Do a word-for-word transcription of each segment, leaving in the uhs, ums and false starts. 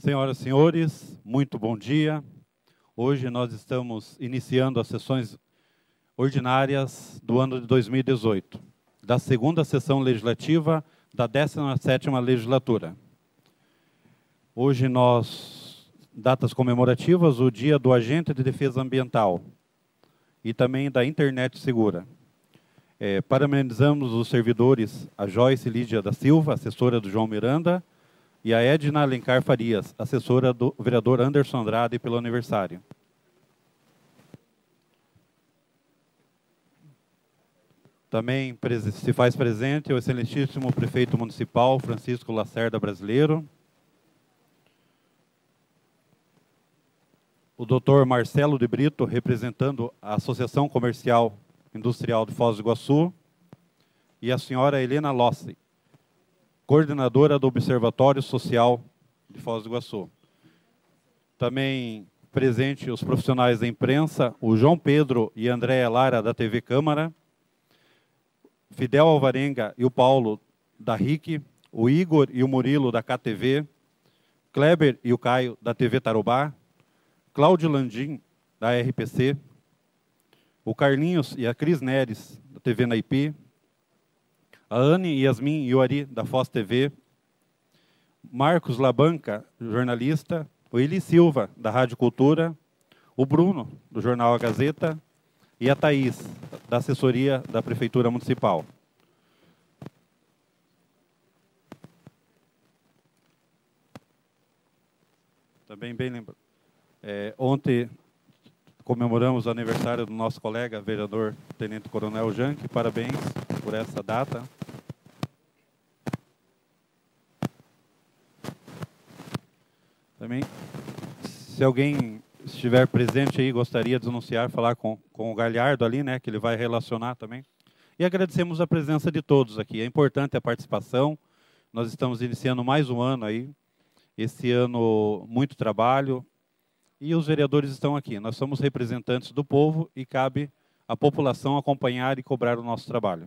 Senhoras e senhores, muito bom dia. Hoje nós estamos iniciando as sessões ordinárias do ano de dois mil e dezoito, da segunda sessão legislativa da décima sétima legislatura. Hoje nós, datas comemorativas, o Dia do Agente de Defesa Ambiental e também da Internet Segura. É, parabenizamos os servidores, a Joyce Lídia da Silva, assessora do João Miranda, e a Edna Alencar Farias, assessora do vereador Anderson Andrade, pelo aniversário. Também se faz presente o excelentíssimo prefeito municipal, Francisco Lacerda Brasileiro, o doutor Marcelo de Brito, representando a Associação Comercial Industrial de Foz do Iguaçu, e a senhora Helena Lossi, coordenadora do Observatório Social de Foz do Iguaçu. Também presente os profissionais da imprensa, o João Pedro e Andréa Lara, da T V Câmara, Fidel Alvarenga e o Paulo, da R I C, o Igor e o Murilo, da K T V, Kleber e o Caio, da T V Tarobá, Cláudio Landim, da R P C, o Carlinhos e a Cris Neres, da T V Naipi, a Anne, Yasmin e o Ari, da Foz T V, Marcos Labanca, jornalista, o Eli Silva, da Rádio Cultura, o Bruno, do jornal A Gazeta, e a Thaís, da assessoria da Prefeitura Municipal. Também bem lembrado. É, ontem comemoramos o aniversário do nosso colega, vereador Tenente Coronel Janke. Parabéns por essa data. Também, se alguém estiver presente aí, gostaria de anunciar, falar com, com o Galhardo ali, né, que ele vai relacionar também. E agradecemos a presença de todos aqui. É importante a participação. Nós estamos iniciando mais um ano aí. Esse ano, muito trabalho. E os vereadores estão aqui. Nós somos representantes do povo e cabe à população acompanhar e cobrar o nosso trabalho.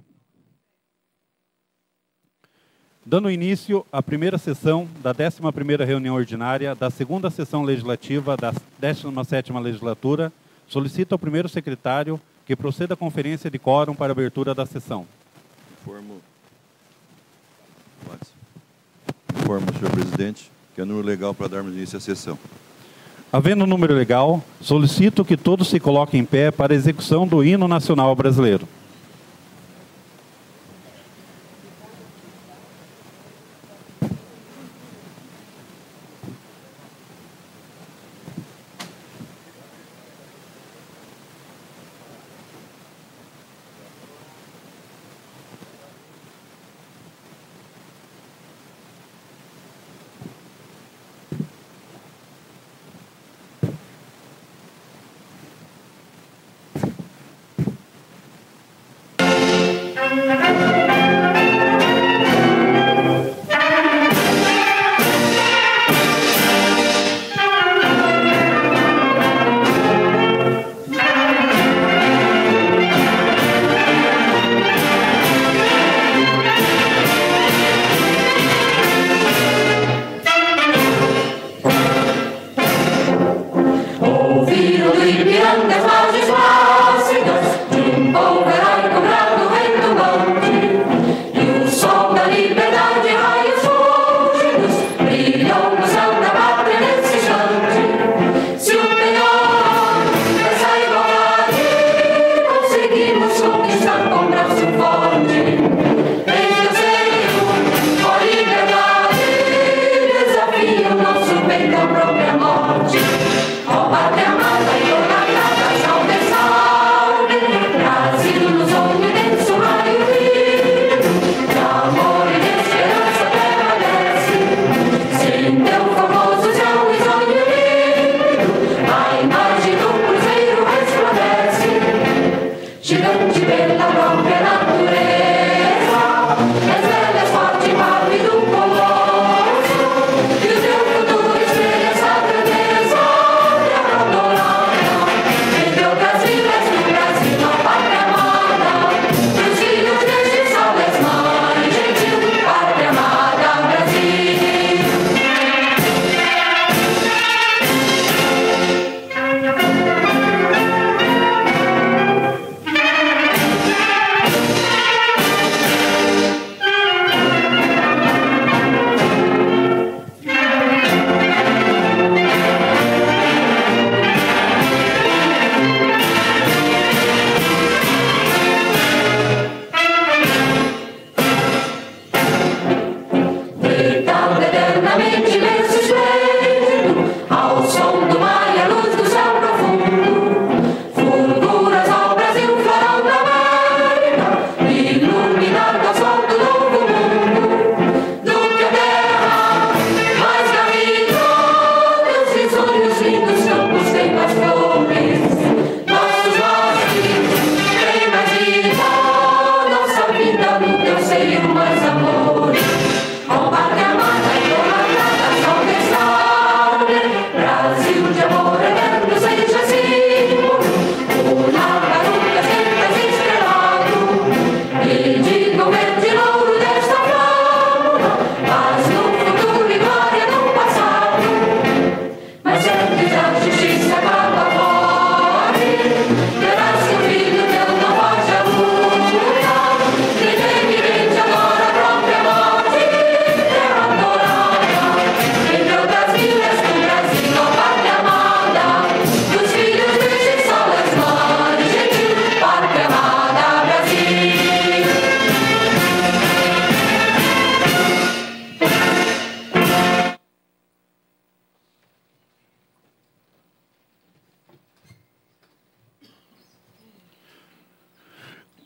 Dando início à primeira sessão da décima primeira reunião ordinária da segunda sessão legislativa da décima sétima legislatura, solicito ao primeiro secretário que proceda à conferência de quórum para a abertura da sessão. Informo, Informo, senhor presidente, que é o número legal para darmos início à sessão. Havendo número legal, solicito que todos se coloquem em pé para a execução do hino nacional brasileiro.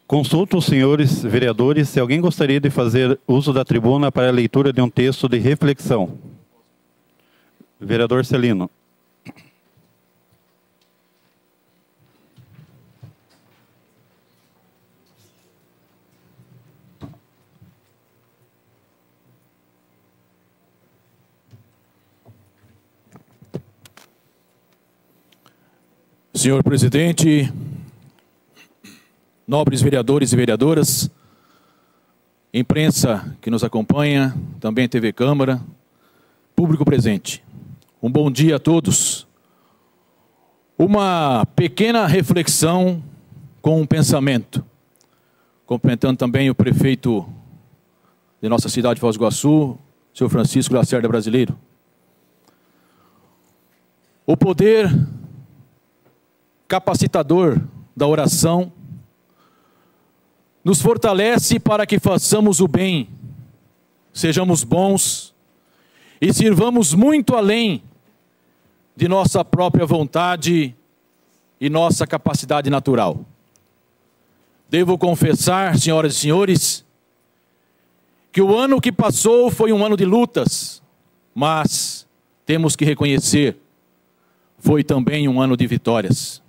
Consulto os senhores vereadores se alguém gostaria de fazer uso da tribuna para a leitura de um texto de reflexão. Vereador Celino. Senhor presidente, nobres vereadores e vereadoras, imprensa que nos acompanha, também T V Câmara, público presente, um bom dia a todos. Uma pequena reflexão com um pensamento, cumprimentando também o prefeito de nossa cidade de Foz do Iguaçu, senhor Francisco Lacerda Brasileiro. O poder capacitador da oração nos fortalece para que façamos o bem, sejamos bons e sirvamos muito além de nossa própria vontade e nossa capacidade natural. Devo confessar, senhoras e senhores, que o ano que passou foi um ano de lutas, mas temos que reconhecer, foi também um ano de vitórias.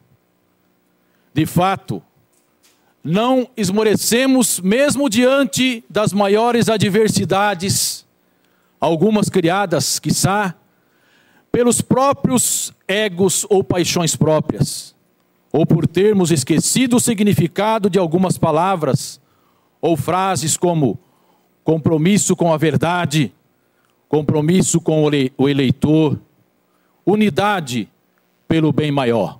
De fato, não esmorecemos mesmo diante das maiores adversidades, algumas criadas, quiçá, pelos próprios egos ou paixões próprias, ou por termos esquecido o significado de algumas palavras, ou frases como compromisso com a verdade, compromisso com o eleitor, unidade pelo bem maior.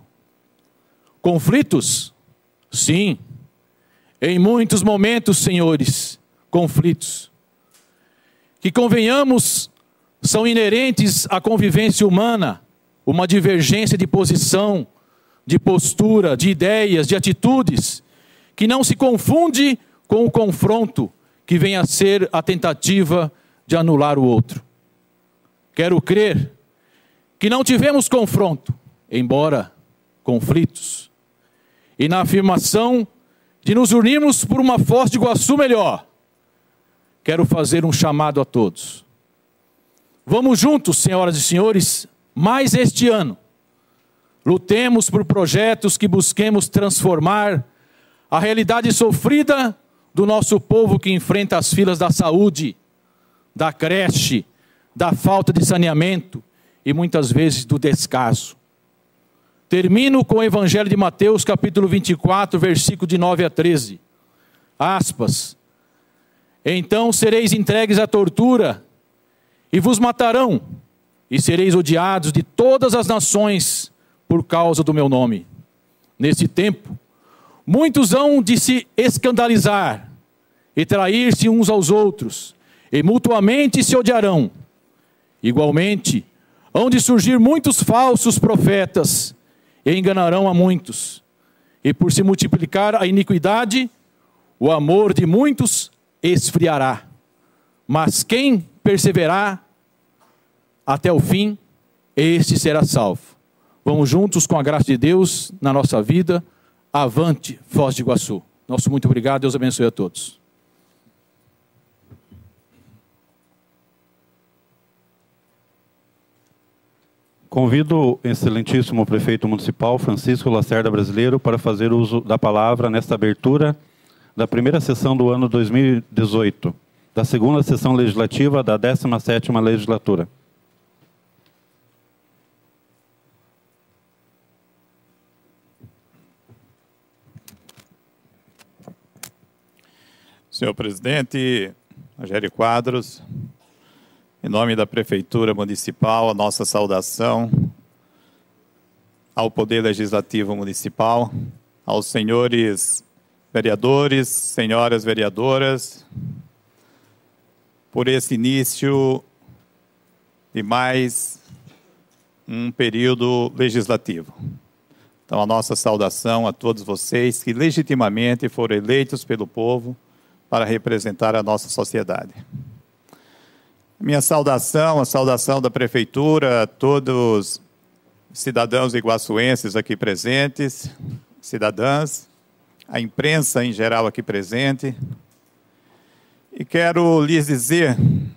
Conflitos? Sim. Em muitos momentos, senhores, conflitos. Que convenhamos, são inerentes à convivência humana, uma divergência de posição, de postura, de ideias, de atitudes, que não se confunde com o confronto, que vem a ser a tentativa de anular o outro. Quero crer que não tivemos confronto, embora conflitos. E na afirmação de nos unirmos por uma Foz do Iguaçu melhor, quero fazer um chamado a todos. Vamos juntos, senhoras e senhores, mais este ano. Lutemos por projetos que busquemos transformar a realidade sofrida do nosso povo que enfrenta as filas da saúde, da creche, da falta de saneamento e muitas vezes do descaso. Termino com o Evangelho de Mateus, capítulo vinte e quatro, versículo de nove a treze. Aspas. Então sereis entregues à tortura, e vos matarão, e sereis odiados de todas as nações por causa do meu nome. Nesse tempo, muitos hão de se escandalizar, e trair-se uns aos outros, e mutuamente se odiarão. Igualmente, hão de surgir muitos falsos profetas, e enganarão a muitos. E por se multiplicar a iniquidade, o amor de muitos esfriará. Mas quem perseverar até o fim, este será salvo. Vamos juntos, com a graça de Deus, na nossa vida. Avante, Foz do Iguaçu. Nosso muito obrigado, Deus abençoe a todos. Convido o excelentíssimo prefeito municipal, Francisco Lacerda Brasileiro, para fazer uso da palavra nesta abertura da primeira sessão do ano dois mil e dezoito, da segunda sessão legislativa da décima sétima legislatura. Senhor presidente, Rogério Quadros, em nome da Prefeitura Municipal, a nossa saudação ao Poder Legislativo Municipal, aos senhores vereadores, senhoras vereadoras, por esse início de mais um período legislativo. Então, a nossa saudação a todos vocês que legitimamente foram eleitos pelo povo para representar a nossa sociedade. Minha saudação, a saudação da Prefeitura, a todos os cidadãos iguaçuenses aqui presentes, cidadãs, a imprensa em geral aqui presente. E quero lhes dizer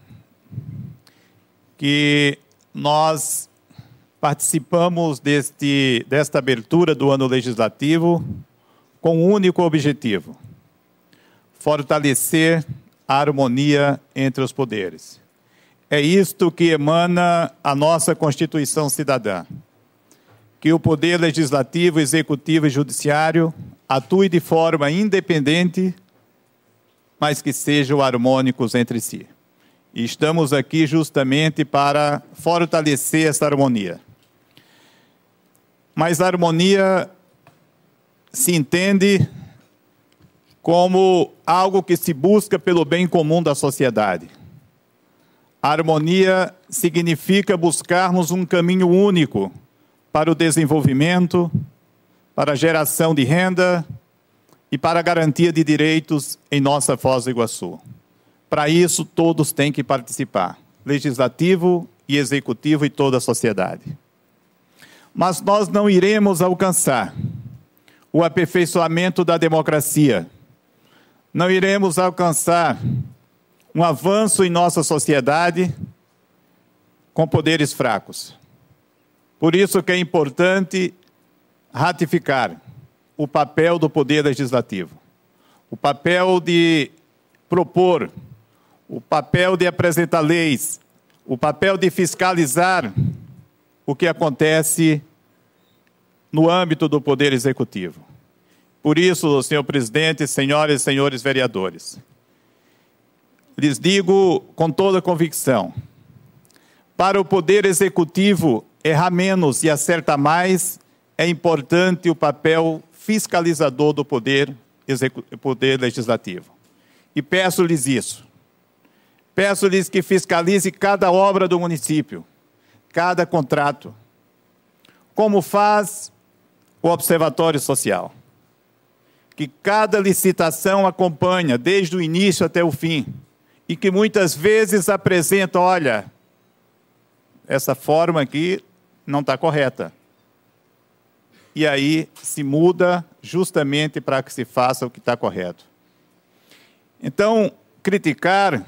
que nós participamos deste, desta abertura do ano legislativo com um único objetivo: fortalecer a harmonia entre os poderes. É isto que emana a nossa Constituição Cidadã, que o poder legislativo, executivo e judiciário atue de forma independente, mas que sejam harmônicos entre si. E estamos aqui justamente para fortalecer essa harmonia. Mas a harmonia se entende como algo que se busca pelo bem comum da sociedade. A harmonia significa buscarmos um caminho único para o desenvolvimento, para a geração de renda e para a garantia de direitos em nossa Foz do Iguaçu. Para isso, todos têm que participar, legislativo e executivo e toda a sociedade. Mas nós não iremos alcançar o aperfeiçoamento da democracia, não iremos alcançar um avanço em nossa sociedade com poderes fracos. Por isso que é importante ratificar o papel do Poder Legislativo, o papel de propor, o papel de apresentar leis, o papel de fiscalizar o que acontece no âmbito do Poder Executivo. Por isso, senhor presidente, senhoras e senhores vereadores, lhes digo com toda convicção: para o Poder Executivo errar menos e acertar mais, é importante o papel fiscalizador do Poder, poder Legislativo. E peço-lhes isso. Peço-lhes que fiscalize cada obra do município, cada contrato, como faz o Observatório Social. Que cada licitação acompanha, desde o início até o fim, e que muitas vezes apresenta, olha, essa forma aqui não está correta. E aí se muda justamente para que se faça o que está correto. Então, criticar,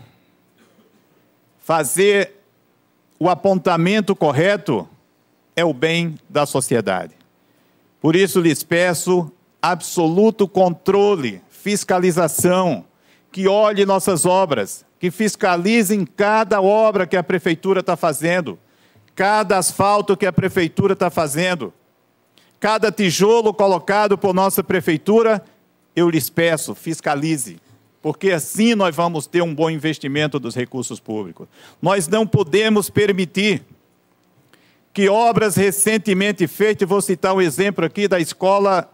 fazer o apontamento correto é o bem da sociedade. Por isso lhes peço absoluto controle, fiscalização, que olhe nossas obras, que fiscalizem cada obra que a Prefeitura está fazendo, cada asfalto que a Prefeitura está fazendo, cada tijolo colocado por nossa Prefeitura, eu lhes peço, fiscalize, porque assim nós vamos ter um bom investimento dos recursos públicos. Nós não podemos permitir que obras recentemente feitas, vou citar um exemplo aqui da escola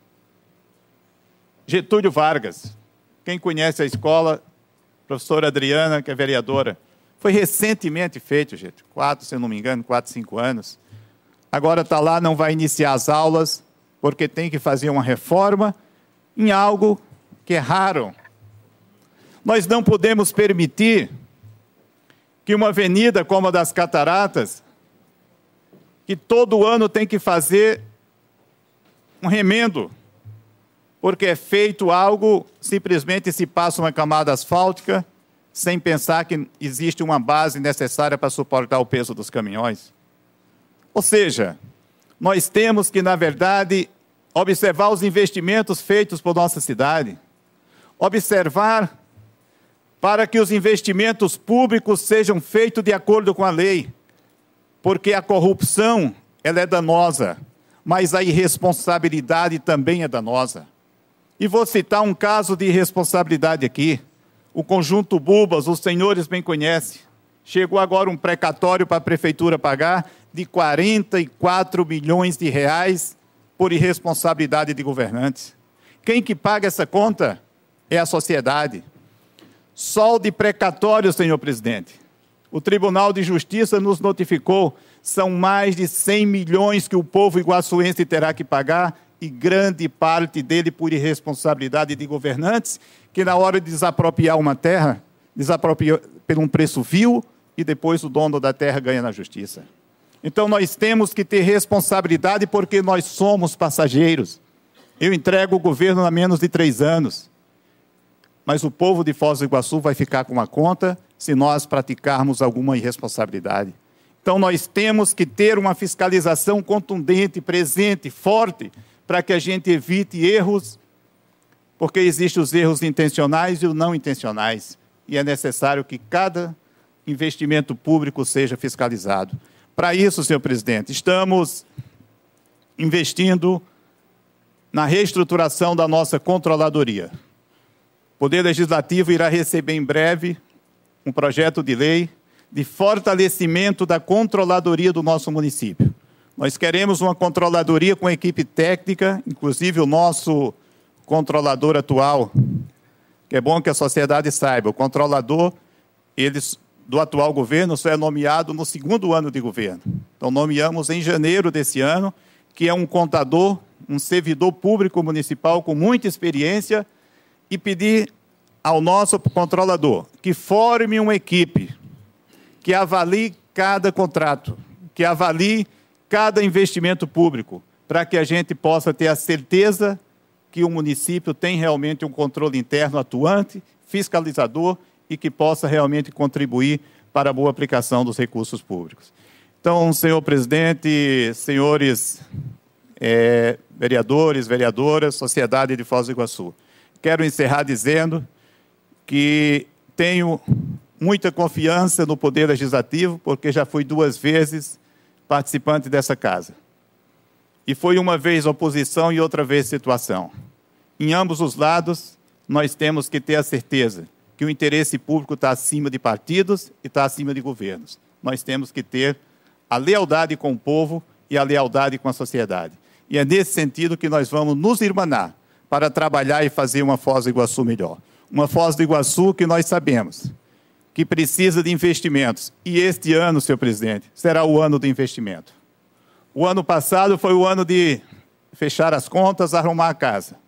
Getúlio Vargas. Quem conhece a escola, professora Adriana, que é vereadora, foi recentemente feito, gente, quatro, se eu não me engano, quatro, cinco anos. Agora está lá, não vai iniciar as aulas, porque tem que fazer uma reforma em algo que erraram. Nós não podemos permitir que uma avenida como a das Cataratas, que todo ano tem que fazer um remendo, porque é feito algo, simplesmente se passa uma camada asfáltica, sem pensar que existe uma base necessária para suportar o peso dos caminhões. Ou seja, nós temos que, na verdade, observar os investimentos feitos por nossa cidade, observar para que os investimentos públicos sejam feitos de acordo com a lei, porque a corrupção, ela é danosa, mas a irresponsabilidade também é danosa. E vou citar um caso de irresponsabilidade aqui. O Conjunto Bubas, os senhores bem conhecem. Chegou agora um precatório para a Prefeitura pagar de quarenta e quatro milhões de reais por irresponsabilidade de governantes. Quem que paga essa conta é a sociedade. Só de precatório, senhor presidente. O Tribunal de Justiça nos notificou, são mais de cem milhões que o povo iguaçuense terá que pagar, e grande parte dele por irresponsabilidade de governantes, que na hora de desapropriar uma terra, desapropria por um preço vil, e depois o dono da terra ganha na justiça. Então nós temos que ter responsabilidade, porque nós somos passageiros. Eu entrego o governo há menos de três anos, mas o povo de Foz do Iguaçu vai ficar com a conta se nós praticarmos alguma irresponsabilidade. Então, nós temos que ter uma fiscalização contundente, presente, forte, para que a gente evite erros, porque existem os erros intencionais e os não intencionais, e é necessário que cada investimento público seja fiscalizado. Para isso, senhor presidente, estamos investindo na reestruturação da nossa controladoria. O Poder Legislativo irá receber em breve um projeto de lei de fortalecimento da controladoria do nosso município. Nós queremos uma controladoria com equipe técnica, inclusive o nosso controlador atual, que é bom que a sociedade saiba, o controlador eles, do atual governo só é nomeado no segundo ano de governo. Então, nomeamos em janeiro desse ano, que é um contador, um servidor público municipal com muita experiência, e pedir ao nosso controlador que forme uma equipe, que avalie cada contrato, que avalie cada investimento público, para que a gente possa ter a certeza que o município tem realmente um controle interno atuante, fiscalizador e que possa realmente contribuir para a boa aplicação dos recursos públicos. Então, senhor presidente, senhores é, vereadores, vereadoras, sociedade de Foz do Iguaçu, quero encerrar dizendo que tenho muita confiança no Poder Legislativo, porque já fui duas vezes participante dessa casa. E foi uma vez oposição e outra vez situação. Em ambos os lados, nós temos que ter a certeza que o interesse público está acima de partidos e está acima de governos. Nós temos que ter a lealdade com o povo e a lealdade com a sociedade. E é nesse sentido que nós vamos nos irmanar para trabalhar e fazer uma Foz do Iguaçu melhor. Uma Foz do Iguaçu que nós sabemos que precisa de investimentos. E este ano, senhor presidente, será o ano do investimento. O ano passado foi o ano de fechar as contas, arrumar a casa.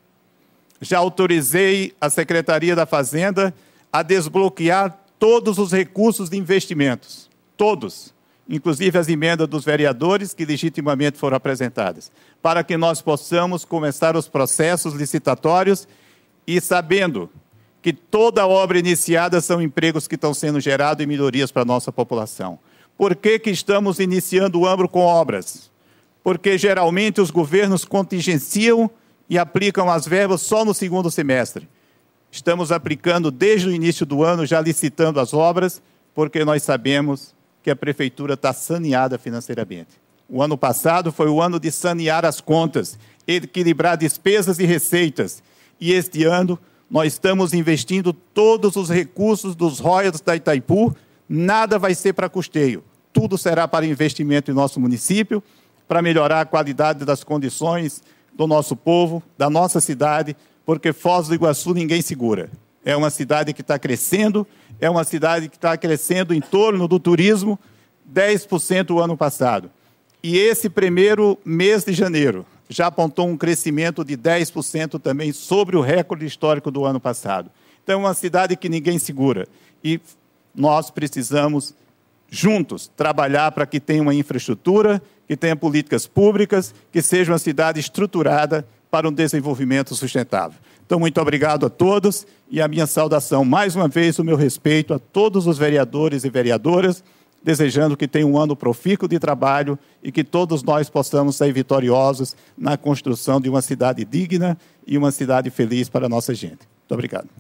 Já autorizei a Secretaria da Fazenda a desbloquear todos os recursos de investimentos. Todos. Inclusive as emendas dos vereadores que legitimamente foram apresentadas, para que nós possamos começar os processos licitatórios e sabendo que toda obra iniciada são empregos que estão sendo gerados e melhorias para a nossa população. Por que que estamos iniciando o ano com obras? Porque geralmente os governos contingenciam e aplicam as verbas só no segundo semestre. Estamos aplicando desde o início do ano, já licitando as obras, porque nós sabemos que a prefeitura está saneada financeiramente. O ano passado foi o ano de sanear as contas, equilibrar despesas e receitas. E este ano nós estamos investindo todos os recursos dos royalties da Itaipu, nada vai ser para custeio. Tudo será para investimento em nosso município, para melhorar a qualidade das condições do nosso povo, da nossa cidade, porque Foz do Iguaçu ninguém segura. É uma cidade que está crescendo, é uma cidade que está crescendo em torno do turismo, dez por cento o ano passado. E esse primeiro mês de janeiro já apontou um crescimento de dez por cento também sobre o recorde histórico do ano passado. Então, é uma cidade que ninguém segura. E nós precisamos, juntos, trabalhar para que tenha uma infraestrutura, que tenha políticas públicas, que seja uma cidade estruturada para um desenvolvimento sustentável. Então, muito obrigado a todos e a minha saudação, mais uma vez, o meu respeito a todos os vereadores e vereadoras, desejando que tenham um ano profícuo de trabalho e que todos nós possamos sair vitoriosos na construção de uma cidade digna e uma cidade feliz para a nossa gente. Muito obrigado.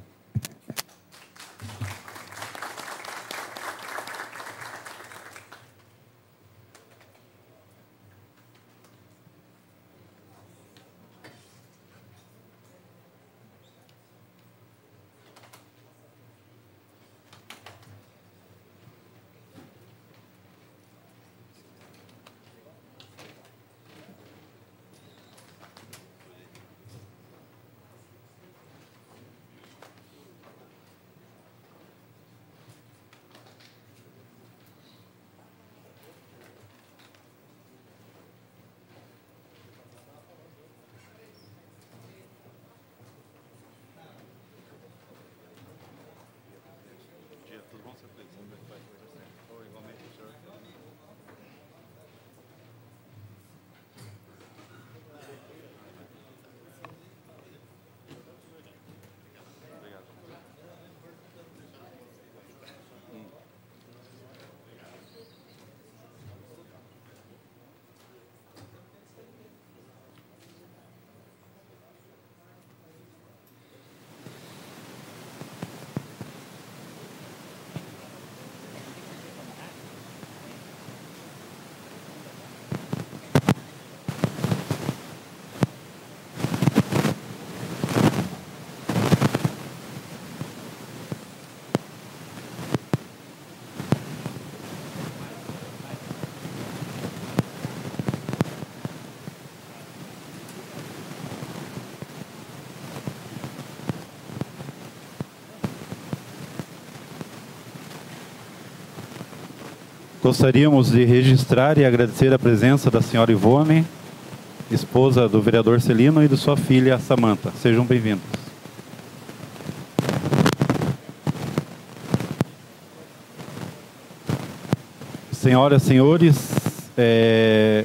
Gostaríamos de registrar e agradecer a presença da senhora Ivone, esposa do vereador Celino, e de sua filha Samanta. Sejam bem-vindos. Senhoras e senhores, é...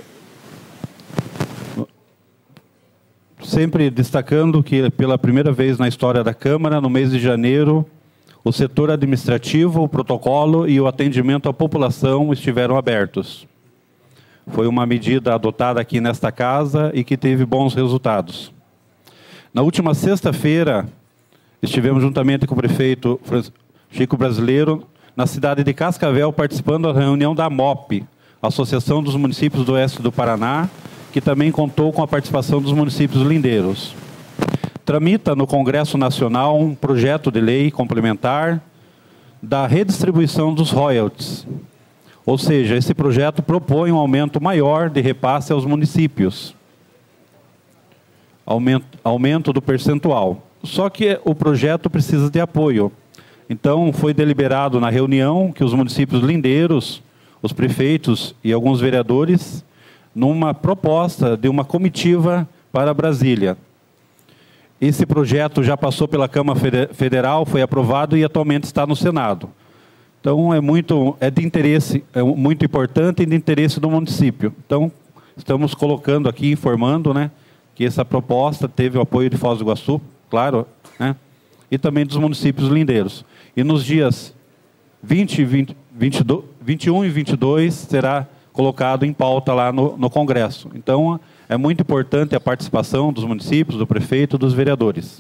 sempre destacando que pela primeira vez na história da Câmara, no mês de janeiro, o setor administrativo, o protocolo e o atendimento à população estiveram abertos. Foi uma medida adotada aqui nesta casa e que teve bons resultados. Na última sexta-feira, estivemos juntamente com o prefeito Chico Brasileiro na cidade de Cascavel, participando da reunião da MOP, Associação dos Municípios do Oeste do Paraná, que também contou com a participação dos municípios lindeiros. Tramita no Congresso Nacional um projeto de lei complementar da redistribuição dos royalties. Ou seja, esse projeto propõe um aumento maior de repasse aos municípios. Aumento, aumento do percentual. Só que o projeto precisa de apoio. Então, foi deliberado na reunião que os municípios lindeiros, os prefeitos e alguns vereadores, numa proposta de uma comitiva para Brasília. Esse projeto já passou pela Câmara Federal, foi aprovado e atualmente está no Senado. Então, é, muito, é de interesse, é muito importante e de interesse do município. Então, estamos colocando aqui, informando, né, que essa proposta teve o apoio de Foz do Iguaçu, claro, né, e também dos municípios lindeiros. E nos dias vinte, vinte, vinte e dois, vinte e um e vinte e dois será colocado em pauta lá no, no Congresso. Então, é muito importante a participação dos municípios, do prefeito e dos vereadores.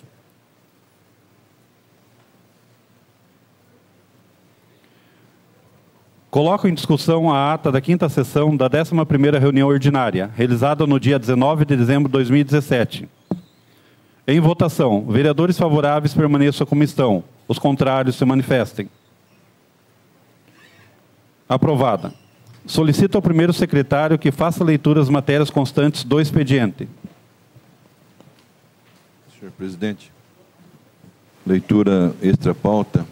Coloco em discussão a ata da quinta sessão da décima primeira reunião ordinária, realizada no dia dezenove de dezembro de dois mil e dezessete. Em votação, vereadores favoráveis permaneçam como estão, os contrários se manifestem. Aprovada. Solicito ao primeiro secretário que faça leitura das matérias constantes do expediente. Senhor presidente, leitura extra-pauta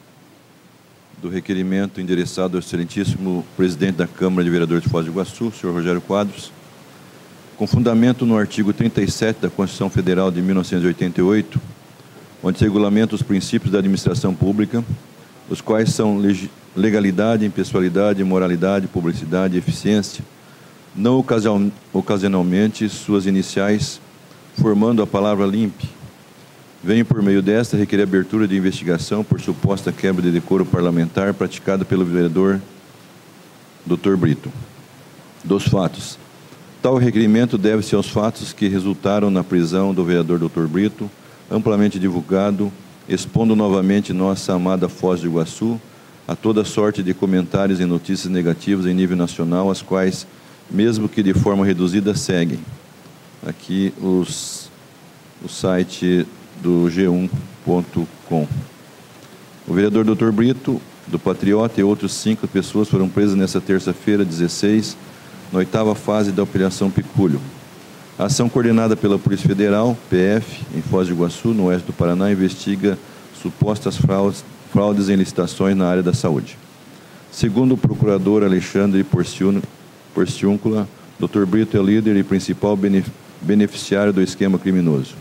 do requerimento endereçado ao excelentíssimo presidente da Câmara de Vereadores de Foz do Iguaçu, senhor Rogério Quadros, com fundamento no artigo trinta e sete da Constituição Federal de mil novecentos e oitenta e oito, onde se regulamenta os princípios da administração pública, os quais são legalidade, impessoalidade, moralidade, publicidade e eficiência, não ocasionalmente suas iniciais, formando a palavra limpe. Venho, por meio desta, requerer abertura de investigação por suposta quebra de decoro parlamentar praticada pelo vereador doutor Brito. Dos fatos. Tal requerimento deve-se aos fatos que resultaram na prisão do vereador doutor Brito, amplamente divulgado, expondo novamente nossa amada Foz do Iguaçu a toda sorte de comentários e notícias negativas em nível nacional, as quais, mesmo que de forma reduzida, seguem. Aqui os, o site do G um ponto com. O vereador doutor Brito, do Patriota, e outros cinco pessoas foram presas nesta terça-feira, dezesseis, na oitava fase da Operação Piculho. A ação coordenada pela Polícia Federal, P F, em Foz do Iguaçu, no oeste do Paraná, investiga supostas fraudes, fraudes em licitações na área da saúde. Segundo o procurador Alexandre Porciúncula, doutor Brito é o líder e principal beneficiário do esquema criminoso.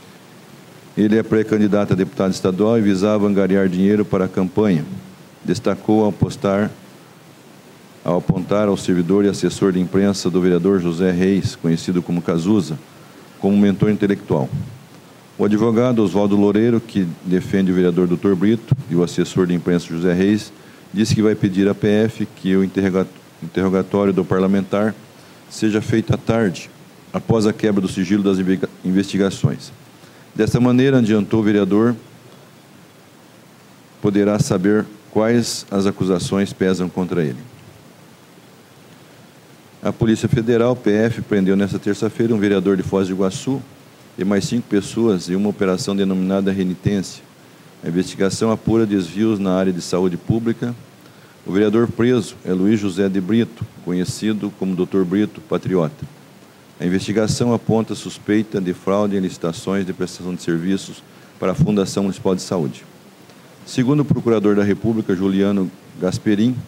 Ele é pré-candidato a deputado estadual e visava angariar dinheiro para a campanha. Destacou ao postar ao apontar ao servidor e assessor de imprensa do vereador José Reis, conhecido como Cazuza, como mentor intelectual. O advogado Oswaldo Loureiro, que defende o vereador doutor Brito, e o assessor de imprensa José Reis, disse que vai pedir à P F que o interrogatório do parlamentar seja feito à tarde, após a quebra do sigilo das investigações. Dessa maneira, adiantou o vereador, poderá saber quais as acusações pesam contra ele. A Polícia Federal, P F, prendeu nesta terça-feira um vereador de Foz do Iguaçu e mais cinco pessoas em uma operação denominada renitência. A investigação apura desvios na área de saúde pública. O vereador preso é Luiz José de Brito, conhecido como doutor Brito, Patriota. A investigação aponta suspeita de fraude em licitações de prestação de serviços para a Fundação Municipal de Saúde. Segundo o procurador da República, Juliano Gasperim,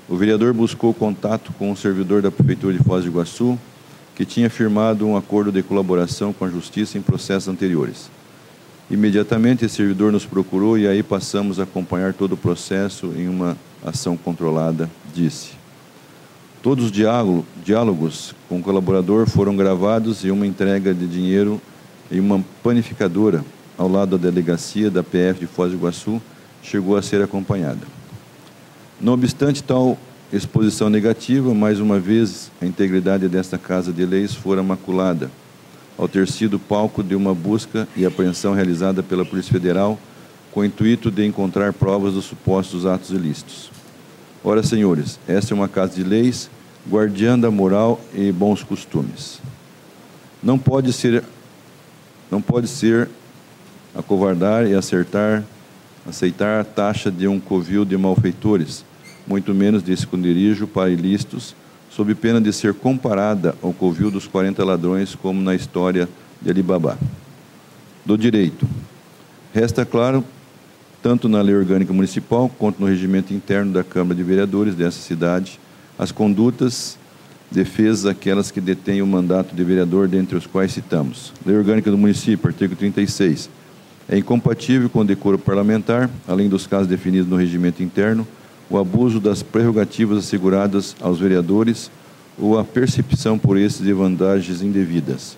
O vereador buscou contato com um servidor da Prefeitura de Foz do Iguaçu, que tinha firmado um acordo de colaboração com a Justiça em processos anteriores. Imediatamente, esse servidor nos procurou e aí passamos a acompanhar todo o processo em uma ação controlada, disse. Todos os diálogos com o colaborador foram gravados e uma entrega de dinheiro em uma panificadora ao lado da delegacia da P F de Foz do Iguaçu chegou a ser acompanhada. Não obstante tal exposição negativa, mais uma vez a integridade desta Casa de Leis fora maculada, ao ter sido palco de uma busca e apreensão realizada pela Polícia Federal com o intuito de encontrar provas dos supostos atos ilícitos. Ora, senhores, esta é uma Casa de Leis, guardiã da moral e bons costumes. Não pode ser, não pode ser acovardar e acertar, aceitar a taxa de um covil de malfeitores, muito menos de esconderijo para ilícitos, sob pena de ser comparada ao covil dos quarenta ladrões, como na história de Alibaba. Do direito. Resta claro, tanto na Lei Orgânica Municipal, quanto no regimento interno da Câmara de Vereadores dessa cidade, as condutas defesas aquelas que detêm o mandato de vereador, dentre os quais citamos. Lei Orgânica do Município, artigo trinta e seis. É incompatível com o decoro parlamentar, além dos casos definidos no regimento interno, o abuso das prerrogativas asseguradas aos vereadores ou a percepção por esses de vantagens indevidas.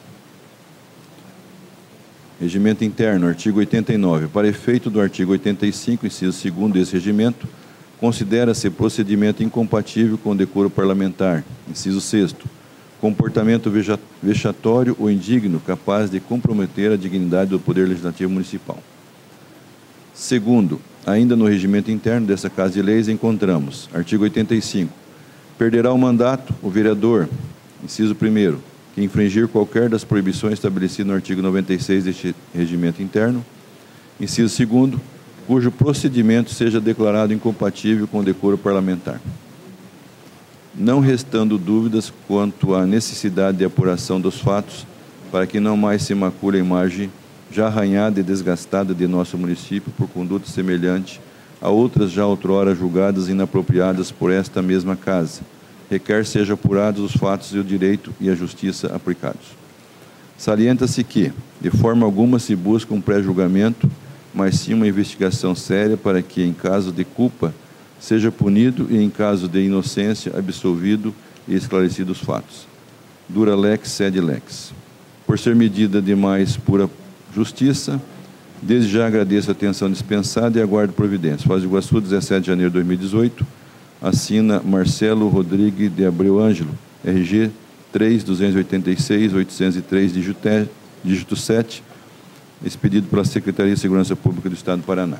Regimento interno, artigo oitenta e nove. Para efeito do artigo oitenta e cinco, inciso segundo desse regimento, considera-se procedimento incompatível com o decoro parlamentar. Inciso sexto. Comportamento vexatório ou indigno capaz de comprometer a dignidade do Poder Legislativo Municipal. Segundo, ainda no regimento interno dessa Casa de Leis, encontramos, artigo oitenta e cinco, perderá o mandato o vereador, inciso primeiro, que infringir qualquer das proibições estabelecidas no artigo noventa e seis deste regimento interno, inciso segundo, cujo procedimento seja declarado incompatível com o decoro parlamentar. Não restando dúvidas quanto à necessidade de apuração dos fatos, para que não mais se macule a imagem já arranhada e desgastada de nosso município por conduta semelhante a outras já outrora julgadas inapropriadas por esta mesma Casa, requer sejam apurados os fatos e o direito e a justiça aplicados. Salienta-se que, de forma alguma, se busca um pré-julgamento, mas sim uma investigação séria para que, em caso de culpa, seja punido e, em caso de inocência, absolvido e esclarecido os fatos. Dura lex, sed lex. Por ser medida de mais pura justiça, desde já agradeço a atenção dispensada e aguardo providências. Foz do Iguaçu, dezessete de janeiro de dois mil e dezoito, assina Marcelo Rodrigues de Abreu Ângelo, R G três duzentos e oitenta e seis oitocentos e três, dígito sete, expedido pela Secretaria de Segurança Pública do Estado do Paraná.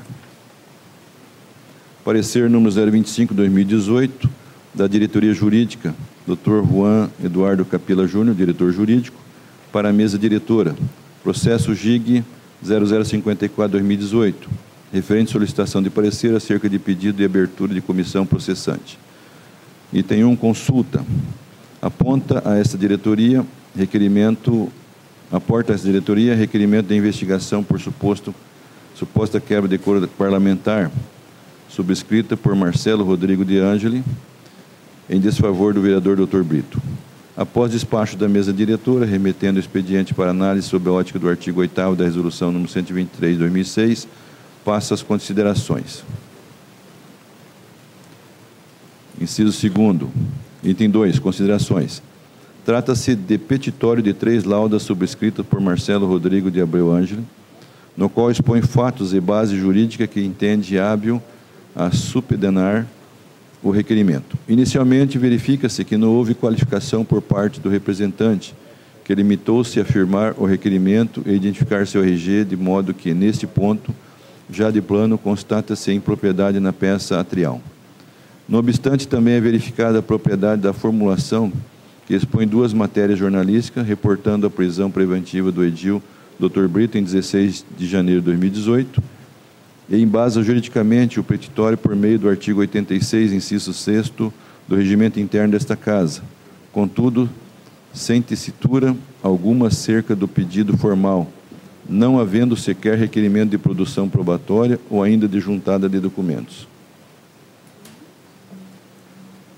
Parecer número zero vinte e cinco, dois mil e dezoito, da Diretoria Jurídica, doutor Juan Eduardo Capila Júnior, diretor jurídico, para a mesa diretora, processo G I G zero zero cinquenta e quatro, dois mil e dezoito, referente à solicitação de parecer acerca de pedido de abertura de comissão processante. Item um, consulta. Aponta a esta diretoria requerimento, aporta a esta diretoria requerimento de investigação por suposto, suposta quebra de decoro parlamentar, subscrita por Marcelo Rodrigo de Ângeli, em desfavor do vereador doutor Brito. Após despacho da mesa diretora, remetendo o expediente para análise sob a ótica do artigo oitavo da Resolução número cento e vinte e três, dois mil e seis, passa às considerações. Inciso segundo. Item dois, considerações. Trata-se de petitório de três laudas subscritas por Marcelo Rodrigo de Abreu Ângelo, no qual expõe fatos e base jurídica que entende hábil a subpedenar o requerimento. Inicialmente, verifica-se que não houve qualificação por parte do representante, que limitou-se a firmar o requerimento e identificar seu R G, de modo que, neste ponto, já de plano, constata-se impropriedade na peça atrial. No obstante, também é verificada a propriedade da formulação, que expõe duas matérias jornalísticas, reportando a prisão preventiva do edil doutor Brito em dezesseis de janeiro de dois mil e dezoito, e embasa juridicamente o petitório por meio do artigo oitenta e seis, inciso sexto, do regimento interno desta Casa. Contudo, sem tessitura alguma acerca do pedido formal, não havendo sequer requerimento de produção probatória ou ainda de juntada de documentos.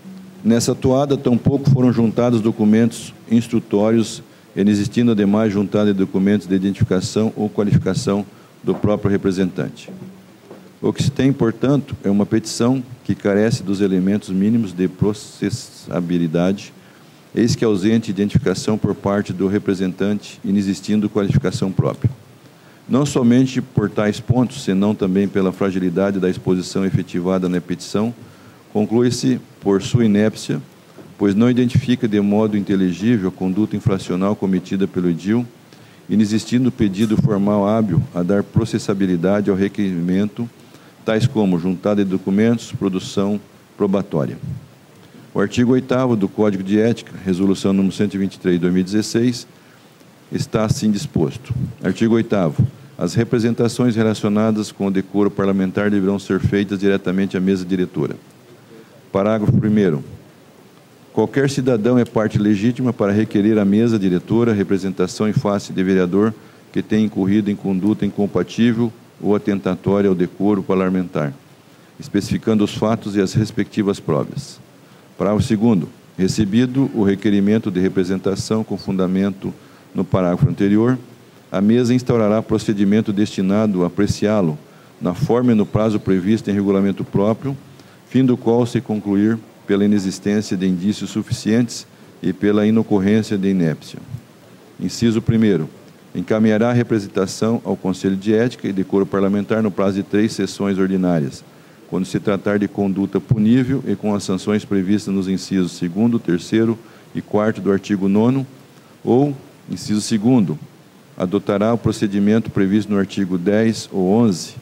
Nessa toada, tampouco foram juntados documentos instrutórios, inexistindo, ademais, juntada de documentos de identificação ou qualificação do próprio representante. O que se tem, portanto, é uma petição que carece dos elementos mínimos de processabilidade, eis que ausente identificação por parte do representante, inexistindo qualificação própria. Não somente por tais pontos, senão também pela fragilidade da exposição efetivada na petição, conclui-se por sua inépcia, pois não identifica de modo inteligível a conduta infracional cometida pelo edil, inexistindo pedido formal hábil a dar processabilidade ao requerimento, tais como juntada de documentos, produção probatória. O artigo oitavo do Código de Ética, resolução número cento e vinte e três de dois mil e dezesseis, está assim disposto. Artigo oitavo. As representações relacionadas com o decoro parlamentar deverão ser feitas diretamente à mesa diretora. Parágrafo primeiro. Qualquer cidadão é parte legítima para requerer à mesa diretora representação em face de vereador que tenha incorrido em conduta incompatível ou atentatória ao decoro parlamentar, especificando os fatos e as respectivas provas. Parágrafo segundo. Recebido o requerimento de representação com fundamento no parágrafo anterior, a mesa instaurará procedimento destinado a apreciá-lo na forma e no prazo previsto em regulamento próprio, fim do qual se concluir pela inexistência de indícios suficientes e pela inocorrência de inépcia. Inciso primeiro. Encaminhará a representação ao Conselho de Ética e Decoro Parlamentar no prazo de três sessões ordinárias, quando se tratar de conduta punível e com as sanções previstas nos incisos segundo, terceiro e quarto do artigo nono, ou, inciso segundo, adotará o procedimento previsto no artigo dez ou onze,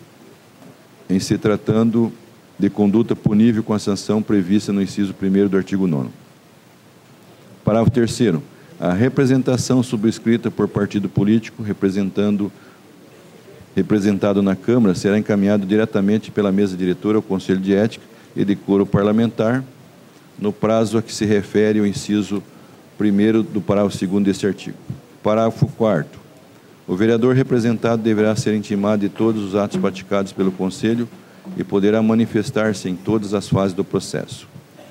em se tratando de conduta punível com a sanção prevista no inciso primeiro do artigo nono. Parágrafo terceiro. A representação subscrita por partido político representando, representado na Câmara será encaminhado diretamente pela mesa diretora ao Conselho de Ética e Decoro Parlamentar, no prazo a que se refere o inciso primeiro do parágrafo segundo deste artigo. Parágrafo quarto. O vereador representado deverá ser intimado de todos os atos praticados pelo Conselho e poderá manifestar-se em todas as fases do processo.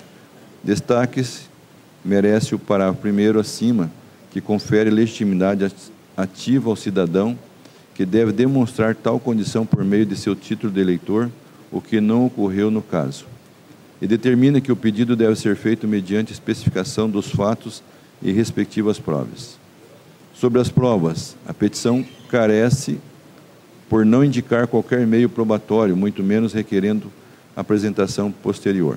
Destaque-se, merece o parágrafo primeiro acima, que confere legitimidade ativa ao cidadão, que deve demonstrar tal condição por meio de seu título de eleitor, o que não ocorreu no caso. E determina que o pedido deve ser feito mediante especificação dos fatos e respectivas provas. Sobre as provas, a petição carece por não indicar qualquer meio probatório, muito menos requerendo apresentação posterior.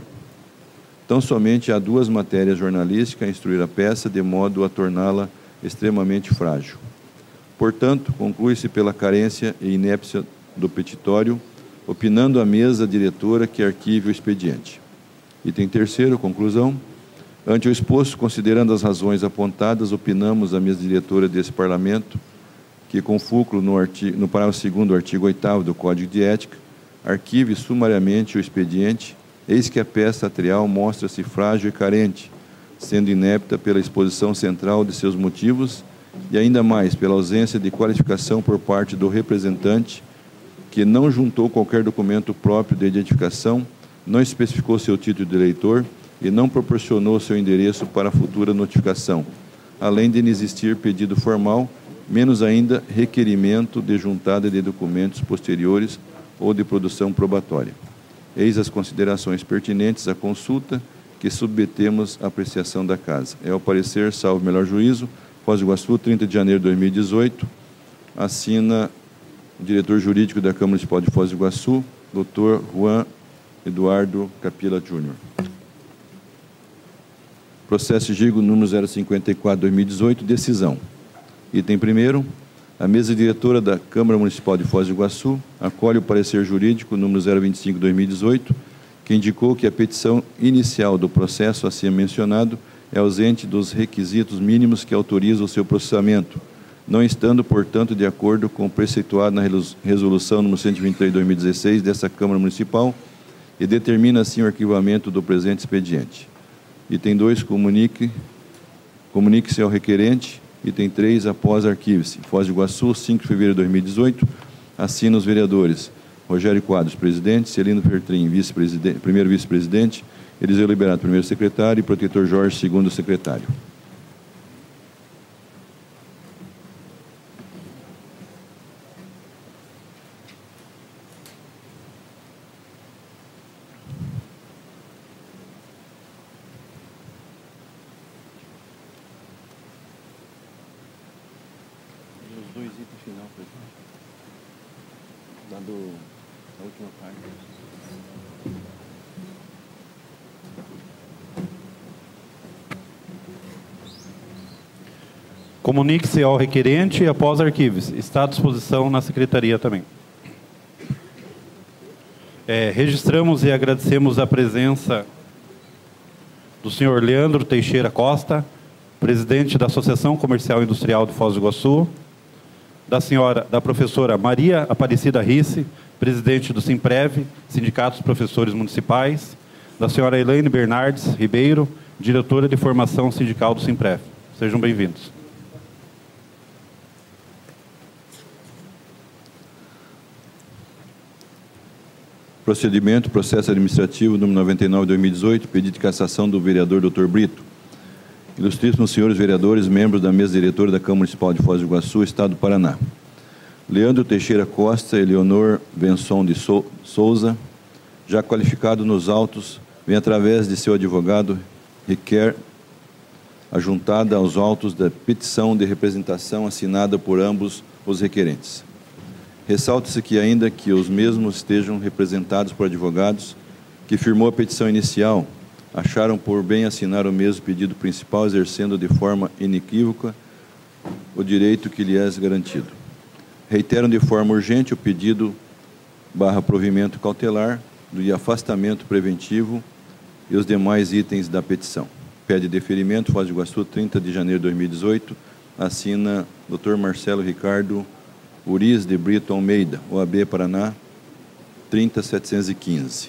Tão somente há duas matérias jornalísticas a instruir a peça, de modo a torná-la extremamente frágil. Portanto, conclui-se pela carência e inépcia do petitório, opinando a mesa diretora que arquive o expediente. Item terceiro, conclusão. Ante o exposto, considerando as razões apontadas, opinamos a mesa diretora desse Parlamento que, com fulcro no, artigo, no parágrafo segundo do artigo oitavo do Código de Ética, arquive sumariamente o expediente, eis que a peça atrial mostra-se frágil e carente, sendo inepta pela exposição central de seus motivos e ainda mais pela ausência de qualificação por parte do representante, que não juntou qualquer documento próprio de identificação, não especificou seu título de eleitor e não proporcionou seu endereço para futura notificação, além de inexistir pedido formal, menos ainda requerimento de juntada de documentos posteriores ou de produção probatória. Eis as considerações pertinentes à consulta que submetemos à apreciação da Casa. É o parecer, salvo melhor juízo, Foz do Iguaçu, trinta de janeiro de dois mil e dezoito, assina o diretor jurídico da Câmara Municipal de Foz do Iguaçu, doutor Juan Eduardo Capila Júnior Processo Gigo número zero cinquenta e quatro, dois mil e dezoito, decisão. Item primeiro, a mesa diretora da Câmara Municipal de Foz do Iguaçu acolhe o parecer jurídico número zero vinte e cinco, dois mil e dezoito, que indicou que a petição inicial do processo acima mencionado é ausente dos requisitos mínimos que autorizam o seu processamento, não estando, portanto, de acordo com o preceituado na resolução número cento e vinte e três, dois mil e dezesseis dessa Câmara Municipal e determina assim o arquivamento do presente expediente. Item dois, comunique, comunique-se ao requerente. Item três, após arquive-se. Foz do Iguaçu, cinco de fevereiro de dois mil e dezoito, assina os vereadores Rogério Quadros, presidente, Celino Fertrin, vice-presidente, primeiro vice-presidente, Eliseu Liberato, primeiro secretário, e Protetor Jorge, segundo secretário. Os dois itens final, presidente. Dado a última parte. Comunique-se ao requerente e após arquivos. Está à disposição na secretaria também. É, registramos e agradecemos a presença do senhor Leandro Teixeira Costa, presidente da Associação Comercial e Industrial de Foz do Iguaçu, da senhora, da professora Maria Aparecida Risse, presidente do Simprev, Sindicato dos Professores Municipais, da senhora Elaine Bernardes Ribeiro, diretora de formação sindical do Simprev. Sejam bem-vindos. Procedimento, processo administrativo número noventa e nove de dois mil e dezoito, pedido de cassação do vereador doutor Brito. Ilustríssimos senhores vereadores, membros da mesa diretora da Câmara Municipal de Foz do Iguaçu, Estado do Paraná. Leandro Teixeira Costa e Leonor Benson de Souza, já qualificado nos autos, vem através de seu advogado, requer ajuntada aos autos da petição de representação assinada por ambos os requerentes. Ressalta-se que, ainda que os mesmos estejam representados por advogados, que firmou a petição inicial, acharam por bem assinar o mesmo pedido principal, exercendo de forma inequívoca o direito que lhe é garantido. Reiteram de forma urgente o pedido barra provimento cautelar de afastamento preventivo e os demais itens da petição. Pede deferimento, Foz do Iguaçu, trinta de janeiro de dois mil e dezoito, assina doutor Marcelo Ricardo Uriz de Brito Almeida, O A B Paraná, trinta mil setecentos e quinze.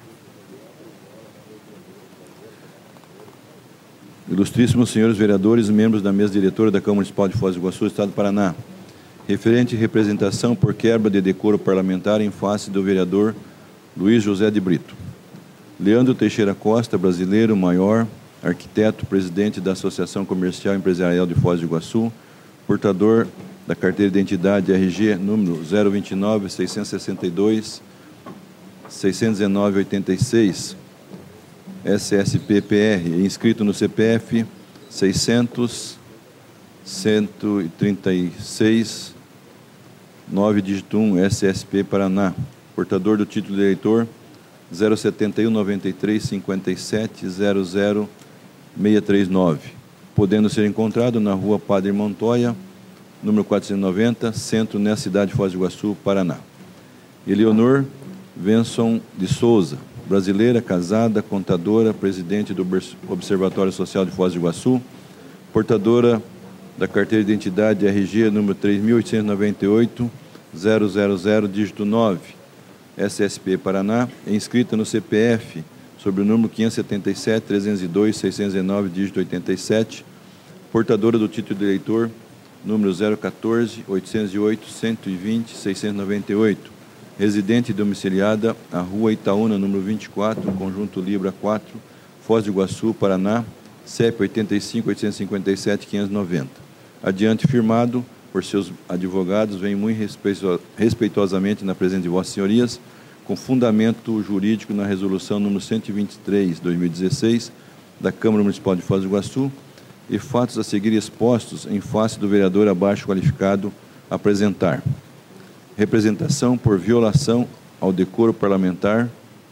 Ilustríssimos senhores vereadores e membros da mesa diretora da Câmara Municipal de Foz do Iguaçu, Estado do Paraná, referente representação por quebra de decoro parlamentar em face do vereador Luiz José de Brito. Leandro Teixeira Costa, brasileiro, maior, arquiteto, presidente da Associação Comercial e Empresarial de Foz do Iguaçu, portador da carteira de identidade R G número zero vinte e nove, seiscentos e sessenta e dois, seiscentos e dezenove, oitenta e seis, S S P P R, inscrito no C P F seiscentos, cento e trinta e seis, nove dígito um, S S P Paraná, portador do título de eleitor zero setenta e um, noventa e três, cinquenta e sete, zero zero, seiscentos e trinta e nove, podendo ser encontrado na rua Padre Montoya, número quatrocentos e noventa, centro, nessa cidade de Foz do Iguaçu, Paraná. Eleonor Benson de Souza, brasileira, casada, contadora, presidente do Observatório Social de Foz do Iguaçu, portadora da carteira de identidade R G número três mil oitocentos e noventa e oito, zero zero zero, dígito nove, S S P Paraná, é inscrita no C P F sobre o número quinhentos e setenta e sete, trezentos e dois, seiscentos e nove, dígito oitenta e sete, portadora do título de eleitor número zero quatorze, oitocentos e oito, cento e vinte, seiscentos e noventa e oito, residente domiciliada à Rua Itaúna, número vinte e quatro, Conjunto Libra quatro, Foz do Iguaçu, Paraná, C E P oitenta e cinco, oitocentos e cinquenta e sete, quinhentos e noventa. Adiante firmado por seus advogados, vem muito respeitosamente na presença de vossas senhorias, com fundamento jurídico na resolução número cento e vinte e três, dois mil e dezesseis, da Câmara Municipal de Foz do Iguaçu, e fatos a seguir expostos em face do vereador abaixo qualificado apresentar. Representação por violação ao decoro parlamentar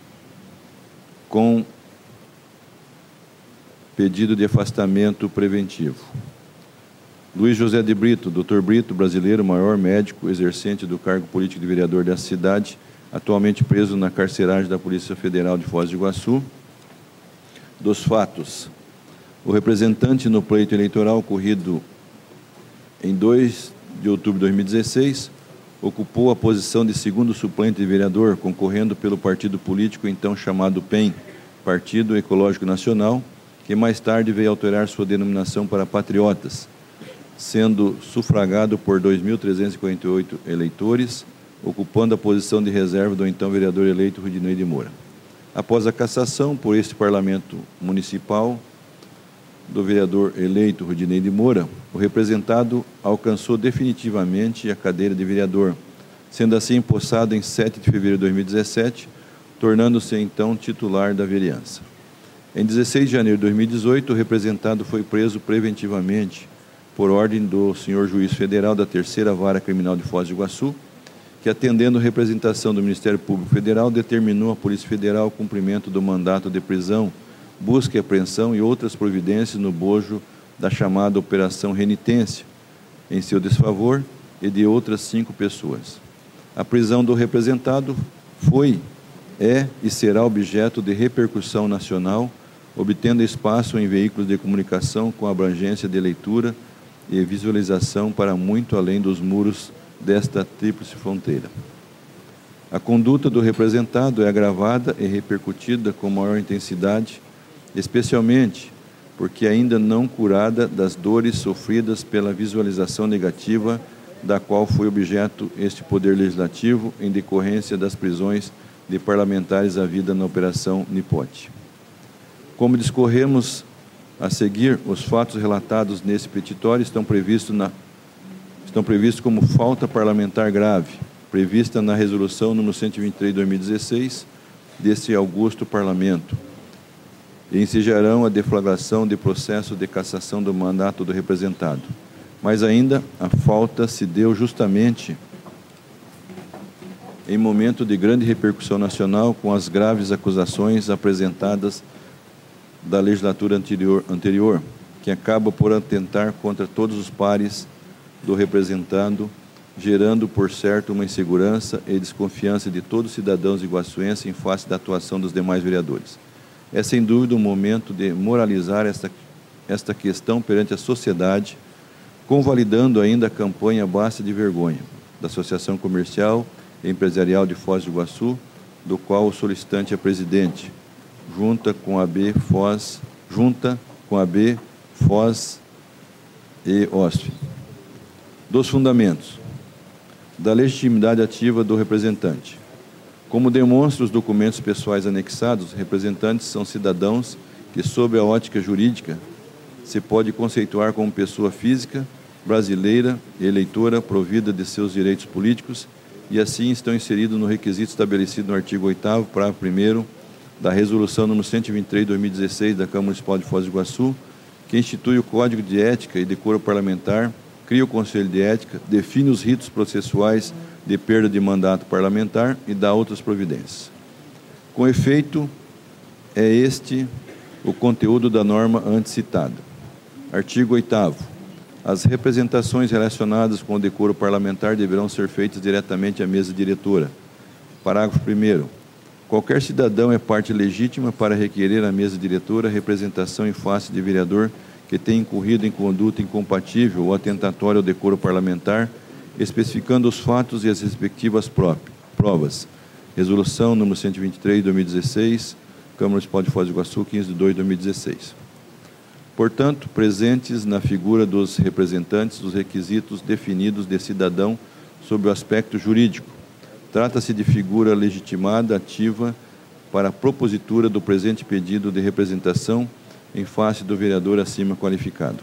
com pedido de afastamento preventivo. Luiz José de Brito, doutor Brito, brasileiro, maior médico, exercente do cargo político de vereador da cidade, atualmente preso na carceragem da Polícia Federal de Foz do Iguaçu. Dos fatos: o representante no pleito eleitoral ocorrido em dois de outubro de dois mil e dezesseis ocupou a posição de segundo suplente de vereador, concorrendo pelo partido político então chamado P E N, Partido Ecológico Nacional, que mais tarde veio alterar sua denominação para Patriotas, sendo sufragado por dois mil trezentos e quarenta e oito eleitores, ocupando a posição de reserva do então vereador eleito Rudinei de Moura. Após a cassação por este Parlamento Municipal do vereador eleito Rudinei de Moura, o representado alcançou definitivamente a cadeira de vereador, sendo assim empossado em sete de fevereiro de dois mil e dezessete, tornando-se então titular da vereança. Em dezesseis de janeiro de dois mil e dezoito, o representado foi preso preventivamente por ordem do senhor juiz federal da Terceira Vara Criminal de Foz do Iguaçu, que, atendendo a representação do Ministério Público Federal, determinou à Polícia Federal o cumprimento do mandato de prisão, busca e apreensão e outras providências no bojo da chamada Operação Renitência, em seu desfavor e de outras cinco pessoas. A prisão do representado foi, é e será objeto de repercussão nacional, obtendo espaço em veículos de comunicação com abrangência de leitura e visualização para muito além dos muros desta tríplice fronteira. A conduta do representado é agravada e repercutida com maior intensidade, especialmente porque ainda não curada das dores sofridas pela visualização negativa da qual foi objeto este Poder Legislativo em decorrência das prisões de parlamentares à vida na Operação Nipote. Como discorremos a seguir, os fatos relatados nesse petitório estão previstos, na, estão previstos como falta parlamentar grave, prevista na Resolução número cento e vinte e três de dois mil e dezesseis desse augusto Parlamento, e ensejarão a deflagração de processo de cassação do mandato do representado. Mas ainda a falta se deu justamente em momento de grande repercussão nacional, com as graves acusações apresentadas da legislatura anterior, anterior, que acaba por atentar contra todos os pares do representado, gerando, por certo, uma insegurança e desconfiança de todos os cidadãos iguaçuenses em face da atuação dos demais vereadores. É, sem dúvida, um momento de moralizar esta, esta questão perante a sociedade, convalidando ainda a campanha Basta de Vergonha, da Associação Comercial e Empresarial de Foz do Iguaçu, do qual o solicitante é presidente, junta com a B, Foz, junta com a B, Foz e O S F. Dos fundamentos da legitimidade ativa do representante. Como demonstram os documentos pessoais anexados, representantes são cidadãos que, sob a ótica jurídica, se pode conceituar como pessoa física, brasileira, eleitora, provida de seus direitos políticos, e assim estão inseridos no requisito estabelecido no artigo oitavo, parágrafo primeiro, da Resolução número cento e vinte e três de dois mil e dezesseis da Câmara Municipal de Foz do Iguaçu, que institui o Código de Ética e Decoro Parlamentar, cria o Conselho de Ética, define os ritos processuais de perda de mandato parlamentar e dá outras providências. Com efeito, é este o conteúdo da norma antes citada. Artigo oitavo. As representações relacionadas com o decoro parlamentar deverão ser feitas diretamente à mesa diretora. Parágrafo primeiro. Qualquer cidadão é parte legítima para requerer à mesa diretora representação em face de vereador que tenha incorrido em conduta incompatível ou atentatória ao decoro parlamentar, especificando os fatos e as respectivas provas. Resolução número cento e vinte e três de dois mil e dezesseis, Câmara Municipal de Foz do Iguaçu, quinze de dois de dois mil e dezesseis. Portanto, presentes na figura dos representantes os requisitos definidos de cidadão sob o aspecto jurídico. Trata-se de figura legitimada, ativa, para a propositura do presente pedido de representação em face do vereador acima qualificado.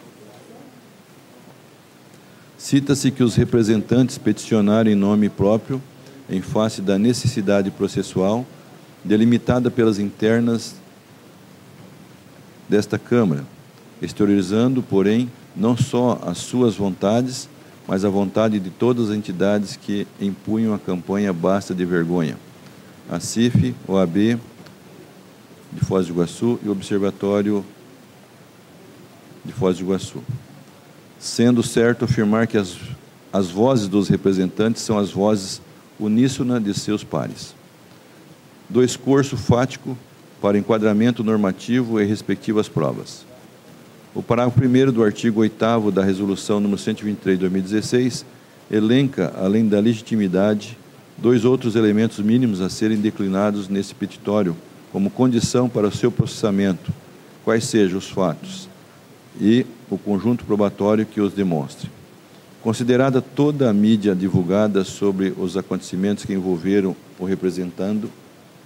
Cita-se que os representantes peticionaram em nome próprio, em face da necessidade processual, delimitada pelas internas desta Câmara, exteriorizando, porém, não só as suas vontades, mas a vontade de todas as entidades que empunham a campanha Basta de Vergonha, a C I F, O A B de Foz do Iguaçu e o Observatório de Foz do Iguaçu. Sendo certo afirmar que as, as vozes dos representantes são as vozes uníssonas de seus pares. Do esforço fático para enquadramento normativo e respectivas provas. O parágrafo primeiro do artigo oitavo da Resolução número cento e vinte e três de dois mil e dezesseis elenca, além da legitimidade, dois outros elementos mínimos a serem declinados nesse petitório como condição para o seu processamento, quais sejam os fatos e o conjunto probatório que os demonstre. Considerada toda a mídia divulgada sobre os acontecimentos que envolveram o representando,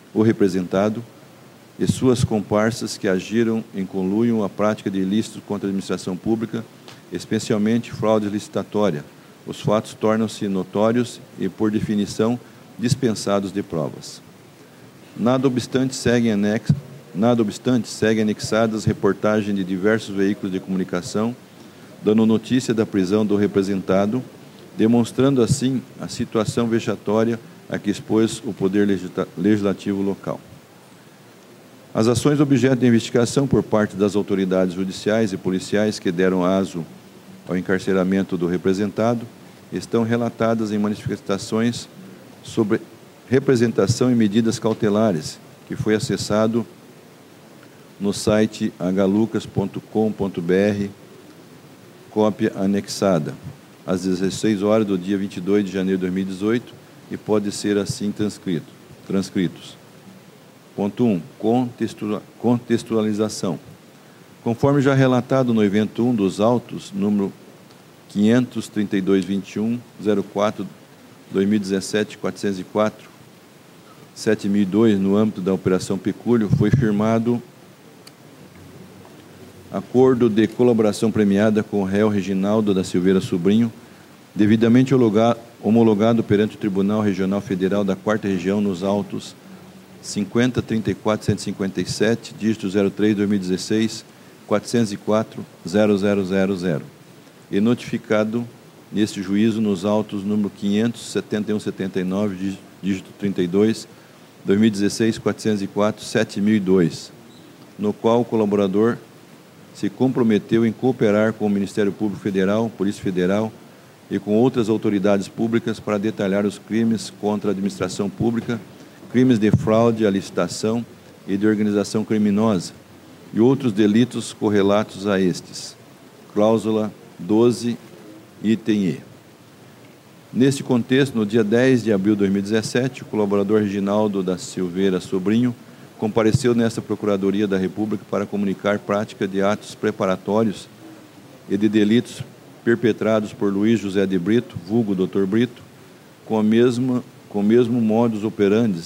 o representado e suas comparsas que agiram em conluio à prática de ilícitos contra a administração pública, especialmente fraude licitatória. Os fatos tornam-se notórios e, por definição, dispensados de provas. Nada obstante, seguem anex... Nada obstante, seguem anexadas reportagens de diversos veículos de comunicação, dando notícia da prisão do representado, demonstrando assim a situação vexatória a que expôs o Poder Legislativo local. As ações objeto de investigação por parte das autoridades judiciais e policiais que deram aso ao encarceramento do representado estão relatadas em manifestações sobre representação e medidas cautelares, que foi acessado no site h lucas ponto com ponto br, cópia anexada, às dezesseis horas do dia vinte e dois de janeiro de dois mil e dezoito, e pode ser assim transcrito, transcritos. Ponto um. Contextualização. Conforme já relatado no evento um dos autos, número quinhentos, trinta e dois, vinte e um, zero quatro, dois mil e dezessete, quatrocentos e quatro, sete mil e dois, no âmbito da Operação Pecúlio, foi firmado acordo de colaboração premiada com o réu Reginaldo da Silveira Sobrinho, devidamente homologado perante o Tribunal Regional Federal da Quarta Região nos autos cinquenta, trinta e quatro, cento e cinquenta e sete, dígito zero três, dois mil e dezesseis, quatrocentos e quatro, zero zero zero zero, e notificado neste juízo nos autos número quinhentos, setenta e um, setenta e nove, dígito trinta e dois, dois mil e dezesseis, quatrocentos e quatro, sete mil e dois, no qual o colaborador se comprometeu em cooperar com o Ministério Público Federal, Polícia Federal e com outras autoridades públicas para detalhar os crimes contra a administração pública, crimes de fraude à licitação e de organização criminosa e outros delitos correlatos a estes. Cláusula doze, item E. Neste contexto, no dia dez de abril de dois mil e dezessete, o colaborador Reginaldo da Silveira Sobrinho compareceu nesta Procuradoria da República para comunicar prática de atos preparatórios e de delitos perpetrados por Luiz José de Brito, vulgo doutor Brito, com a mesma, com o mesmo modus operandi,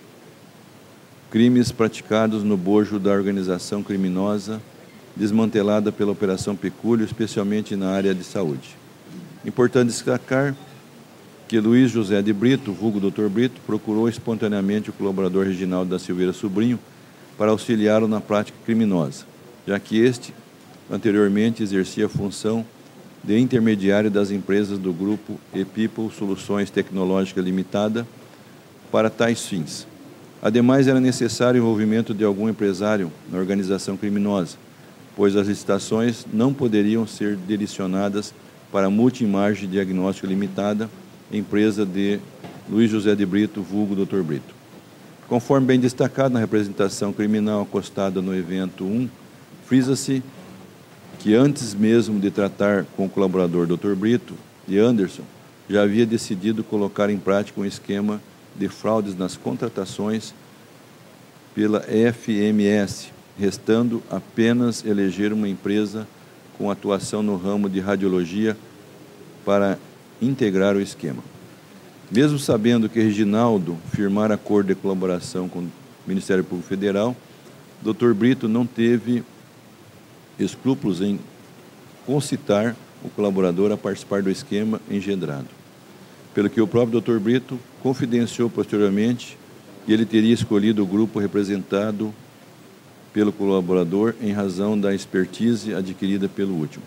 crimes praticados no bojo da organização criminosa desmantelada pela Operação Pecúlio, especialmente na área de saúde. Importante destacar que Luiz José de Brito, vulgo doutor Brito, procurou espontaneamente o colaborador Reginaldo da Silveira Sobrinho para auxiliá-lo na prática criminosa, já que este, anteriormente, exercia a função de intermediário das empresas do grupo ePeople Soluções Tecnológica Limitada para tais fins. Ademais, era necessário o envolvimento de algum empresário na organização criminosa, pois as licitações não poderiam ser direcionadas para a Multimagem Diagnóstica Limitada, empresa de Luiz José de Brito, vulgo doutor Brito. Conforme bem destacado na representação criminal acostada no evento um, frisa-se que antes mesmo de tratar com o colaborador doutor Brito e Anderson, já havia decidido colocar em prática um esquema de fraudes nas contratações pela F M S, restando apenas eleger uma empresa com atuação no ramo de radiologia para integrar o esquema. Mesmo sabendo que Reginaldo firmara acordo de colaboração com o Ministério Público Federal, doutor Brito não teve escrúpulos em concitar o colaborador a participar do esquema engendrado, pelo que o próprio doutor Brito confidenciou posteriormente que ele teria escolhido o grupo representado pelo colaborador em razão da expertise adquirida pelo último.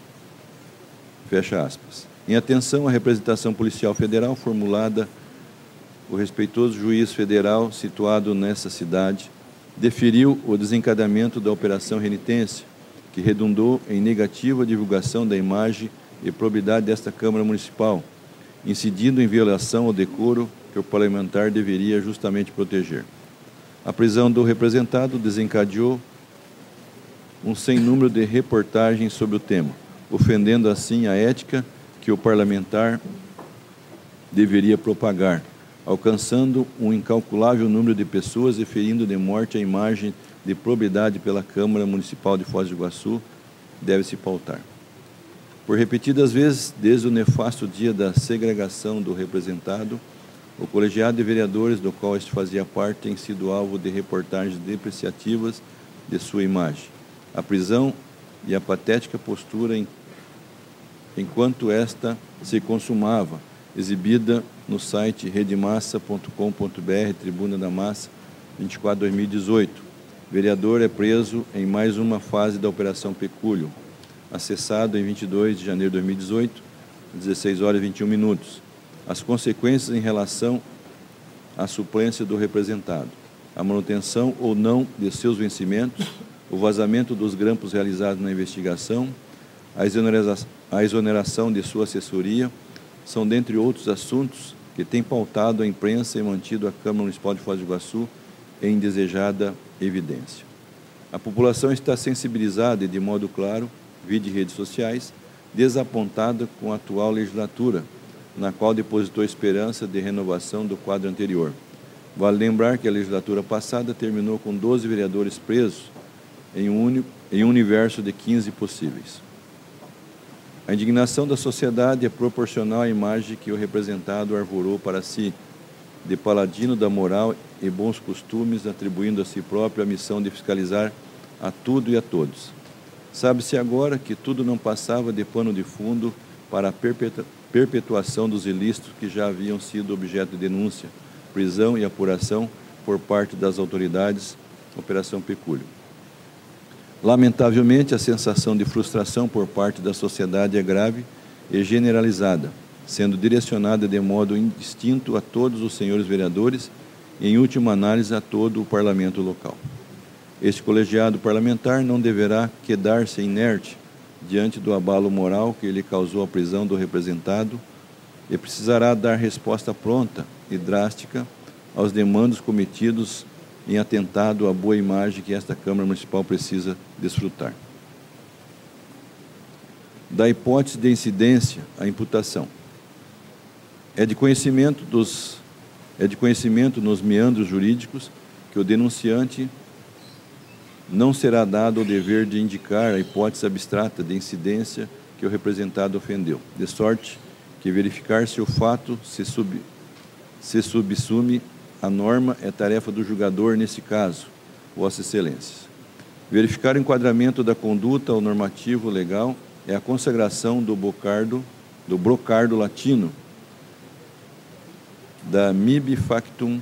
Fecha aspas. Em atenção à representação policial federal formulada, o respeitoso juiz federal situado nessa cidade deferiu o desencadeamento da Operação Renitência, que redundou em negativa divulgação da imagem e probidade desta Câmara Municipal, incidindo em violação ao decoro que o parlamentar deveria justamente proteger. A prisão do representado desencadeou um sem número de reportagens sobre o tema, ofendendo assim a ética que o parlamentar deveria propagar, alcançando um incalculável número de pessoas e ferindo de morte a imagem de probidade pela Câmara Municipal de Foz do Iguaçu, deve-se pautar. Por repetidas vezes, desde o nefasto dia da segregação do representado, O colegiado de vereadores, do qual este fazia parte, tem sido alvo de reportagens depreciativas de sua imagem. A prisão e a patética postura em, enquanto esta se consumava, exibida no site redemassa ponto com ponto br, Tribuna da Massa, vinte e quatro de dois mil e dezoito. Vereador é preso em mais uma fase da Operação Pecúlio, acessado em vinte e dois de janeiro de dois mil e dezoito, dezesseis horas e vinte e um minutos. As consequências em relação à suplência do representado, a manutenção ou não de seus vencimentos, o vazamento dos grampos realizados na investigação, a exoneração, a exoneração de sua assessoria, são, dentre outros assuntos, que têm pautado a imprensa e mantido a Câmara Municipal de Foz do Iguaçu em indesejada evidência. A população está sensibilizada e, de modo claro, vide redes sociais, desapontada com a atual legislatura, na qual depositou esperança de renovação do quadro anterior. Vale lembrar que a legislatura passada terminou com doze vereadores presos em um, único, em um universo de quinze possíveis. A indignação da sociedade é proporcional à imagem que o representado arvorou para si, de paladino da moral e bons costumes, atribuindo a si próprio a missão de fiscalizar a tudo e a todos. Sabe-se agora que tudo não passava de pano de fundo para a perpetua perpetuação dos ilícitos que já haviam sido objeto de denúncia, prisão e apuração por parte das autoridades, Operação Pecúlio. Lamentavelmente, a sensação de frustração por parte da sociedade é grave e generalizada, sendo direcionada de modo indistinto a todos os senhores vereadores e, em última análise, a todo o parlamento local. Este colegiado parlamentar não deverá quedar-se inerte diante do abalo moral que lhe causou a prisão do representado e precisará dar resposta pronta e drástica aos demandos cometidos em atentado à boa imagem que esta Câmara Municipal precisa desfrutar. Da hipótese de incidência à imputação. É de conhecimento dos, é de conhecimento nos meandros jurídicos que o denunciante não será dado o dever de indicar a hipótese abstrata de incidência que o representado ofendeu, de sorte que verificar se o fato se, sub, se subsume à norma é tarefa do julgador nesse caso, Vossa Excelência. Verificar o enquadramento da conduta ao normativo legal é a consagração do brocardo, do brocardo latino, da mibi factum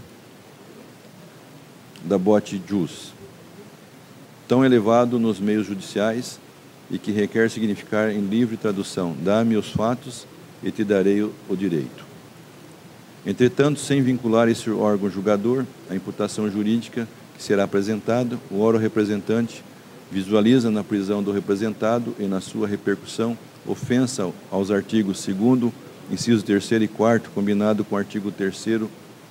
da bote jus, tão elevado nos meios judiciais e que requer significar em livre tradução: dá-me os fatos e te darei o direito. Entretanto, sem vincular esse órgão julgador, a imputação jurídica que será apresentada, o órgão representante visualiza na prisão do representado e na sua repercussão ofensa aos artigos segundo, inciso terceiro e quarto, combinado com o artigo terceiro,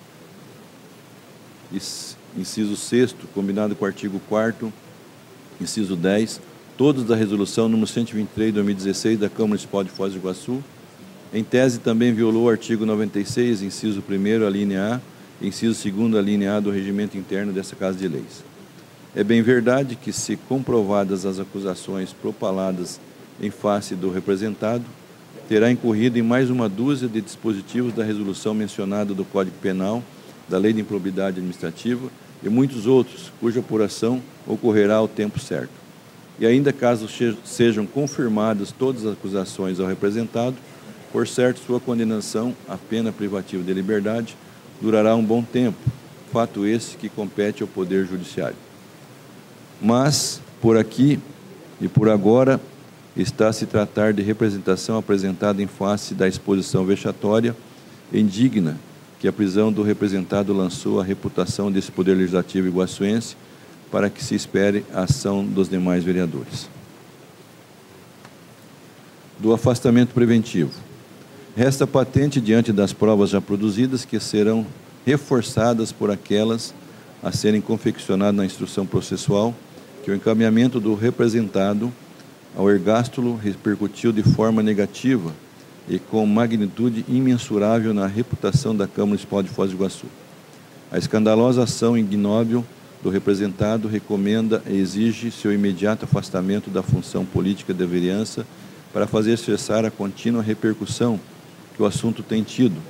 inciso sexto, combinado com o artigo quarto, inciso dez, todos da resolução número cento e vinte e três de dois mil e dezesseis da Câmara Municipal de Foz do Iguaçu. Em tese, também violou o artigo noventa e seis, inciso primeiro, a linha A, e inciso segundo, a linha A do regimento interno dessa Casa de Leis. É bem verdade que, se comprovadas as acusações propaladas em face do representado, terá incorrido em mais uma dúzia de dispositivos da resolução mencionada do Código Penal, da Lei de Improbidade Administrativa e muitos outros, cuja apuração ocorrerá ao tempo certo. E ainda, caso sejam confirmadas todas as acusações ao representado, por certo, sua condenação à pena privativa de liberdade durará um bom tempo, fato esse que compete ao Poder Judiciário. Mas, por aqui e por agora, está a se tratar de representação apresentada em face da exposição vexatória e indigna que a prisão do representado lançou a reputação desse Poder Legislativo iguaçuense, para que se espere a ação dos demais vereadores. Do afastamento preventivo. Resta patente, diante das provas já produzidas, que serão reforçadas por aquelas a serem confeccionadas na instrução processual, que o encaminhamento do representado ao ergástulo repercutiu de forma negativa e com magnitude imensurável na reputação da Câmara Municipal de Foz do Iguaçu. A escandalosa ação ignóbil do representado recomenda e exige seu imediato afastamento da função política da vereança para fazer cessar a contínua repercussão que o assunto tem tido,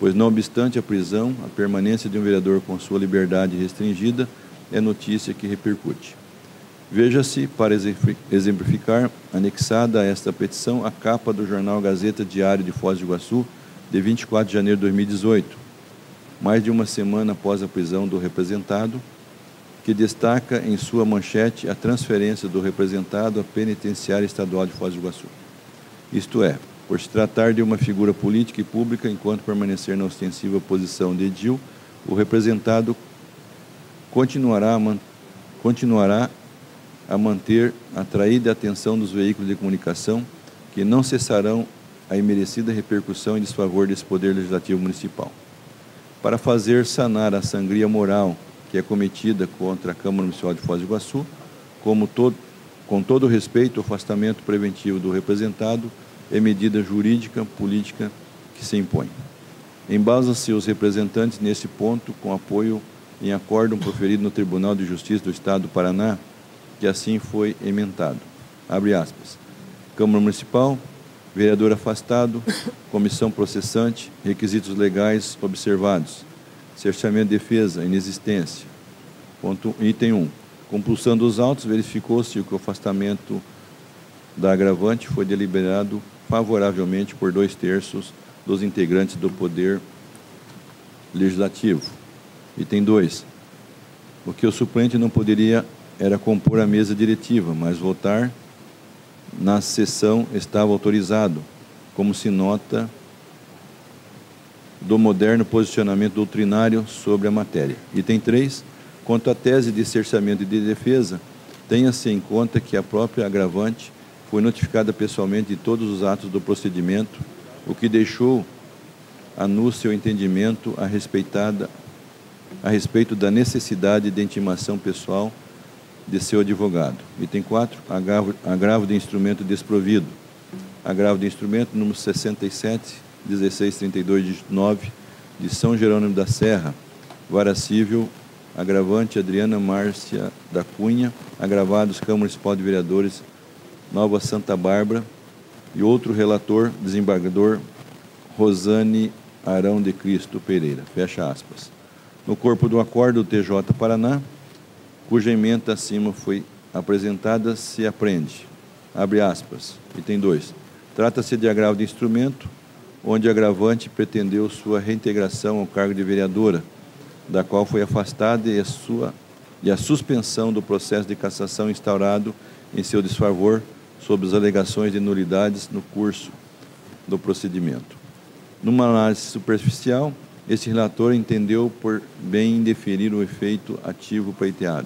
pois, não obstante a prisão, a permanência de um vereador com sua liberdade restringida é notícia que repercute. Veja-se, para exemplificar, anexada a esta petição, a capa do jornal Gazeta Diário de Foz do Iguaçu, de vinte e quatro de janeiro de dois mil e dezoito, mais de uma semana após a prisão do representado, que destaca em sua manchete a transferência do representado à Penitenciária Estadual de Foz do Iguaçu. Isto é, por se tratar de uma figura política e pública, enquanto permanecer na ostensiva posição de edil, o representado continuará a, man continuará a manter a atraída atenção dos veículos de comunicação, que não cessarão a imerecida repercussão em desfavor desse Poder Legislativo Municipal. Para fazer sanar a sangria moral que é cometida contra a Câmara Municipal de Foz do Iguaçu, como todo, com todo o respeito, o afastamento preventivo do representado é medida jurídica, política que se impõe. Embasam-se os representantes nesse ponto com apoio em acórdão proferido no Tribunal de Justiça do Estado do Paraná, que assim foi emendado. Abre aspas. Câmara Municipal, vereador afastado, comissão processante, requisitos legais observados, cerceamento de defesa, inexistência. Ponto, item um. Compulsão dos autos, verificou-se que o afastamento da agravante foi deliberado favoravelmente por dois terços dos integrantes do Poder Legislativo. Item dois. O que o suplente não poderia era compor a mesa diretiva, mas votar na sessão estava autorizado, como se nota do moderno posicionamento doutrinário sobre a matéria. Item três. Quanto à tese de cerceamento e de defesa, tenha-se em conta que a própria agravante foi notificada pessoalmente de todos os atos do procedimento, o que deixou a no seu entendimento a, respeitada, a respeito da necessidade de intimação pessoal de seu advogado. Item quatro. Agravo, agravo de instrumento desprovido. Agravo de instrumento número sessenta e sete, dezesseis trinta e dois de nove, de São Jerônimo da Serra, vara civil, agravante Adriana Márcia da Cunha, agravados Câmara Municipal de Vereadores Nova Santa Bárbara, e outro relator, desembargador Rosane Arão de Cristo Pereira. Fecha aspas. No corpo do acordo do T J Paraná, cuja ementa acima foi apresentada, se aprende. Abre aspas. Item dois. Trata-se de agravo de instrumento, onde a agravante pretendeu sua reintegração ao cargo de vereadora, da qual foi afastada, e a, sua, e a suspensão do processo de cassação instaurado em seu desfavor sob as alegações de nulidades no curso do procedimento. Numa análise superficial, este relator entendeu por bem indeferir o efeito ativo pleiteado.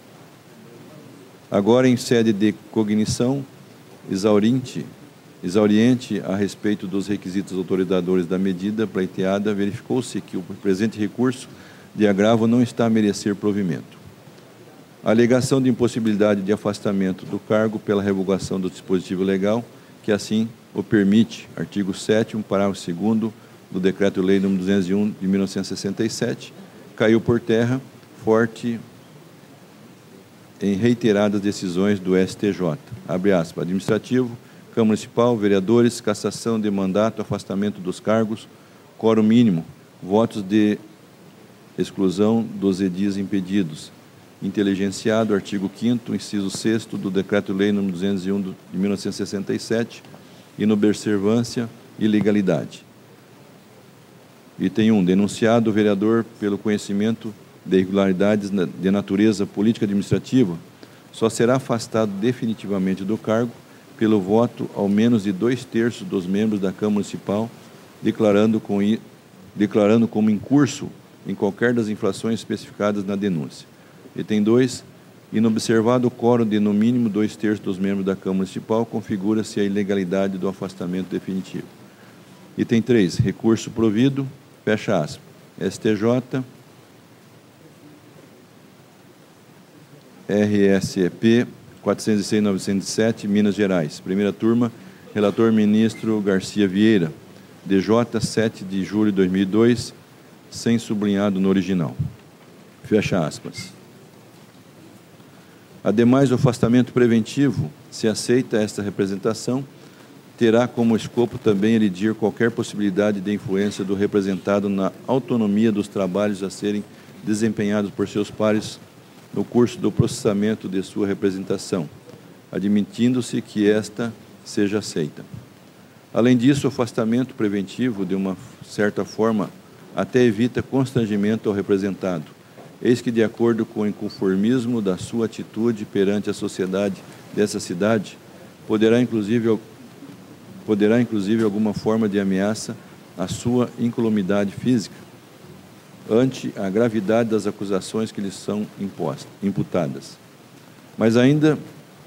Agora, em sede de cognição exauriente, exauriente a respeito dos requisitos autorizadores da medida pleiteada, verificou-se que o presente recurso de agravo não está a merecer provimento. A alegação de impossibilidade de afastamento do cargo pela revogação do dispositivo legal, que assim o permite, artigo sétimo, parágrafo segundo do Decreto-Lei número duzentos e um, de mil novecentos e sessenta e sete, caiu por terra, forte em reiteradas decisões do S T J. Abre aspas. Administrativo, Câmara Municipal, vereadores, cassação de mandato, afastamento dos cargos, quórum mínimo, votos de exclusão dos edis impedidos. Inteligenciado, artigo quinto, inciso sexto do Decreto-Lei número duzentos e um, de mil novecentos e sessenta e sete, inobservância e legalidade. Item um. Denunciado o vereador pelo conhecimento de irregularidades de natureza política administrativa, só será afastado definitivamente do cargo pelo voto ao menos de dois terços dos membros da Câmara Municipal, declarando, com, declarando como incurso em qualquer das infrações especificadas na denúncia. Item dois. Inobservado o quórum de, no mínimo, dois terços dos membros da Câmara Municipal, configura-se a ilegalidade do afastamento definitivo. Item três. Recurso provido, fecha aspas. S T J, R S E P quatrocentos e seis mil novecentos e sete, Minas Gerais. Primeira turma, relator ministro Garcia Vieira, D J, sete de julho de dois mil e dois, sem sublinhado no original. Fecha aspas. Ademais do afastamento preventivo, se aceita esta representação, terá como escopo também elidir qualquer possibilidade de influência do representado na autonomia dos trabalhos a serem desempenhados por seus pares no curso do processamento de sua representação, admitindo-se que esta seja aceita. Além disso, o afastamento preventivo, de uma certa forma, até evita constrangimento ao representado, eis que, de acordo com o inconformismo da sua atitude perante a sociedade dessa cidade, poderá inclusive, poderá, inclusive alguma forma de ameaça à sua incolumidade física, ante a gravidade das acusações que lhes são impostas, imputadas. Mas ainda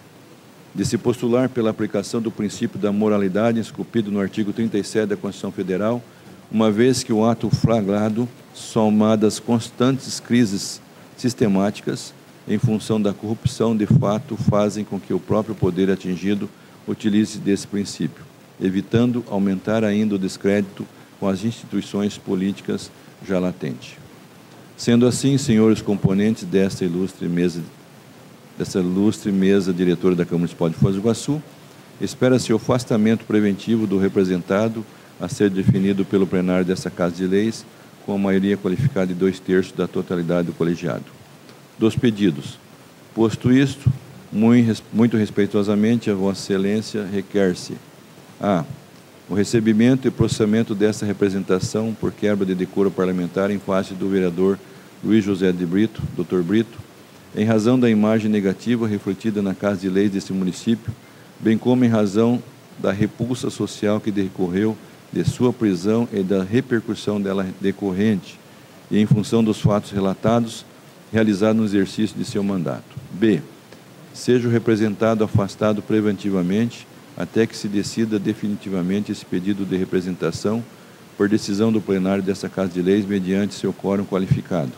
de se postular pela aplicação do princípio da moralidade esculpido no artigo trinta e sete da Constituição Federal, uma vez que o ato flagrado, somadas constantes crises sistemáticas em função da corrupção, de fato, fazem com que o próprio poder atingido utilize desse princípio, evitando aumentar ainda o descrédito com as instituições políticas já latente. Sendo assim, senhores componentes desta ilustre mesa, dessa ilustre mesa diretora da Câmara Municipal de Foz do Iguaçu, espera-se o afastamento preventivo do representado a ser definido pelo plenário desta Casa de Leis, com a maioria qualificada de dois terços da totalidade do colegiado. Dos pedidos. Posto isto, muito respeitosamente, a Vossa Excelência requer-se a o recebimento e processamento desta representação por quebra de decoro parlamentar em face do vereador Luiz José de Brito, doutor Brito, em razão da imagem negativa refletida na Casa de Leis deste município, bem como em razão da repulsa social que decorreu de sua prisão e da repercussão dela decorrente, e em função dos fatos relatados, realizado no exercício de seu mandato. B. Seja o representado afastado preventivamente, até que se decida definitivamente esse pedido de representação por decisão do plenário desta Casa de Leis mediante seu quórum qualificado.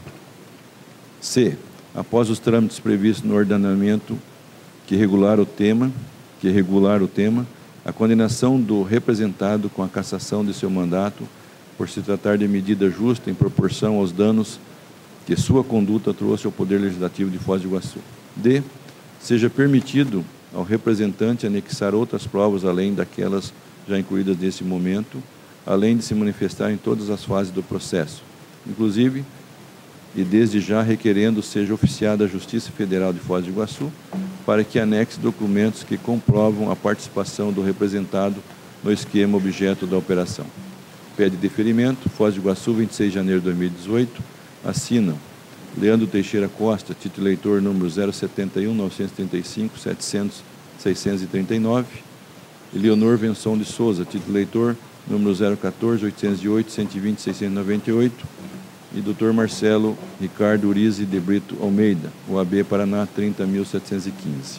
C. Após os trâmites previstos no ordenamento que regular o tema, que regular o tema, a condenação do representado com a cassação de seu mandato, por se tratar de medida justa em proporção aos danos que sua conduta trouxe ao Poder Legislativo de Foz do Iguaçu. D. Seja permitido ao representante anexar outras provas além daquelas já incluídas nesse momento, além de se manifestar em todas as fases do processo, inclusive, e desde já requerendo seja oficiada a Justiça Federal de Foz do Iguaçu, para que anexe documentos que comprovam a participação do representado no esquema objeto da operação. Pede deferimento, Foz do Iguaçu, vinte e seis de janeiro de dois mil e dezoito, assinam Leandro Teixeira Costa, título eleitor número zero setenta e um, novecentos e trinta e cinco, setecentos, seiscentos e trinta e nove, e Leonor Venção de Souza, título eleitor número zero quatorze, oitocentos e oito, cento e vinte, seiscentos e noventa e oito, e doutor Marcelo Ricardo Urize de Brito Almeida, O A B Paraná, trinta mil setecentos e quinze.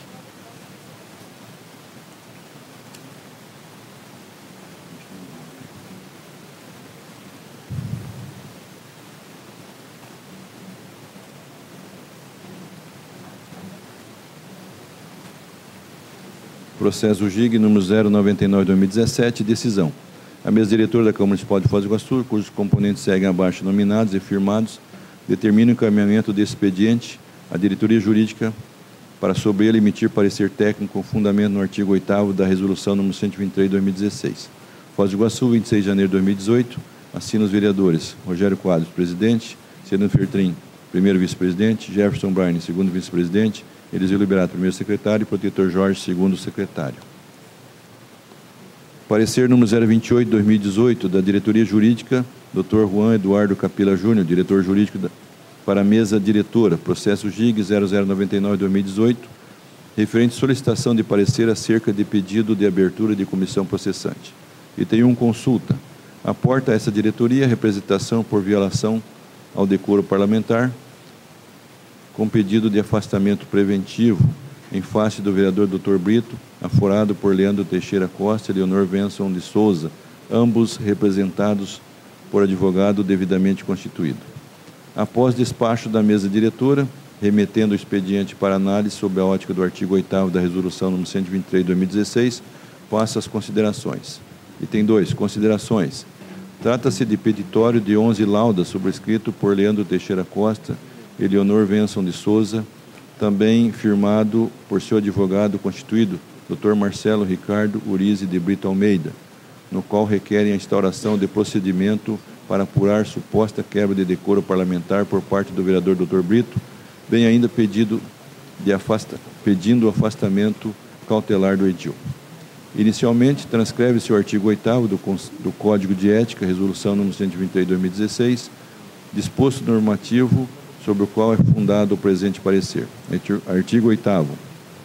Processo G I G, número zero noventa e nove, dois mil e dezessete, decisão. A mesa diretora da Câmara Municipal de Foz do Iguaçu, cujos componentes seguem abaixo nominados e firmados, determina o encaminhamento desse expediente à diretoria jurídica para sobre ele emitir parecer técnico com fundamento no artigo oitavo da resolução número cento e vinte e três, dois mil e dezesseis. Foz do Iguaçu, vinte e seis de janeiro de dois mil e dezoito, assina os vereadores Rogério Quadros, presidente, Celino Fertrin, primeiro vice-presidente, Jefferson Braine, segundo vice-presidente, Eliseu Liberato, primeiro secretário, e Protetor Jorge, segundo secretário. Parecer número zero vinte e oito, dois mil e dezoito, da Diretoria Jurídica, doutor Juan Eduardo Capila Júnior, diretor jurídico da, para a mesa diretora, processo G I G zero zero noventa e nove, dois mil e dezoito, referente à solicitação de parecer acerca de pedido de abertura de comissão processante. Item um, consulta. Aporta a essa diretoria representação por violação ao decoro parlamentar, com pedido de afastamento preventivo em face do vereador doutor Brito, aforado por Leandro Teixeira Costa e Leonor Venson de Souza, ambos representados por advogado devidamente constituído. Após despacho da mesa diretora, remetendo o expediente para análise sob a ótica do artigo oitavo da resolução número cento e vinte e três, dois mil e dezesseis, passa as considerações. Item dois, considerações. Trata-se de petitório de onze laudas sobrescrito por Leandro Teixeira Costa e Leonor Venson de Souza, também firmado por seu advogado constituído doutor Marcelo Ricardo Urize de Brito Almeida, no qual requerem a instauração de procedimento para apurar suposta quebra de decoro parlamentar por parte do vereador doutor Brito, bem ainda pedido de afasta, pedindo o afastamento cautelar do edil. Inicialmente, transcreve-se o artigo oitavo do, do Código de Ética, Resolução número cento e vinte e três de dois mil e dezesseis, disposto normativo sobre o qual é fundado o presente parecer. Artigo oitavo.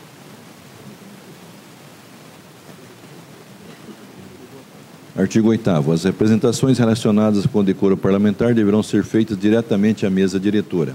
Artigo oitavo. As representações relacionadas com o decoro parlamentar deverão ser feitas diretamente à mesa diretora.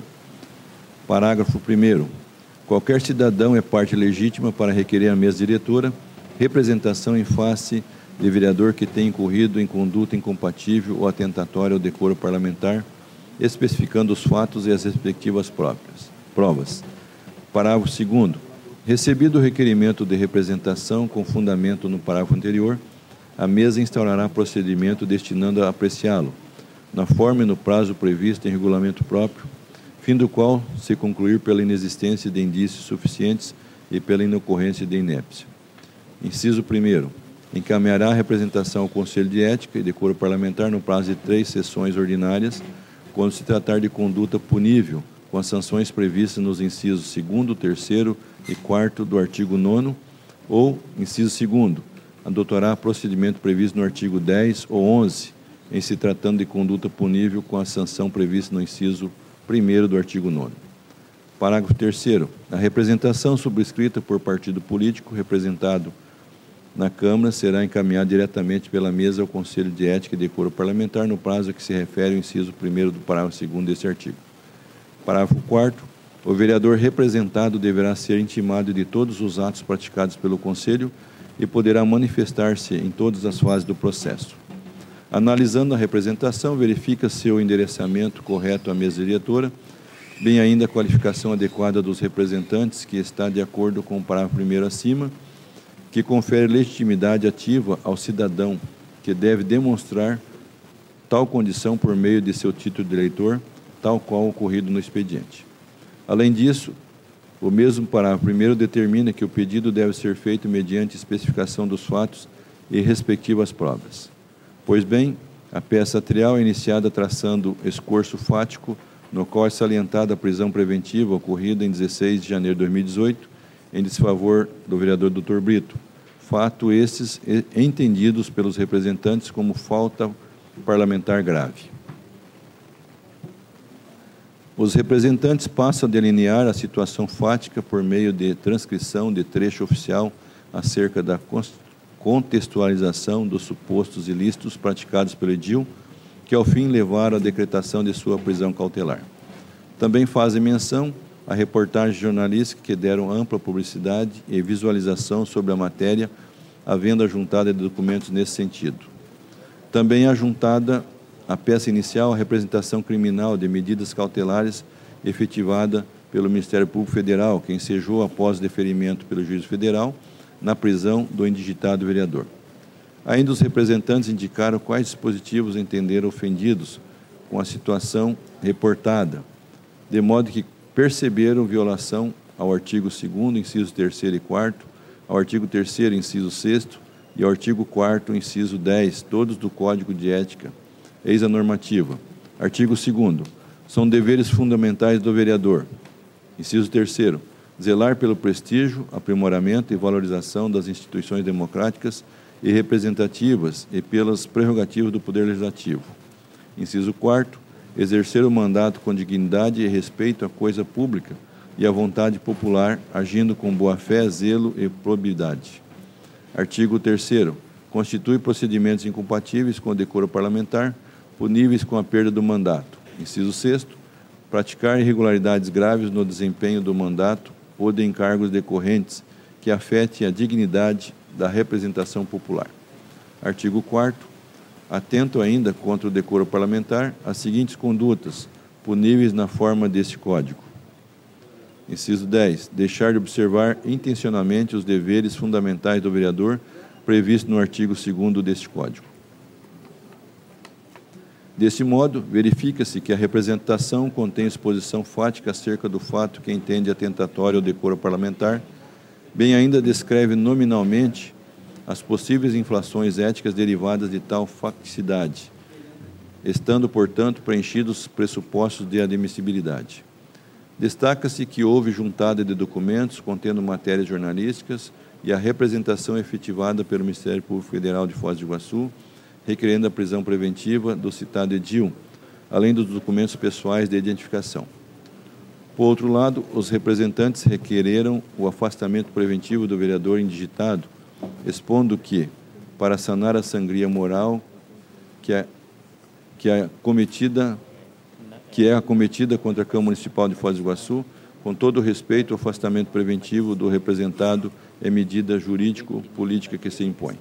Parágrafo primeiro. Qualquer cidadão é parte legítima para requerer à mesa diretora representação em face de vereador que tenha incorrido em conduta incompatível ou atentatória ao decoro parlamentar, especificando os fatos e as respectivas próprias, provas. Parágrafo segundo. Recebido o requerimento de representação com fundamento no parágrafo anterior, a mesa instaurará procedimento destinando a apreciá-lo, na forma e no prazo previsto em regulamento próprio, fim do qual se concluir pela inexistência de indícios suficientes e pela inocorrência de inépcia. Inciso primeiro. Encaminhará a representação ao Conselho de Ética e Decoro Parlamentar no prazo de três sessões ordinárias, quando se tratar de conduta punível, com as sanções previstas nos incisos segundo, terceiro e quarto do artigo nono, ou, inciso segundo, adotará procedimento previsto no artigo dez ou onze, em se tratando de conduta punível com a sanção prevista no inciso primeiro do artigo nono. Parágrafo terceiro. A representação subscrita por partido político representado na Câmara será encaminhada diretamente pela mesa ao Conselho de Ética e Decoro Parlamentar no prazo a que se refere o inciso primeiro do parágrafo segundo deste artigo. Parágrafo quarto. O vereador representado deverá ser intimado de todos os atos praticados pelo Conselho e poderá manifestar-se em todas as fases do processo. Analisando a representação, verifica-se o endereçamento correto à mesa diretora, bem ainda a qualificação adequada dos representantes, que está de acordo com o parágrafo primeiro acima, que confere legitimidade ativa ao cidadão, que deve demonstrar tal condição por meio de seu título de eleitor, tal qual ocorrido no expediente. Além disso, o mesmo parágrafo primeiro determina que o pedido deve ser feito mediante especificação dos fatos e respectivas provas. Pois bem, a peça atrial é iniciada traçando escorço fático, no qual é salientada a prisão preventiva ocorrida em dezesseis de janeiro de dois mil e dezoito, em desfavor do vereador doutor Brito, fato estes entendidos pelos representantes como falta parlamentar grave. Os representantes passam a delinear a situação fática por meio de transcrição de trecho oficial acerca da contextualização dos supostos ilícitos praticados pelo edil, que ao fim levaram à decretação de sua prisão cautelar. Também fazem menção a reportagens jornalísticas que deram ampla publicidade e visualização sobre a matéria, havendo ajuntada de documentos nesse sentido. Também ajuntada a peça inicial, a representação criminal de medidas cautelares efetivada pelo Ministério Público Federal, que ensejou após deferimento pelo juiz federal na prisão do indigitado vereador. Ainda os representantes indicaram quais dispositivos entenderam ofendidos com a situação reportada, de modo que perceberam violação ao artigo segundo, inciso terceiro e quarto, ao artigo terceiro, inciso sexto e ao artigo quarto, inciso dez, todos do Código de Ética. Eis a normativa. Artigo segundo. São deveres fundamentais do vereador. Inciso terceiro. Zelar pelo prestígio, aprimoramento e valorização das instituições democráticas e representativas e pelas prerrogativas do Poder Legislativo. Inciso quarto. Exercer o mandato com dignidade e respeito à coisa pública e à vontade popular, agindo com boa-fé, zelo e probidade. Artigo terceiro. Constitui procedimentos incompatíveis com o decoro parlamentar, puníveis com a perda do mandato. Inciso sexto. Praticar irregularidades graves no desempenho do mandato ou de encargos decorrentes que afetem a dignidade da representação popular. Artigo quarto. Atento ainda contra o decoro parlamentar, as seguintes condutas, puníveis na forma deste Código. Inciso dez. Deixar de observar intencionalmente os deveres fundamentais do vereador previsto no artigo segundo deste Código. Desse modo, verifica-se que a representação contém exposição fática acerca do fato que entende atentatório ao decoro parlamentar, bem ainda descreve nominalmente as possíveis infrações éticas derivadas de tal facticidade, estando, portanto, preenchidos os pressupostos de admissibilidade. Destaca-se que houve juntada de documentos contendo matérias jornalísticas e a representação efetivada pelo Ministério Público Federal de Foz do Iguaçu, requerendo a prisão preventiva do citado edil, além dos documentos pessoais de identificação. Por outro lado, os representantes requereram o afastamento preventivo do vereador indigitado, expondo que, para sanar a sangria moral que é, que é cometida que é acometida contra a Câmara Municipal de Foz do Iguaçu, com todo o respeito, o afastamento preventivo do representado é medida jurídico-política que se impõe.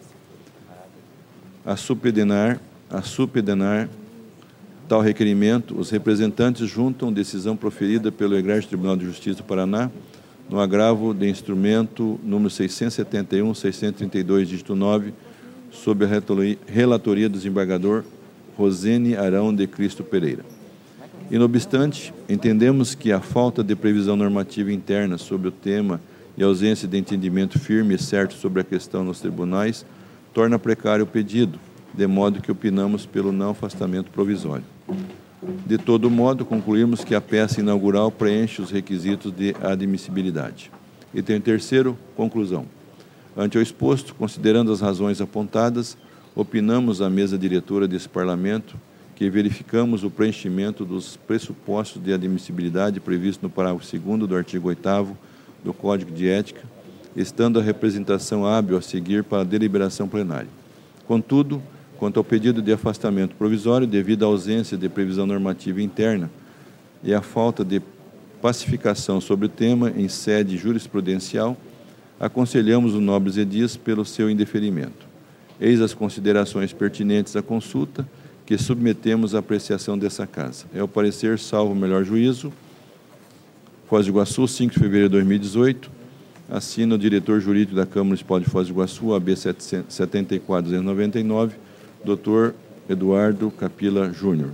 A subpedenar, a subpedenar tal requerimento, os representantes juntam decisão proferida pelo Egrégio Tribunal de Justiça do Paraná, no agravo de instrumento número seiscentos e setenta e um, seiscentos e trinta e dois, dígito nove, sob a relatoria do desembargador Rosene Arão de Cristo Pereira. E, não obstante, entendemos que a falta de previsão normativa interna sobre o tema e a ausência de entendimento firme e certo sobre a questão nos tribunais torna precário o pedido, de modo que opinamos pelo não afastamento provisório. De todo modo, concluímos que a peça inaugural preenche os requisitos de admissibilidade. E tem terceiro, conclusão. Ante o exposto, considerando as razões apontadas, opinamos à mesa diretora desse Parlamento que verificamos o preenchimento dos pressupostos de admissibilidade previsto no parágrafo segundo do artigo oitavo do Código de Ética, estando a representação hábil a seguir para a deliberação plenária. Contudo, quanto ao pedido de afastamento provisório, devido à ausência de previsão normativa interna e à falta de pacificação sobre o tema em sede jurisprudencial, aconselhamos o nobres edis pelo seu indeferimento. Eis as considerações pertinentes à consulta que submetemos à apreciação dessa Casa. É o parecer, salvo o melhor juízo, Foz do Iguaçu, cinco de fevereiro de dois mil e dezoito, assina o diretor jurídico da Câmara Municipal de Foz do Iguaçu, A B setenta e quatro, duzentos e noventa e nove, doutor Eduardo Capila Júnior.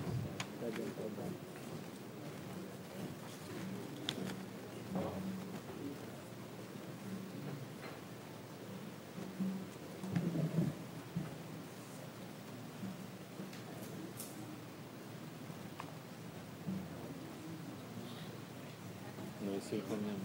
Não, esse é o encaminhamento.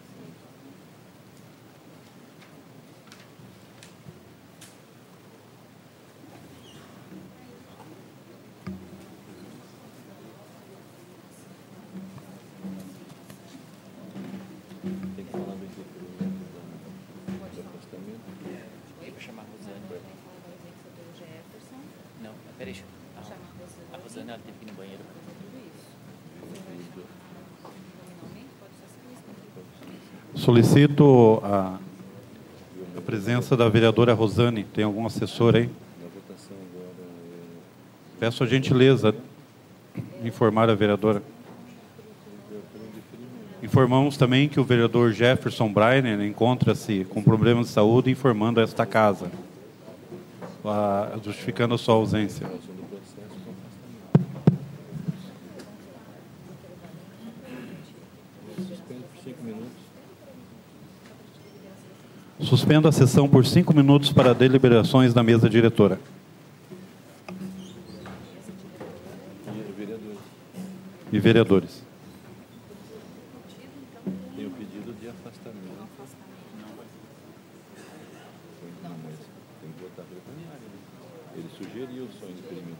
Tem que falar do indeferimento do afastamento. Oi? Vou chamar a Rosane. Vai falar da ausência do Jefferson. Não, peraí. A, a Rosane ela teve que ir no banheiro. Solicito a, a presença da vereadora Rosane. Tem algum assessor aí? Peço a gentileza de informar a vereadora. Informamos também que o vereador Jefferson Breiner encontra-se com problemas de saúde, informando esta Casa, a, justificando a sua ausência. Suspendo a sessão por cinco minutos para deliberações da mesa diretora. E vereadores. Tem o pedido de afastamento. Não, mas tem que votar pelo plenário. Ele sugeriu o sonho de experimento.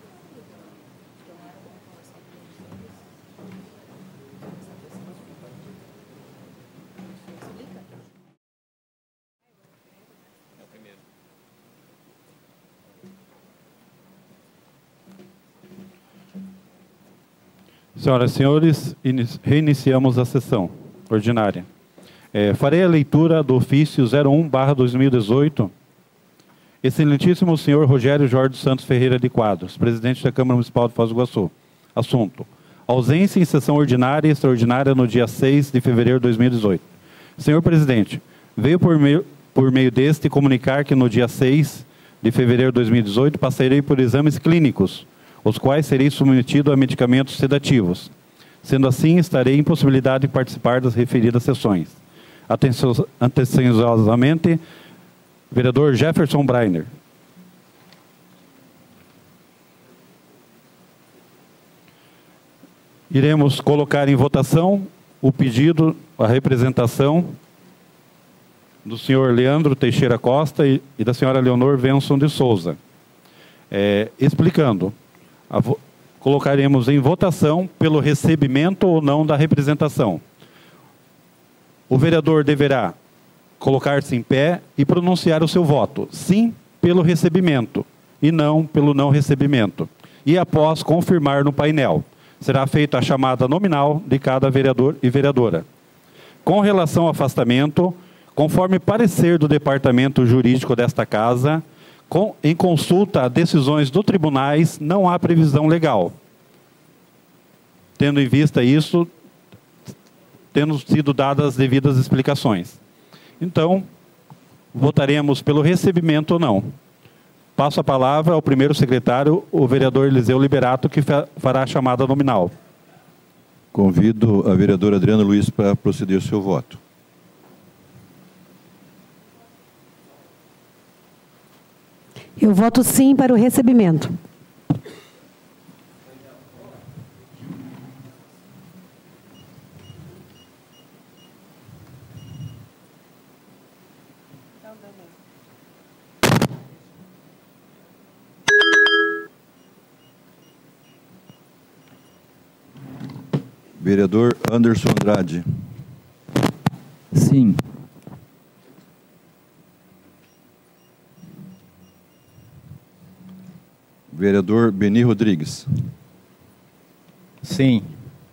Senhoras e senhores, reiniciamos a sessão ordinária. É, farei a leitura do ofício zero um barra dois mil e dezoito. Excelentíssimo senhor Rogério Jorge Santos Ferreira de Quadros, presidente da Câmara Municipal de Foz do Iguaçu. Assunto: ausência em sessão ordinária e extraordinária no dia seis de fevereiro de dois mil e dezoito. Senhor presidente, veio por meio, por meio deste comunicar que no dia seis de fevereiro de dois mil e dezoito passarei por exames clínicos, os quais serei submetido a medicamentos sedativos. Sendo assim, estarei em possibilidade de participar das referidas sessões. Atenciosamente, vereador Jefferson Breiner. Iremos colocar em votação o pedido, a representação do senhor Leandro Teixeira Costa e, e da senhora Leonor Venson de Souza. É, explicando, a, colocaremos em votação pelo recebimento ou não da representação. O vereador deverá colocar-se em pé e pronunciar o seu voto, sim, pelo recebimento e não pelo não recebimento. E após confirmar no painel, será feita a chamada nominal de cada vereador e vereadora. Com relação ao afastamento, conforme parecer do Departamento Jurídico desta Casa, com, em consulta a decisões dos tribunais, não há previsão legal. Tendo em vista isso, tendo sido dadas as devidas explicações. Então, votaremos pelo recebimento ou não. Passo a palavra ao primeiro secretário, o vereador Eliseu Liberato, que fará a chamada nominal. Convido a vereadora Adriana Luiz para proceder o seu voto. Eu voto sim para o recebimento. Vereador Anderson Andrade. Sim. Vereador Beni Rodrigues. Sim.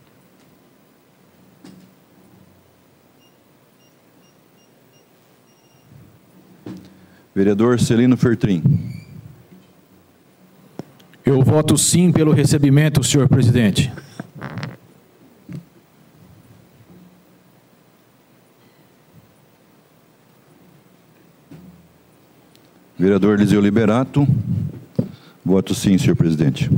Vereador Celino Fertrin. Eu voto sim pelo recebimento, senhor presidente. Vereador Eliseu Liberato. Voto sim, senhor presidente.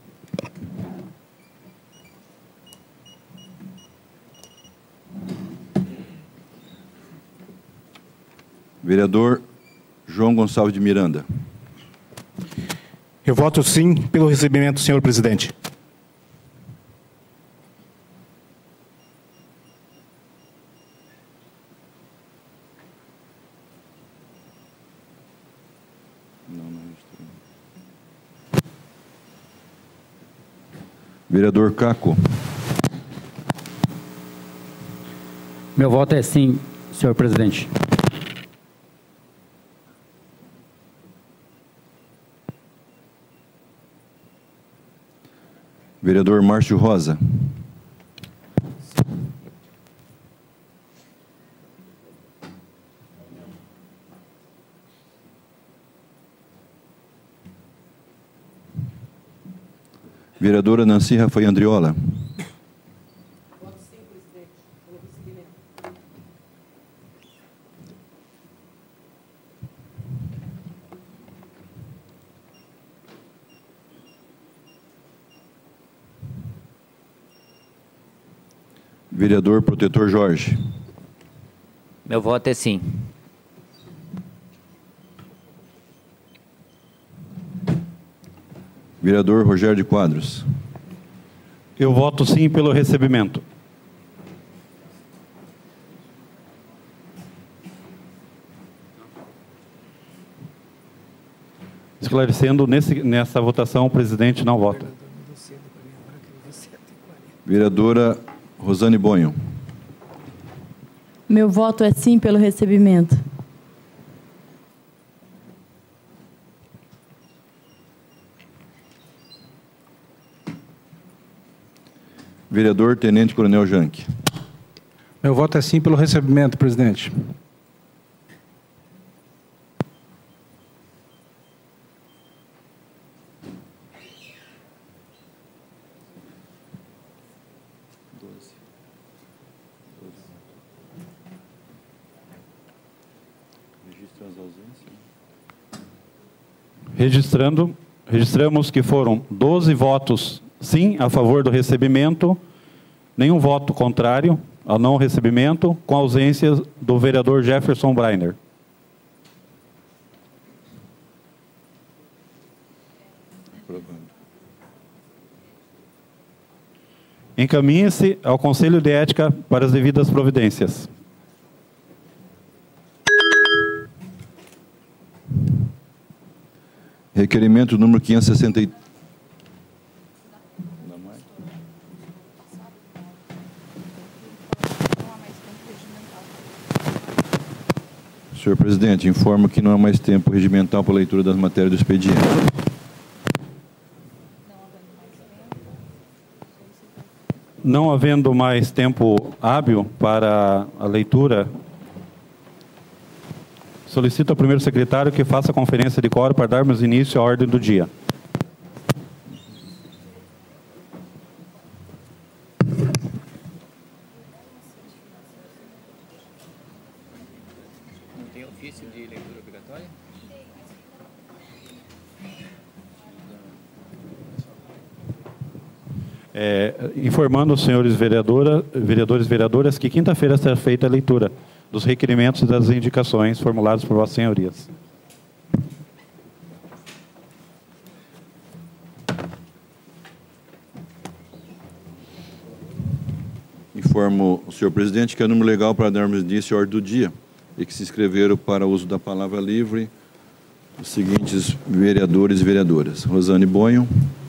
Vereador João Gonçalves de Miranda. Eu voto sim pelo recebimento, senhor presidente. Vereador Caco. Meu voto é sim, senhor presidente. Vereador Márcio Rosa. Vereadora Nancy Rafael Andriola. Voto sim, presidente, pelo recebimento. Vereador Protetor Jorge. Meu voto é sim. Vereador Rogério de Quadros. Eu voto sim pelo recebimento. Esclarecendo, nesse, nessa votação o presidente não vota. Vereadora Rosane Bonho. Meu voto é sim pelo recebimento. Vereador Tenente Coronel Janke. Meu voto é sim pelo recebimento, presidente. Registrando, registramos que foram doze votos sim a favor do recebimento, nenhum voto contrário ao não recebimento, com a ausência do vereador Jefferson Breiner. Encaminhe-se ao Conselho de Ética para as devidas providências. Requerimento número quinhentos e sessenta e três. Senhor presidente, informo que não há mais tempo regimental para a leitura das matérias do expediente. Não havendo mais tempo hábil para a leitura, solicito ao primeiro secretário que faça a conferência de quórum para darmos início à ordem do dia. Não tem ofício de leitura obrigatória? É, informando os senhores vereadora, vereadores e vereadoras que quinta-feira será feita a leitura dos requerimentos e das indicações formulados por vossas senhorias. Informo o senhor presidente que é o número legal para darmos início à ordem do dia e que se inscreveram para o uso da palavra livre os seguintes vereadores e vereadoras: Rosane Bonho,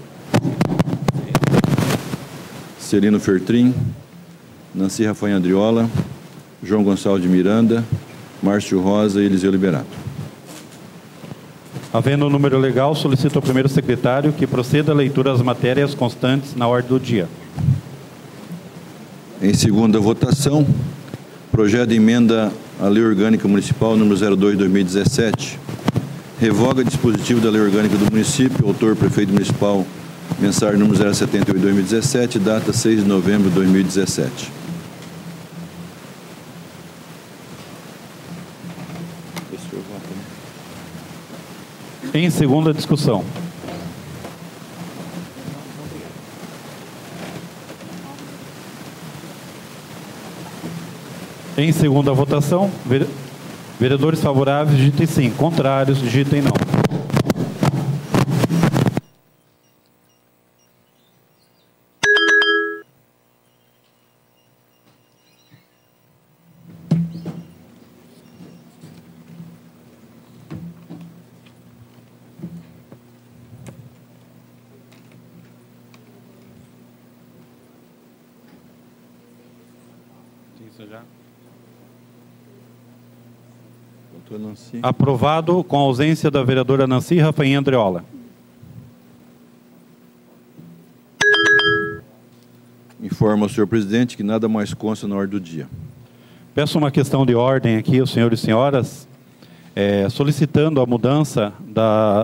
Celino Fertrin, Nancy Rafael Andriola, João Gonçalves de Miranda, Márcio Rosa e Eliseu Liberato. Havendo o número legal, solicito ao primeiro secretário que proceda à leitura das matérias constantes na ordem do dia. Em segunda votação, projeto de emenda à Lei Orgânica Municipal número zero dois barra dois mil e dezessete, revoga dispositivo da Lei Orgânica do Município, autor Prefeito Municipal, mensário número zero setenta e oito barra dois mil e dezessete, data seis de novembro de dois mil e dezessete. Em segunda discussão. Em segunda votação, vereadores favoráveis digitem sim, contrários digitem não. Já. Aprovado com a ausência da vereadora Nancy Rafael Andriola. Informo ao senhor presidente que nada mais consta na ordem do dia. Peço uma questão de ordem aqui aos senhores e senhoras, é, solicitando a mudança da,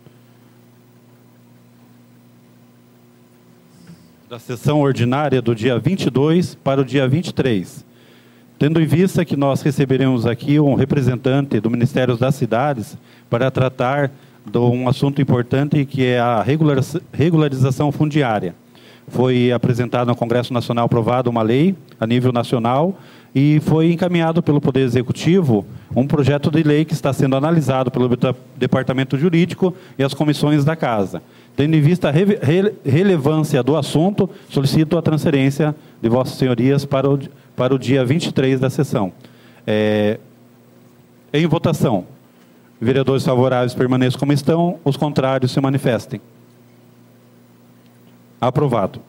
da sessão ordinária do dia vinte e dois para o dia vinte e três. Tendo em vista que nós receberemos aqui um representante do Ministério das Cidades para tratar de um assunto importante que é a regularização fundiária. Foi apresentado no Congresso Nacional, aprovada uma lei a nível nacional e foi encaminhado pelo Poder Executivo um projeto de lei que está sendo analisado pelo Departamento Jurídico e as comissões da Casa. Tendo em vista a re re relevância do assunto, solicito a transferência de vossas senhorias para o, para o dia vinte e três da sessão. É, em votação, vereadores favoráveis permaneçam como estão, os contrários se manifestem. Aprovado.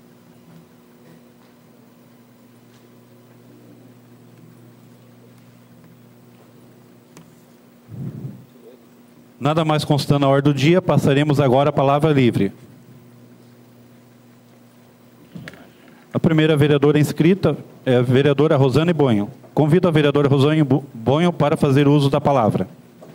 Nada mais constando na ordem do dia, passaremos agora a palavra livre. A primeira vereadora inscrita é a vereadora Rosane Bonho. Convido a vereadora Rosane Bonho para fazer uso da palavra.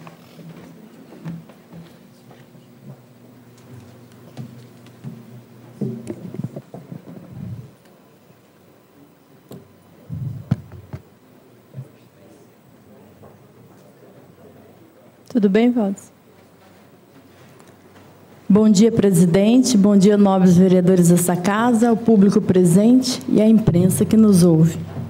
Tudo bem, Valdes? Bom dia, presidente. Bom dia, nobres vereadores dessa casa, ao público presente e à imprensa que nos ouve.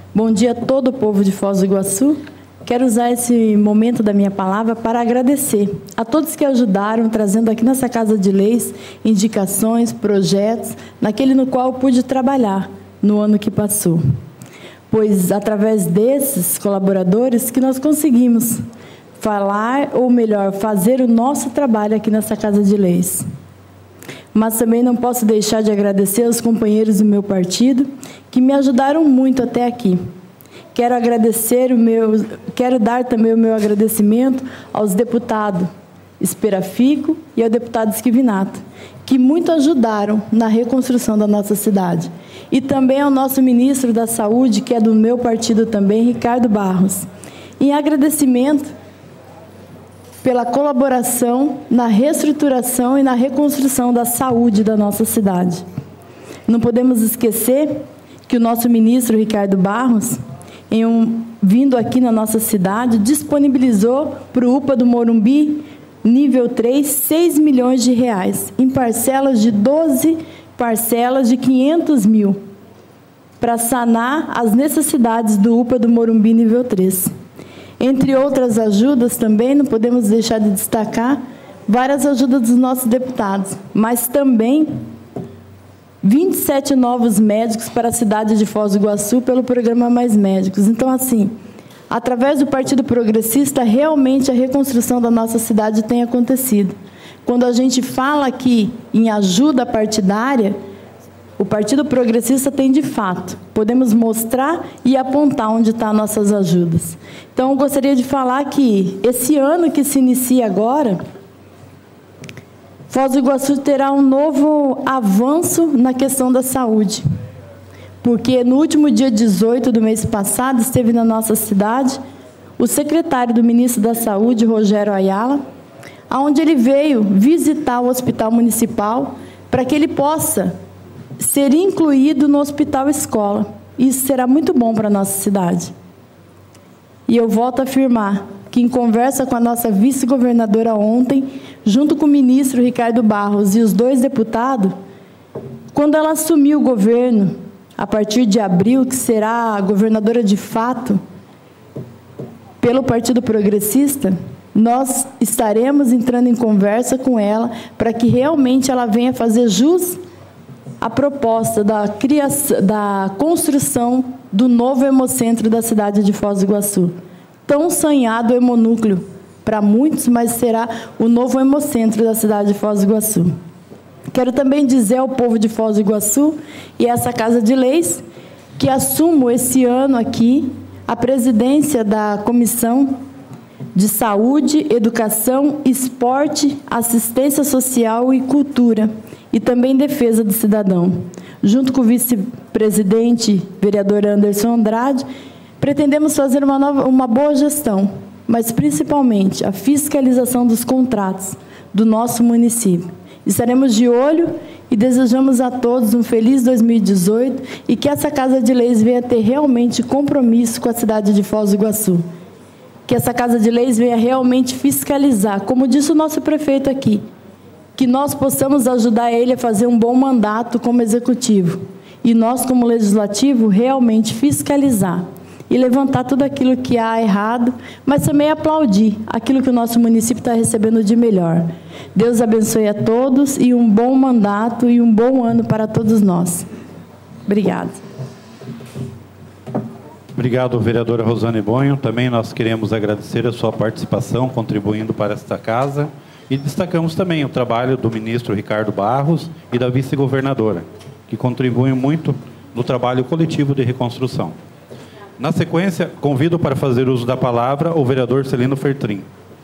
Bom dia a todo o povo de Foz do Iguaçu. Quero usar esse momento da minha palavra para agradecer a todos que ajudaram, trazendo aqui nessa Casa de Leis indicações, projetos, naquele no qual eu pude trabalhar no ano que passou. Pois, através desses colaboradores, que nós conseguimos falar, ou melhor, fazer o nosso trabalho aqui nessa Casa de Leis. Mas também não posso deixar de agradecer aos companheiros do meu partido, que me ajudaram muito até aqui. Quero agradecer o meu, quero dar também o meu agradecimento aos deputados Esperafico e ao deputado Esquivinato, que muito ajudaram na reconstrução da nossa cidade. E também ao nosso ministro da Saúde, que é do meu partido também, Ricardo Barros. Em agradecimento pela colaboração na reestruturação e na reconstrução da saúde da nossa cidade. Não podemos esquecer que o nosso ministro Ricardo Barros, em um, vindo aqui na nossa cidade, disponibilizou para o U P A do Morumbi, nível três, seis milhões de reais, em parcelas de doze parcelas de quinhentos mil, para sanar as necessidades do U P A do Morumbi, nível três. Entre outras ajudas também, não podemos deixar de destacar várias ajudas dos nossos deputados, mas também vinte e sete novos médicos para a cidade de Foz do Iguaçu pelo programa Mais Médicos. Então, assim, através do Partido Progressista, realmente a reconstrução da nossa cidade tem acontecido. Quando a gente fala aqui em ajuda partidária, o Partido Progressista tem de fato. Podemos mostrar e apontar onde estão nossas ajudas. Então, eu gostaria de falar que esse ano que se inicia agora, Foz do Iguaçu terá um novo avanço na questão da saúde. Porque no último dia dezoito do mês passado, esteve na nossa cidade o secretário do ministro da Saúde, Rogério Ayala, onde ele veio visitar o Hospital Municipal para que ele possa ser incluído no Hospital Escola. Isso será muito bom para a nossa cidade. E eu volto a afirmar que, em conversa com a nossa vice-governadora ontem, junto com o ministro Ricardo Barros e os dois deputados, quando ela assumiu o governo, a partir de abril, que será a governadora de fato, pelo Partido Progressista, nós estaremos entrando em conversa com ela para que realmente ela venha fazer jus à proposta da, criação, da construção do novo hemocentro da cidade de Foz do Iguaçu. Tão sonhado hemonúcleo para muitos, mas será o novo hemocentro da cidade de Foz do Iguaçu. Quero também dizer ao povo de Foz do Iguaçu e essa Casa de Leis que assumo esse ano aqui a presidência da Comissão de Saúde, Educação, Esporte, Assistência Social e Cultura, e também Defesa do Cidadão. Junto com o vice-presidente, vereador Anderson Andrade, pretendemos fazer uma, nova, uma boa gestão, mas principalmente a fiscalização dos contratos do nosso município. Estaremos de olho e desejamos a todos um feliz dois mil e dezoito e que essa Casa de Leis venha ter realmente compromisso com a cidade de Foz do Iguaçu. Que essa Casa de Leis venha realmente fiscalizar, como disse o nosso prefeito aqui, que nós possamos ajudar ele a fazer um bom mandato como executivo. E nós, como legislativo, realmente fiscalizar e levantar tudo aquilo que há errado, mas também aplaudir aquilo que o nosso município está recebendo de melhor. Deus abençoe a todos e um bom mandato e um bom ano para todos nós. Obrigada. Obrigado, vereadora Rosane Bonho. Também nós queremos agradecer a sua participação, contribuindo para esta casa. E destacamos também o trabalho do ministro Ricardo Barros e da vice-governadora, que contribuem muito no trabalho coletivo de reconstrução. Na sequência, convido para fazer uso da palavra o vereador Celino Fertrin.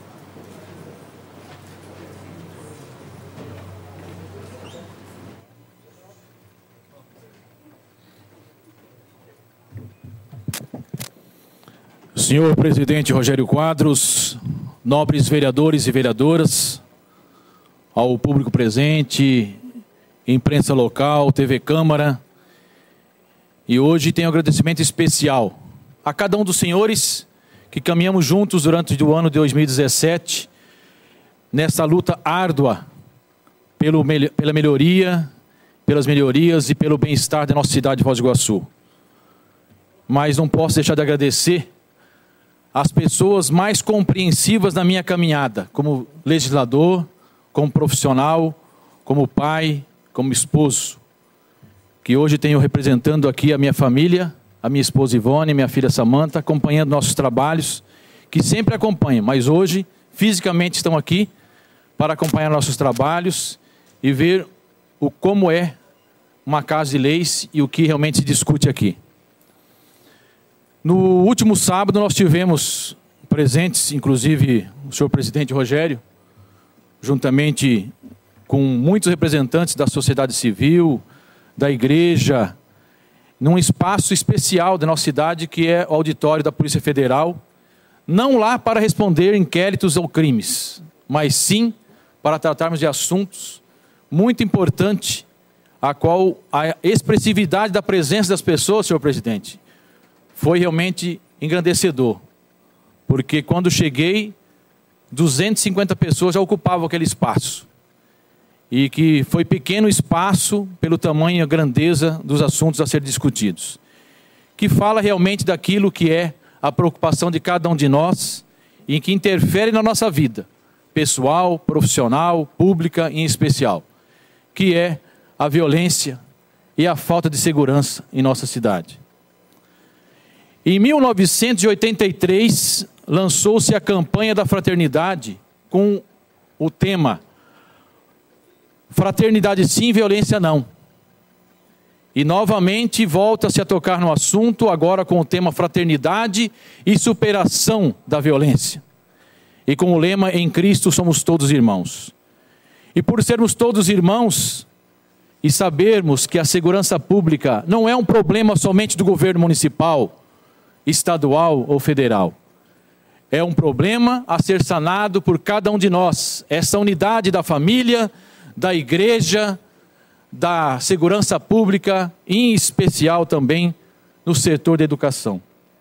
Senhor presidente Rogério Quadros, nobres vereadores e vereadoras, ao público presente, imprensa local, T V Câmara, e hoje tenho um agradecimento especial a cada um dos senhores que caminhamos juntos durante o ano de dois mil e dezessete, nessa luta árdua pelo, pela melhoria, pelas melhorias e pelo bem-estar da nossa cidade de Foz do Iguaçu. mas não posso deixar de agradecer as pessoas mais compreensivas na minha caminhada, como legislador, como profissional, como pai, como esposo, que hoje tenho representando aqui a minha família, a minha esposa Ivone, minha filha Samanta, acompanhando nossos trabalhos, que sempre acompanham, mas hoje fisicamente estão aqui para acompanhar nossos trabalhos e ver o como é uma casa de leis e o que realmente se discute aqui. No último sábado nós tivemos presentes, inclusive o senhor presidente Rogério, juntamente com muitos representantes da sociedade civil, da igreja, num espaço especial da nossa cidade, que é o auditório da Polícia Federal, não lá para responder inquéritos ou crimes, mas sim para tratarmos de assuntos muito importantes, a qual a expressividade da presença das pessoas, senhor presidente, foi realmente engrandecedor, porque quando cheguei, duzentas e cinquenta pessoas já ocupavam aquele espaço, e que foi pequeno espaço pelo tamanho e a grandeza dos assuntos a serem discutidos, que fala realmente daquilo que é a preocupação de cada um de nós, e que interfere na nossa vida, pessoal, profissional, pública em especial, que é a violência e a falta de segurança em nossa cidade. Em mil novecentos e oitenta e três, lançou-se a campanha da fraternidade com o tema Fraternidade sim, violência não. E novamente volta-se a tocar no assunto, agora com o tema Fraternidade e superação da violência. E com o lema Em Cristo somos todos irmãos. E por sermos todos irmãos e sabermos que a segurança pública não é um problema somente do governo municipal, estadual ou federal. É um problema a ser sanado por cada um de nós. Essa unidade da família, da igreja, da segurança pública, em especial também no setor da educação.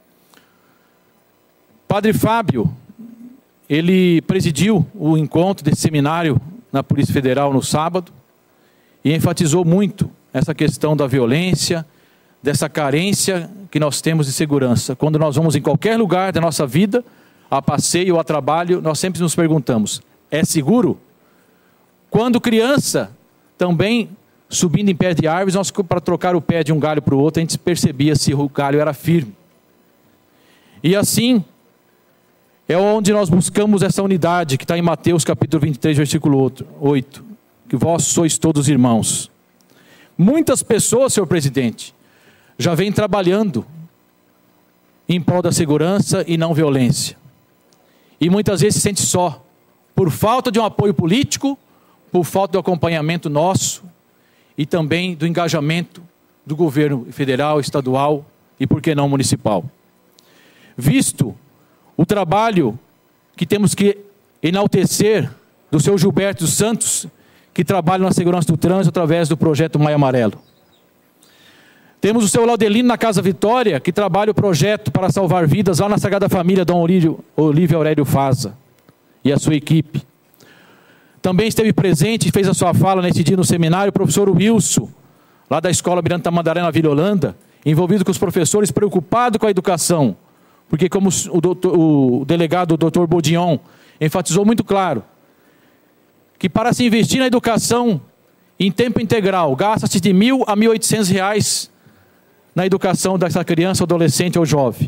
Padre Fábio, ele presidiu o encontro desse seminário na Polícia Federal no sábado e enfatizou muito essa questão da violência, dessa carência que nós temos de segurança. Quando nós vamos em qualquer lugar da nossa vida, a passeio ou a trabalho, nós sempre nos perguntamos, é seguro? Quando criança, também subindo em pé de árvores, nós, para trocar o pé de um galho para o outro, a gente percebia se o galho era firme. E assim, é onde nós buscamos essa unidade, que está em Mateus capítulo vinte e três, versículo oito, que vós sois todos irmãos. Muitas pessoas, senhor presidente, já vêm trabalhando em prol da segurança e não violência. E muitas vezes se sente só, por falta de um apoio político, por falta do acompanhamento nosso e também do engajamento do governo federal, estadual e, por que não, municipal. Visto o trabalho que temos que enaltecer do seu Gilberto dos Santos, que trabalha na segurança do trânsito através do projeto Maio Amarelo. Temos o seu Laudelino na Casa Vitória, que trabalha o projeto para salvar vidas lá na Sagrada Família, Dom Olívio Aurélio Faza e a sua equipe. Também esteve presente e fez a sua fala nesse dia no seminário o professor Wilson, lá da Escola Miranda Tamandaré, na Vila Holanda, envolvido com os professores, preocupado com a educação, porque como o, doutor, o delegado, o doutor Bodion, enfatizou muito claro, que para se investir na educação em tempo integral, gasta-se de mil a mil e oitocentos reais na educação dessa criança, adolescente ou jovem.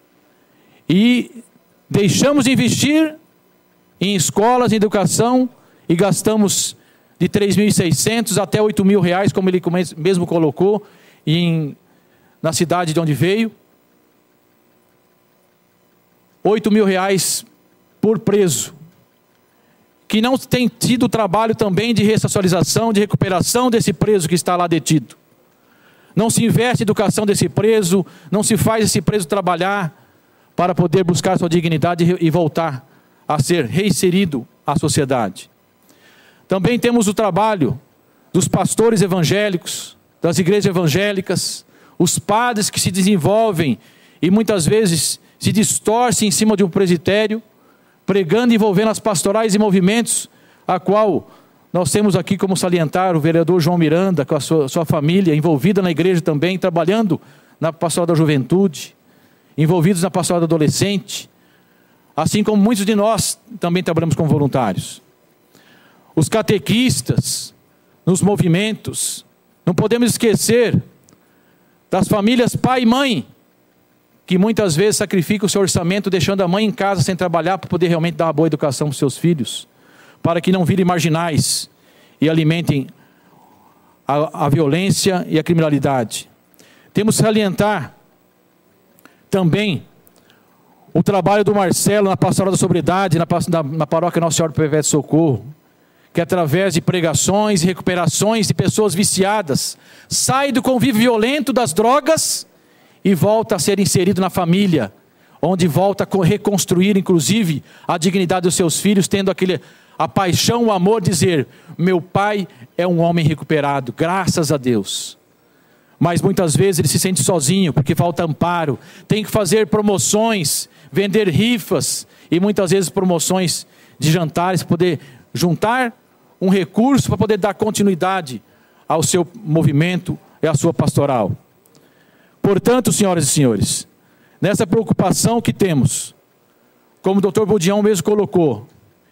E deixamos de investir em escolas, em educação, e gastamos de três mil e seiscentos até oito mil reais, como ele mesmo colocou, em, na cidade de onde veio. oito mil reais por preso, que não tem tido trabalho também de ressocialização, de recuperação desse preso que está lá detido. Não se investe em educação desse preso, não se faz esse preso trabalhar para poder buscar sua dignidade e voltar a ser reinserido à sociedade. Também temos o trabalho dos pastores evangélicos, das igrejas evangélicas, os padres que se desenvolvem e muitas vezes se distorcem em cima de um presbitério, pregando e envolvendo as pastorais e movimentos, a qual nós temos aqui como salientar o vereador João Miranda, com a sua, sua família, envolvida na igreja também, trabalhando na pastoral da juventude, envolvidos na pastoral do adolescente, assim como muitos de nós também trabalhamos como voluntários. Os catequistas, nos movimentos, não podemos esquecer das famílias pai e mãe, que muitas vezes sacrificam o seu orçamento, deixando a mãe em casa sem trabalhar para poder realmente dar uma boa educação para os seus filhos, para que não virem marginais e alimentem a, a violência e a criminalidade. Temos que salientar também o trabalho do Marcelo na Pastoral da Sobriedade, na, na, na Paróquia Nossa Senhora do Perpétuo Socorro, que através de pregações e recuperações de pessoas viciadas, sai do convívio violento das drogas e volta a ser inserido na família, onde volta a reconstruir, inclusive, a dignidade dos seus filhos, tendo aquele, a paixão, o amor, dizer, meu pai é um homem recuperado, graças a Deus. Mas muitas vezes ele se sente sozinho, porque falta amparo, tem que fazer promoções, vender rifas, e muitas vezes promoções de jantares, poder juntar um recurso para poder dar continuidade ao seu movimento e à sua pastoral. Portanto, senhoras e senhores, nessa preocupação que temos, como o doutor Budião mesmo colocou,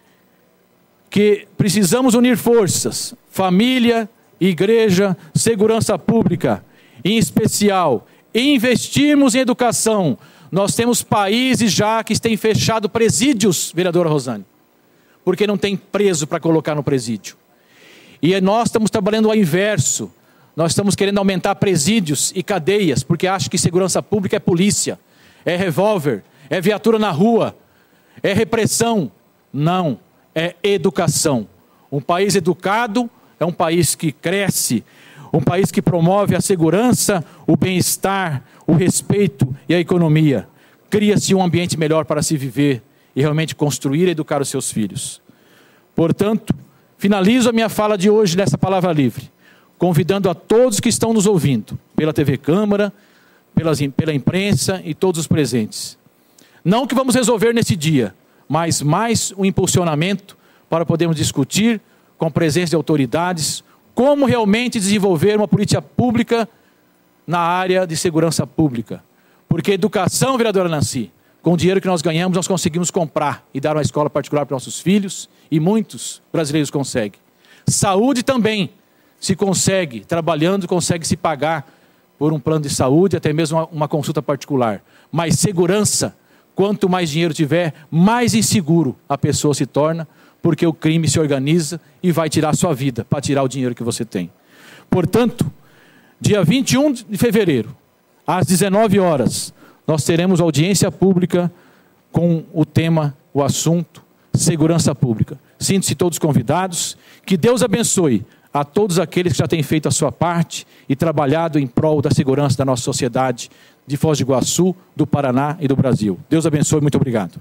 que precisamos unir forças, família, igreja, segurança pública, em especial, investirmos em educação. Nós temos países já que têm fechado presídios, vereadora Rosane, porque não tem preso para colocar no presídio. E nós estamos trabalhando ao inverso. Nós estamos querendo aumentar presídios e cadeias, porque acham que segurança pública é polícia, é revólver, é viatura na rua, é repressão. Não, é educação. Um país educado é um país que cresce, um país que promove a segurança, o bem-estar, o respeito e a economia. Cria-se um ambiente melhor para se viver e realmente construir e educar os seus filhos. Portanto, finalizo a minha fala de hoje nessa palavra livre, convidando a todos que estão nos ouvindo, pela T V Câmara, pelas, pela imprensa e todos os presentes. Não que vamos resolver nesse dia, mas mais um impulsionamento para podermos discutir, com presença de autoridades, como realmente desenvolver uma política pública na área de segurança pública. Porque educação, vereadora Nancy, com o dinheiro que nós ganhamos, nós conseguimos comprar e dar uma escola particular para nossos filhos, e muitos brasileiros conseguem. Saúde também se consegue, trabalhando, consegue se pagar por um plano de saúde, até mesmo uma, uma consulta particular. Mas segurança, quanto mais dinheiro tiver, mais inseguro a pessoa se torna, porque o crime se organiza e vai tirar a sua vida, para tirar o dinheiro que você tem. Portanto, dia vinte e um de fevereiro, às dezenove horas, nós teremos audiência pública com o tema, o assunto, segurança pública. Sintam-se todos convidados, que Deus abençoe a todos aqueles que já têm feito a sua parte e trabalhado em prol da segurança da nossa sociedade, de Foz do Iguaçu, do Paraná e do Brasil. Deus abençoe, muito obrigado.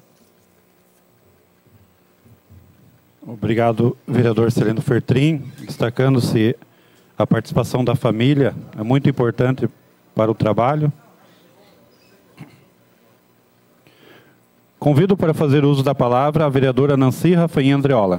Obrigado, vereador Celino Fertrin. Destacando-se a participação da família, é muito importante para o trabalho. Convido para fazer uso da palavra a vereadora Nancy Rafaim Andreola.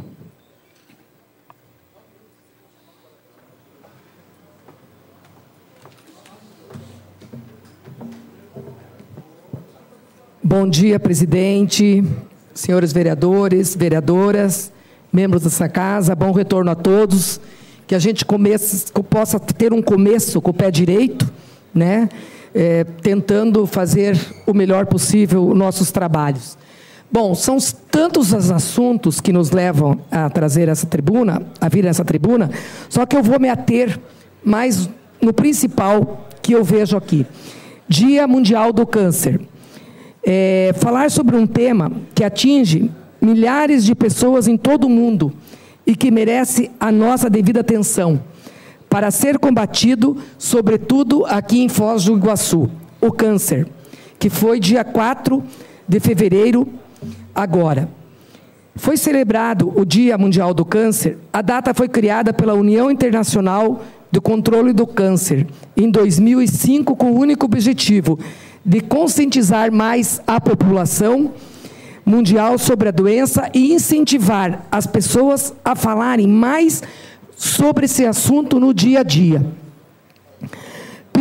Bom dia, presidente, senhores vereadores, vereadoras, membros dessa casa, bom retorno a todos, que a gente comece, possa ter um começo com o pé direito, né? É, tentando fazer o melhor possível os nossos trabalhos. Bom, são tantos os assuntos que nos levam a trazer essa tribuna, a vir nessa tribuna, só que eu vou me ater mais no principal que eu vejo aqui. Dia Mundial do Câncer. É, falar sobre um tema que atinge milhares de pessoas em todo o mundo e que merece a nossa devida atenção para ser combatido, sobretudo aqui em Foz do Iguaçu, o câncer, que foi dia quatro de fevereiro agora. Foi celebrado o Dia Mundial do Câncer. A data foi criada pela União Internacional do Controle do Câncer em dois mil e cinco, com o único objetivo de conscientizar mais a população mundial sobre a doença e incentivar as pessoas a falarem mais sobre esse assunto no dia a dia.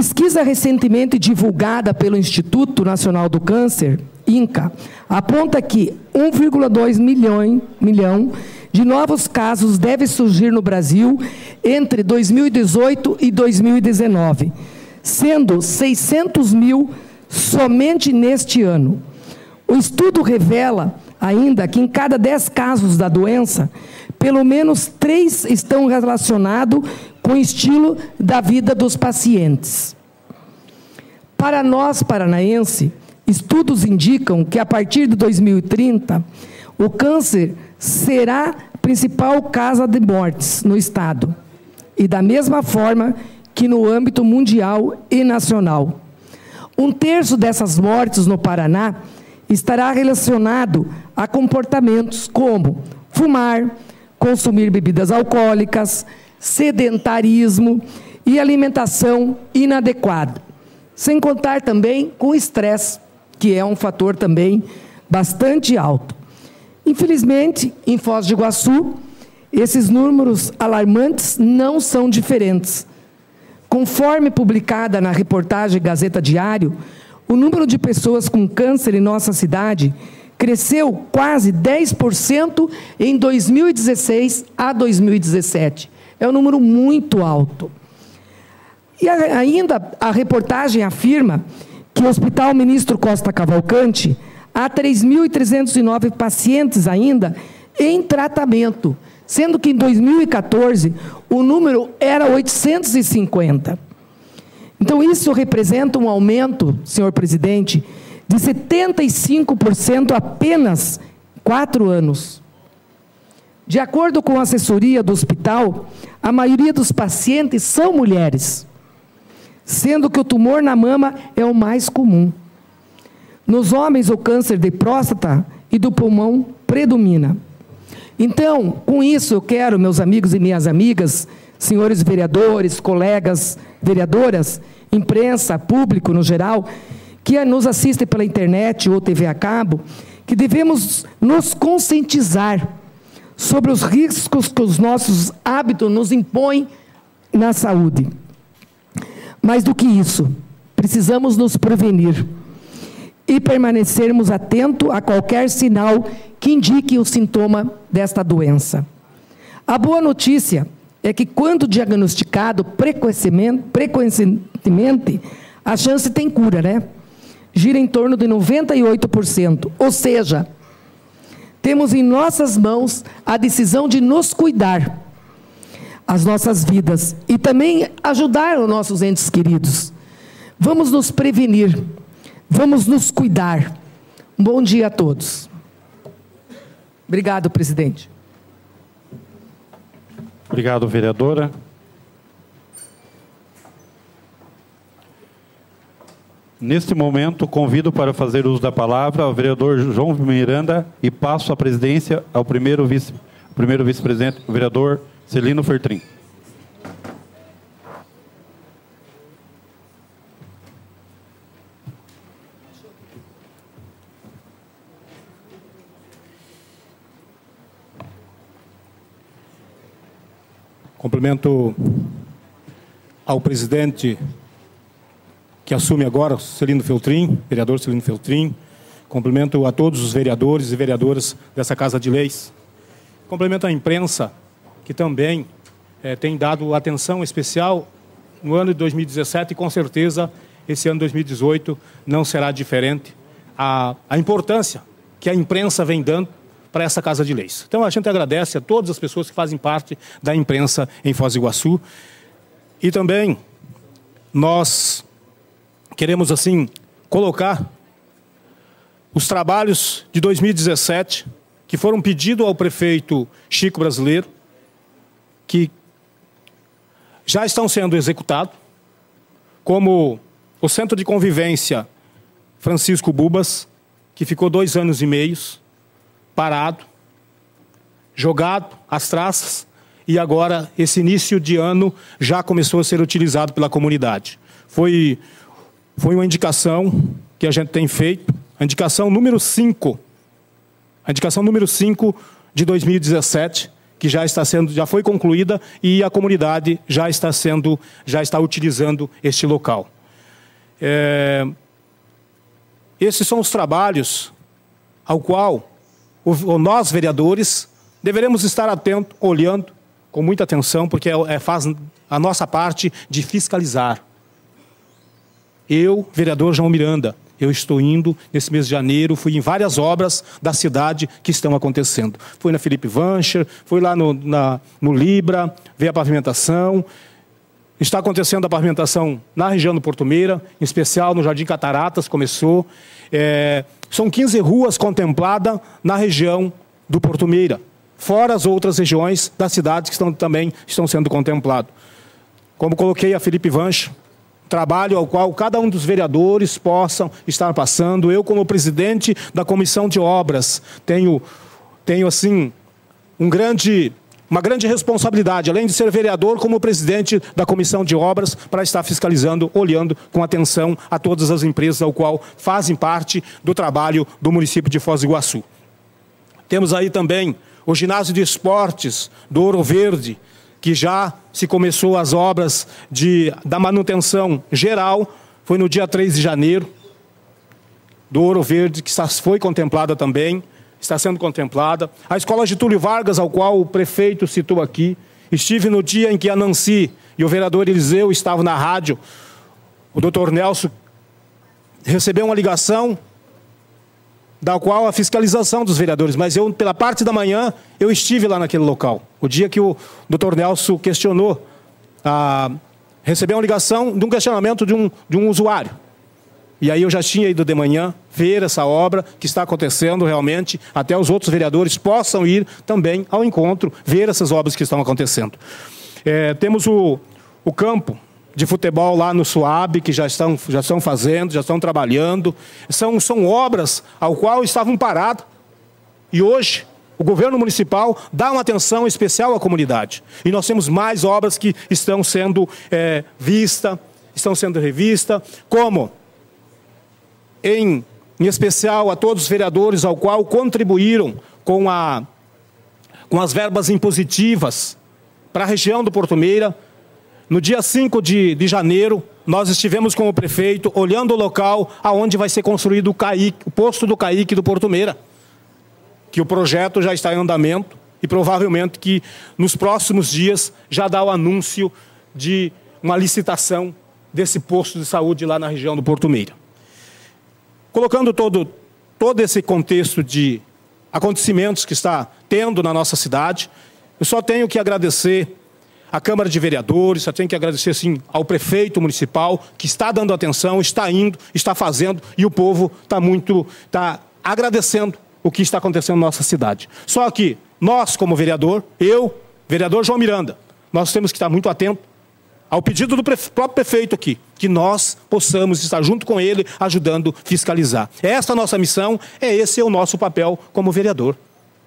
Pesquisa recentemente divulgada pelo Instituto Nacional do Câncer, INCA, aponta que um vírgula dois milhão, milhão de novos casos devem surgir no Brasil entre dois mil e dezoito e dois mil e dezenove, sendo seiscentos mil somente neste ano. O estudo revela ainda que em cada dez casos da doença, pelo menos três estão relacionados com o estilo da vida dos pacientes. Para nós, paranaenses, estudos indicam que a partir de dois mil e trinta, o câncer será a principal causa de mortes no Estado, e da mesma forma que no âmbito mundial e nacional. Um terço dessas mortes no Paraná estará relacionado a comportamentos como fumar, consumir bebidas alcoólicas, sedentarismo e alimentação inadequada, sem contar também com o estresse, que é um fator também bastante alto. Infelizmente, em Foz do Iguaçu, esses números alarmantes não são diferentes. Conforme publicada na reportagem Gazeta Diário, o número de pessoas com câncer em nossa cidade cresceu quase dez por cento em dois mil e dezesseis a dois mil e dezessete. É um número muito alto. E ainda a reportagem afirma que o Hospital Ministro Costa Cavalcante há três mil trezentos e nove pacientes ainda em tratamento, sendo que em dois mil e quatorze o número era oitocentos e cinquenta. Então, isso representa um aumento, senhor presidente, de setenta e cinco por cento apenas em quatro anos. De acordo com a assessoria do hospital, a maioria dos pacientes são mulheres, sendo que o tumor na mama é o mais comum. Nos homens, o câncer de próstata e do pulmão predomina. Então, com isso, eu quero, meus amigos e minhas amigas, senhores vereadores, colegas vereadoras, imprensa, público no geral, que nos assiste pela internet ou T V a cabo, que devemos nos conscientizar sobre os riscos que os nossos hábitos nos impõem na saúde. Mais do que isso, precisamos nos prevenir e permanecermos atentos a qualquer sinal que indique o sintoma desta doença. A boa notícia é que, quando diagnosticado precocemente, precocemente, a chance tem cura, né? Gira em torno de noventa e oito por cento. Ou seja, temos em nossas mãos a decisão de nos cuidar, as nossas vidas, e também ajudar os nossos entes queridos. Vamos nos prevenir, vamos nos cuidar. Um bom dia a todos. Obrigado, presidente. Obrigado, vereadora. Neste momento, convido para fazer uso da palavra o vereador João Miranda e passo a presidência ao primeiro vice, primeiro vice-presidente, o vereador Celino Fertrin. Cumprimento ao presidente que assume agora, Celino Feltrin, vereador Celino Feltrin. Cumprimento a todos os vereadores e vereadoras dessa Casa de Leis. Cumprimento a imprensa, que também é, tem dado atenção especial no ano de dois mil e dezessete e, com certeza, esse ano de dois mil e dezoito não será diferente. A, a importância que a imprensa vem dando para essa Casa de Leis. Então, a gente agradece a todas as pessoas que fazem parte da imprensa em Foz do Iguaçu. E também nós queremos, assim, colocar os trabalhos de dois mil e dezessete, que foram pedidos ao prefeito Chico Brasileiro, que já estão sendo executados, como o Centro de Convivência Francisco Bubas, que ficou dois anos e meios, parado, jogado às traças, e agora esse início de ano já começou a ser utilizado pela comunidade. Foi, foi uma indicação que a gente tem feito, a indicação número cinco, a indicação número cinco de dois mil e dezessete, que já está sendo, já foi concluída, e a comunidade já está sendo, já está utilizando este local. É, esses são os trabalhos ao qual o, nós, vereadores, deveremos estar atentos, olhando com muita atenção, porque é, é, faz a nossa parte de fiscalizar. Eu, vereador João Miranda, eu estou indo, nesse mês de janeiro, fui em várias obras da cidade que estão acontecendo. Fui na Felipe Vancher, fui lá no, na, no Libra, ver a pavimentação. Está acontecendo a pavimentação na região do Porto Meira, em especial no Jardim Cataratas, começou. É, são quinze ruas contempladas na região do Porto Meira, fora as outras regiões da cidade que estão, também estão sendo contempladas. Como coloquei a Felipe Vancher, trabalho ao qual cada um dos vereadores possam estar passando. Eu, como presidente da Comissão de Obras, tenho, tenho assim, um grande, uma grande responsabilidade, além de ser vereador, como presidente da Comissão de Obras, para estar fiscalizando, olhando com atenção a todas as empresas ao qual fazem parte do trabalho do município de Foz do Iguaçu. Temos aí também o ginásio de esportes do Ouro Verde, que já se começou as obras de, da manutenção geral, foi no dia três de janeiro, do Ouro Verde, que está, foi contemplada também, está sendo contemplada. A escola Getúlio Vargas, ao qual o prefeito citou aqui, estive no dia em que a Nancy e o vereador Eliseu estavam na rádio, o doutor Nelson recebeu uma ligação, da qual a fiscalização dos vereadores, mas eu, pela parte da manhã, eu estive lá naquele local. O dia que o doutor Nelson questionou, ah, recebeu uma ligação de um questionamento de um, de um usuário. E aí eu já tinha ido de manhã ver essa obra que está acontecendo realmente, até os outros vereadores possam ir também ao encontro, ver essas obras que estão acontecendo. É, temos o, o campo de futebol lá no Suab, que já estão, já estão fazendo, já estão trabalhando. São, são obras ao qual estavam paradas. E hoje, o governo municipal dá uma atenção especial à comunidade. E nós temos mais obras que estão sendo é, vistas, estão sendo revistas, como, em, em especial, a todos os vereadores ao qual contribuíram com, a, com as verbas impositivas para a região do Porto Meira. No dia cinco de, de janeiro, nós estivemos com o prefeito olhando o local aonde vai ser construído o, Caique, o posto do Caique do Porto Meira, que o projeto já está em andamento e provavelmente que nos próximos dias já dá o anúncio de uma licitação desse posto de saúde lá na região do Porto Meira. Colocando todo, todo esse contexto de acontecimentos que está tendo na nossa cidade, eu só tenho que agradecer a Câmara de Vereadores, só tenho que agradecer sim, ao prefeito municipal, que está dando atenção, está indo, está fazendo, e o povo está muito, está agradecendo o que está acontecendo na nossa cidade. Só que nós, como vereador, eu, vereador João Miranda, nós temos que estar muito atentos ao pedido do prefe- próprio prefeito aqui, que nós possamos estar junto com ele, ajudando a fiscalizar. Essa é a nossa missão, é esse é o nosso papel como vereador.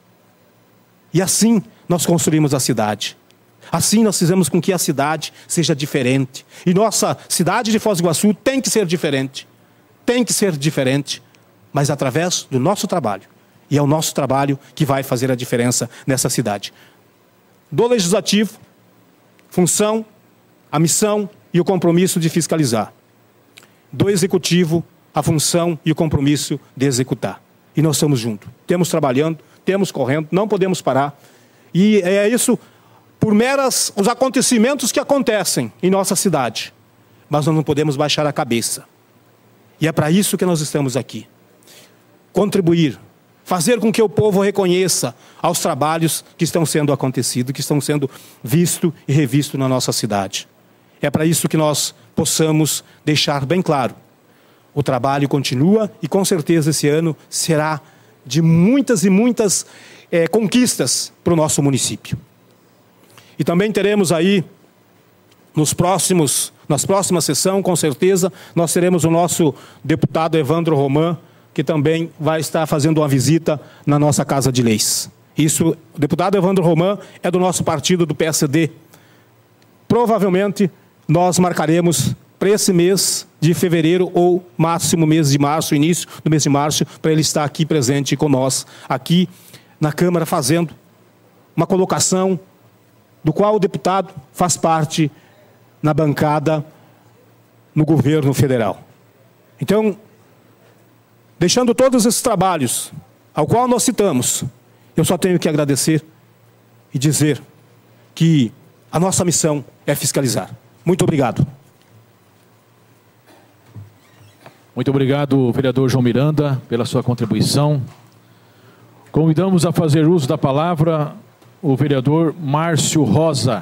E assim nós construímos a cidade. Assim nós fizemos com que a cidade seja diferente. E nossa cidade de Foz do Iguaçu tem que ser diferente. Tem que ser diferente, mas através do nosso trabalho. E é o nosso trabalho que vai fazer a diferença nessa cidade. Do Legislativo, função, a missão e o compromisso de fiscalizar. Do Executivo, a função e o compromisso de executar. E nós estamos juntos. Temos trabalhando, temos correndo, não podemos parar. E é isso por meras os acontecimentos que acontecem em nossa cidade. Mas nós não podemos baixar a cabeça. E é para isso que nós estamos aqui. Contribuir, fazer com que o povo reconheça aos trabalhos que estão sendo acontecidos, que estão sendo vistos e revistos na nossa cidade. É para isso que nós possamos deixar bem claro. O trabalho continua e com certeza esse ano será de muitas e muitas é, conquistas para o nosso município. E também teremos aí, nos próximos, nas próximas sessões, com certeza, nós teremos o nosso deputado Evandro Roman, que também vai estar fazendo uma visita na nossa Casa de Leis. Isso, o deputado Evandro Roman é do nosso partido, do P S D. Provavelmente, nós marcaremos para esse mês de fevereiro ou máximo mês de março, início do mês de março, para ele estar aqui presente conosco, aqui na Câmara, fazendo uma colocação do qual o deputado faz parte na bancada no governo federal. Então, deixando todos esses trabalhos, ao qual nós citamos, eu só tenho que agradecer e dizer que a nossa missão é fiscalizar. Muito obrigado. Muito obrigado, vereador João Miranda, pela sua contribuição. Convidamos a fazer uso da palavra o vereador Márcio Rosa.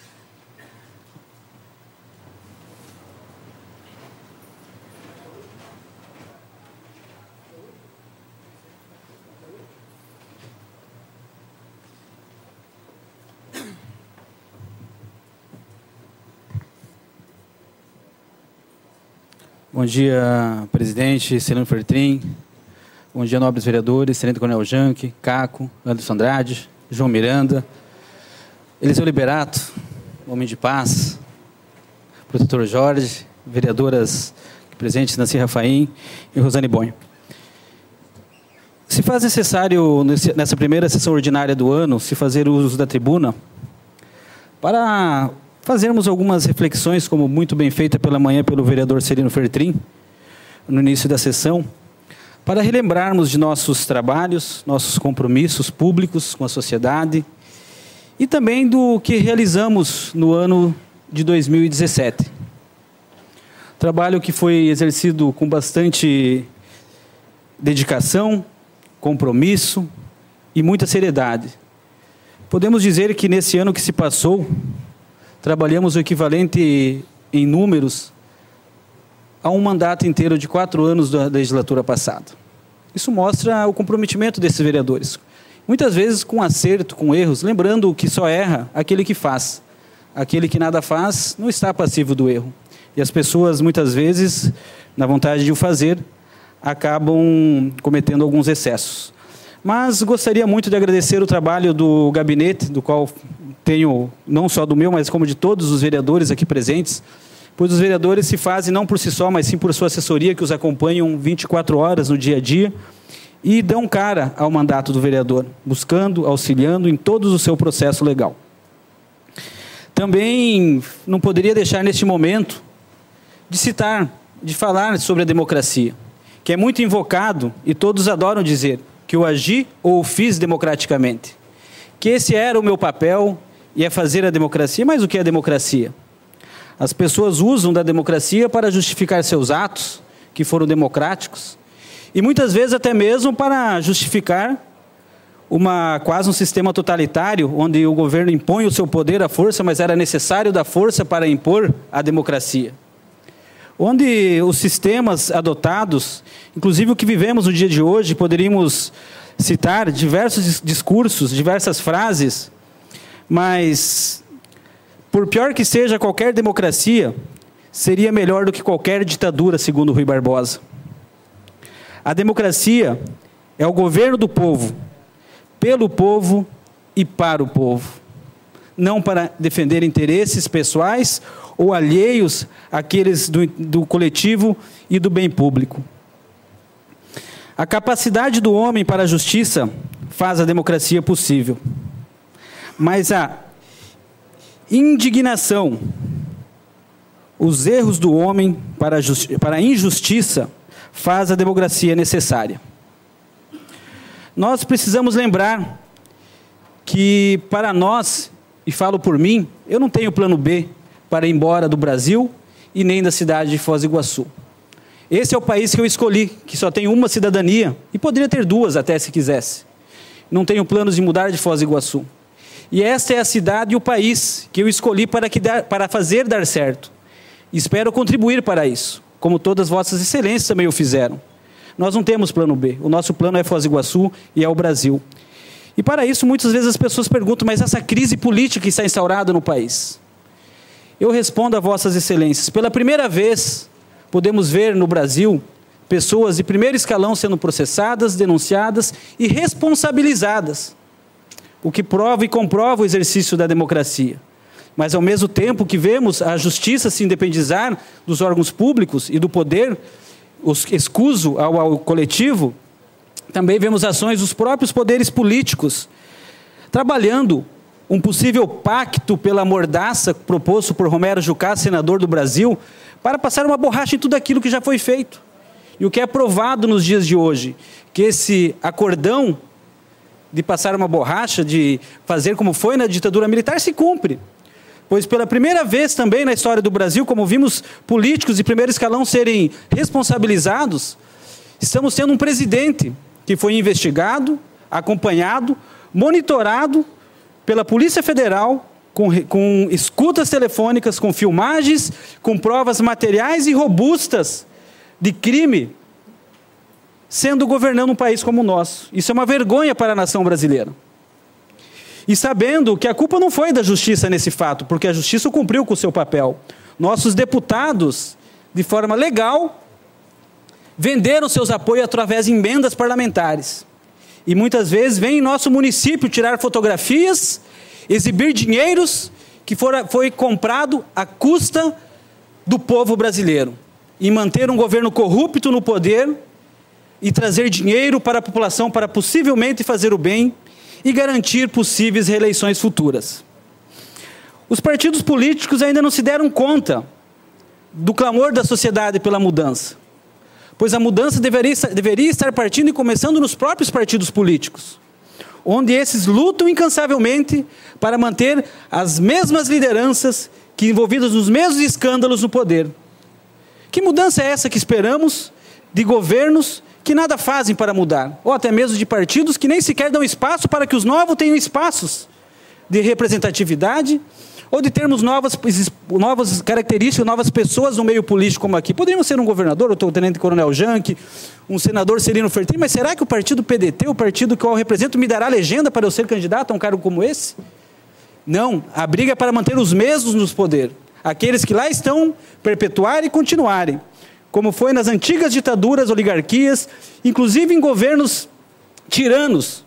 Bom dia, presidente Celino Feltrin. Bom dia, nobres vereadores, Tenente Coronel Janke, Caco, Anderson Andrade, João Miranda, Eliseu Liberato, homem de paz, protetor Jorge, vereadoras presentes, Nancy Rafaim e Rosane Bonho. Se faz necessário, nessa primeira sessão ordinária do ano, se fazer uso da tribuna para fazermos algumas reflexões, como muito bem feita pela manhã pelo vereador Celino Feltrin, no início da sessão, para relembrarmos de nossos trabalhos, nossos compromissos públicos com a sociedade e também do que realizamos no ano de dois mil e dezessete. Trabalho que foi exercido com bastante dedicação, compromisso e muita seriedade. Podemos dizer que nesse ano que se passou, trabalhamos o equivalente em números a um mandato inteiro de quatro anos da legislatura passada. Isso mostra o comprometimento desses vereadores. Muitas vezes com acerto, com erros, lembrando que só erra aquele que faz. Aquele que nada faz não está passivo do erro. E as pessoas, muitas vezes, na vontade de o fazer, acabam cometendo alguns excessos. Mas gostaria muito de agradecer o trabalho do gabinete, do qual tenho, não só do meu, mas como de todos os vereadores aqui presentes, pois os vereadores se fazem não por si só, mas sim por sua assessoria, que os acompanham vinte e quatro horas no dia a dia, e dão cara ao mandato do vereador, buscando, auxiliando em todo o seu processo legal. Também não poderia deixar neste momento de citar, de falar sobre a democracia, que é muito invocado e todos adoram dizer que eu agi ou o fiz democraticamente, que esse era o meu papel e é fazer a democracia. Mas o que é a democracia? As pessoas usam da democracia para justificar seus atos, que foram democráticos, e muitas vezes até mesmo para justificar uma, quase um sistema totalitário, onde o governo impõe o seu poder à força, mas era necessário da força para impor a democracia. Onde os sistemas adotados, inclusive o que vivemos no dia de hoje, poderíamos citar diversos discursos, diversas frases, mas, por pior que seja qualquer democracia, seria melhor do que qualquer ditadura, segundo Rui Barbosa. A democracia é o governo do povo, pelo povo e para o povo, não para defender interesses pessoais ou alheios àqueles do, do coletivo e do bem público. A capacidade do homem para a justiça faz a democracia possível, mas a indignação, os erros do homem para a, justi- para a injustiça faz a democracia necessária. Nós precisamos lembrar que, para nós, e falo por mim, eu não tenho plano B para ir embora do Brasil e nem da cidade de Foz do Iguaçu. Esse é o país que eu escolhi, que só tem uma cidadania, e poderia ter duas até se quisesse. Não tenho planos de mudar de Foz do Iguaçu. E esta é a cidade e o país que eu escolhi para, que dar, para fazer dar certo. E espero contribuir para isso, como todas vossas excelências também o fizeram. Nós não temos plano B, o nosso plano é Foz do Iguaçu e é o Brasil. E para isso, muitas vezes as pessoas perguntam, mas essa crise política que está instaurada no país? Eu respondo a vossas excelências. Pela primeira vez, podemos ver no Brasil pessoas de primeiro escalão sendo processadas, denunciadas e responsabilizadas, o que prova e comprova o exercício da democracia. Mas, ao mesmo tempo que vemos a justiça se independizar dos órgãos públicos e do poder, os escuso ao, ao coletivo, também vemos ações dos próprios poderes políticos, trabalhando um possível pacto pela mordaça proposto por Romero Jucá, senador do Brasil, para passar uma borracha em tudo aquilo que já foi feito. E o que é provado nos dias de hoje, que esse acordão de passar uma borracha, de fazer como foi na ditadura militar, se cumpre. Pois pela primeira vez também na história do Brasil, como vimos políticos de primeiro escalão serem responsabilizados, estamos tendo um presidente que foi investigado, acompanhado, monitorado pela Polícia Federal, com, com escutas telefônicas, com filmagens, com provas materiais e robustas de crime, sendo governando um país como o nosso. Isso é uma vergonha para a nação brasileira. E sabendo que a culpa não foi da justiça nesse fato, porque a justiça cumpriu com o seu papel. Nossos deputados, de forma legal, venderam seus apoios através de emendas parlamentares. E muitas vezes vem em nosso município tirar fotografias, exibir dinheiros que fora, foi comprado à custa do povo brasileiro. E manter um governo corrupto no poder e trazer dinheiro para a população para possivelmente fazer o bem e garantir possíveis reeleições futuras. Os partidos políticos ainda não se deram conta do clamor da sociedade pela mudança, pois a mudança deveria, deveria estar partindo e começando nos próprios partidos políticos, onde esses lutam incansavelmente para manter as mesmas lideranças que envolvidas nos mesmos escândalos no poder. Que mudança é essa que esperamos de governos que nada fazem para mudar, ou até mesmo de partidos que nem sequer dão espaço para que os novos tenham espaços de representatividade, ou de termos novas, novas características, novas pessoas no meio político como aqui. Poderíamos ser um governador, o tenente-coronel Janke, um senador Celino Fertrin, mas será que o partido P D T, o partido que eu represento, me dará legenda para eu ser candidato a um cargo como esse? Não, a briga é para manter os mesmos nos poder, aqueles que lá estão, perpetuarem e continuarem, como foi nas antigas ditaduras, oligarquias, inclusive em governos tiranos.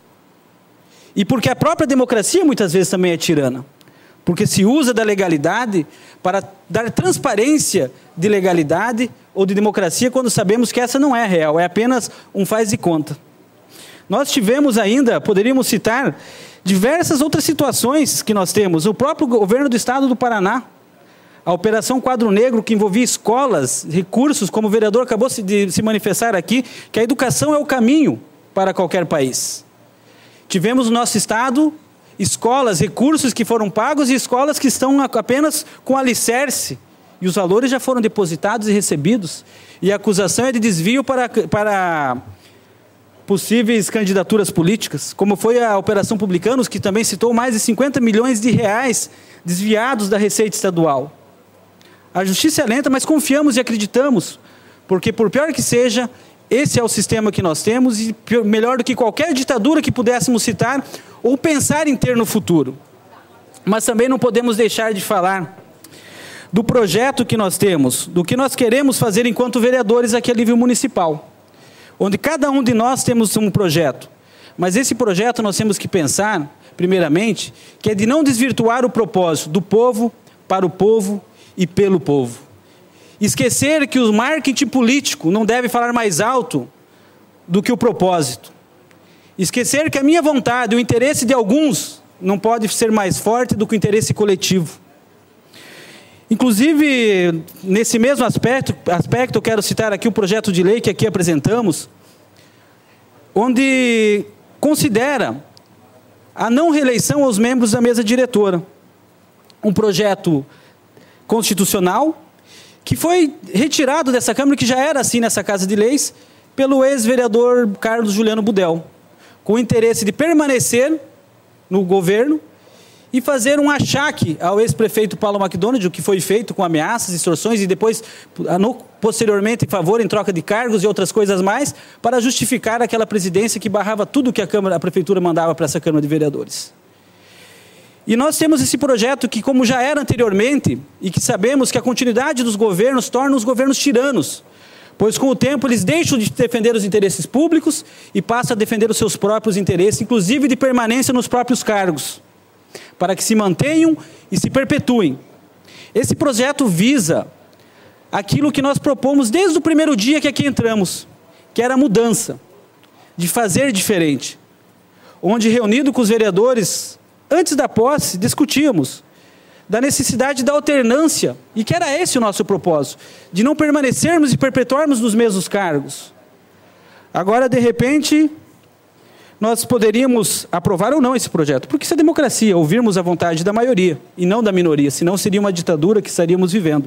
E porque a própria democracia muitas vezes também é tirana. Porque se usa da legalidade para dar transparência de legalidade ou de democracia, quando sabemos que essa não é real, é apenas um faz de conta. Nós tivemos ainda, poderíamos citar, diversas outras situações que nós temos. O próprio governo do estado do Paraná, a Operação Quadro Negro, que envolvia escolas, recursos, como o vereador acabou de se manifestar aqui, que a educação é o caminho para qualquer país. Tivemos no nosso estado escolas, recursos que foram pagos e escolas que estão apenas com alicerce. E os valores já foram depositados e recebidos. E a acusação é de desvio para, para possíveis candidaturas políticas, como foi a Operação Publicanos, que também citou mais de cinquenta milhões de reais desviados da Receita Estadual. A justiça é lenta, mas confiamos e acreditamos, porque por pior que seja, esse é o sistema que nós temos e melhor do que qualquer ditadura que pudéssemos citar ou pensar em ter no futuro. Mas também não podemos deixar de falar do projeto que nós temos, do que nós queremos fazer enquanto vereadores aqui a nível municipal, onde cada um de nós temos um projeto. Mas esse projeto nós temos que pensar, primeiramente, que é de não desvirtuar o propósito do povo, para o povo e pelo povo. Esquecer que o marketing político não deve falar mais alto do que o propósito. Esquecer que a minha vontade, o interesse de alguns, não pode ser mais forte do que o interesse coletivo. Inclusive, nesse mesmo aspecto, aspecto eu quero citar aqui o projeto de lei que aqui apresentamos, onde considera a não reeleição aos membros da mesa diretora. Um projeto constitucional que foi retirado dessa Câmara, que já era assim nessa Casa de Leis, pelo ex-vereador Carlos Juliano Budel, com o interesse de permanecer no governo e fazer um achaque ao ex-prefeito Paulo McDonald, o que foi feito com ameaças, extorsões e depois, no, posteriormente, em favor, em troca de cargos e outras coisas mais, para justificar aquela presidência que barrava tudo que a Câmara, a Prefeitura mandava para essa Câmara de Vereadores. E nós temos esse projeto que, como já era anteriormente, e que sabemos que a continuidade dos governos torna os governos tiranos, pois com o tempo eles deixam de defender os interesses públicos e passam a defender os seus próprios interesses, inclusive de permanência nos próprios cargos, para que se mantenham e se perpetuem. Esse projeto visa aquilo que nós propomos desde o primeiro dia que aqui entramos, que era a mudança, de fazer diferente, onde reunido com os vereadores, antes da posse, discutíamos da necessidade da alternância, e que era esse o nosso propósito, de não permanecermos e perpetuarmos nos mesmos cargos. Agora, de repente, nós poderíamos aprovar ou não esse projeto, porque isso é democracia, ouvirmos a vontade da maioria e não da minoria, senão seria uma ditadura que estaríamos vivendo.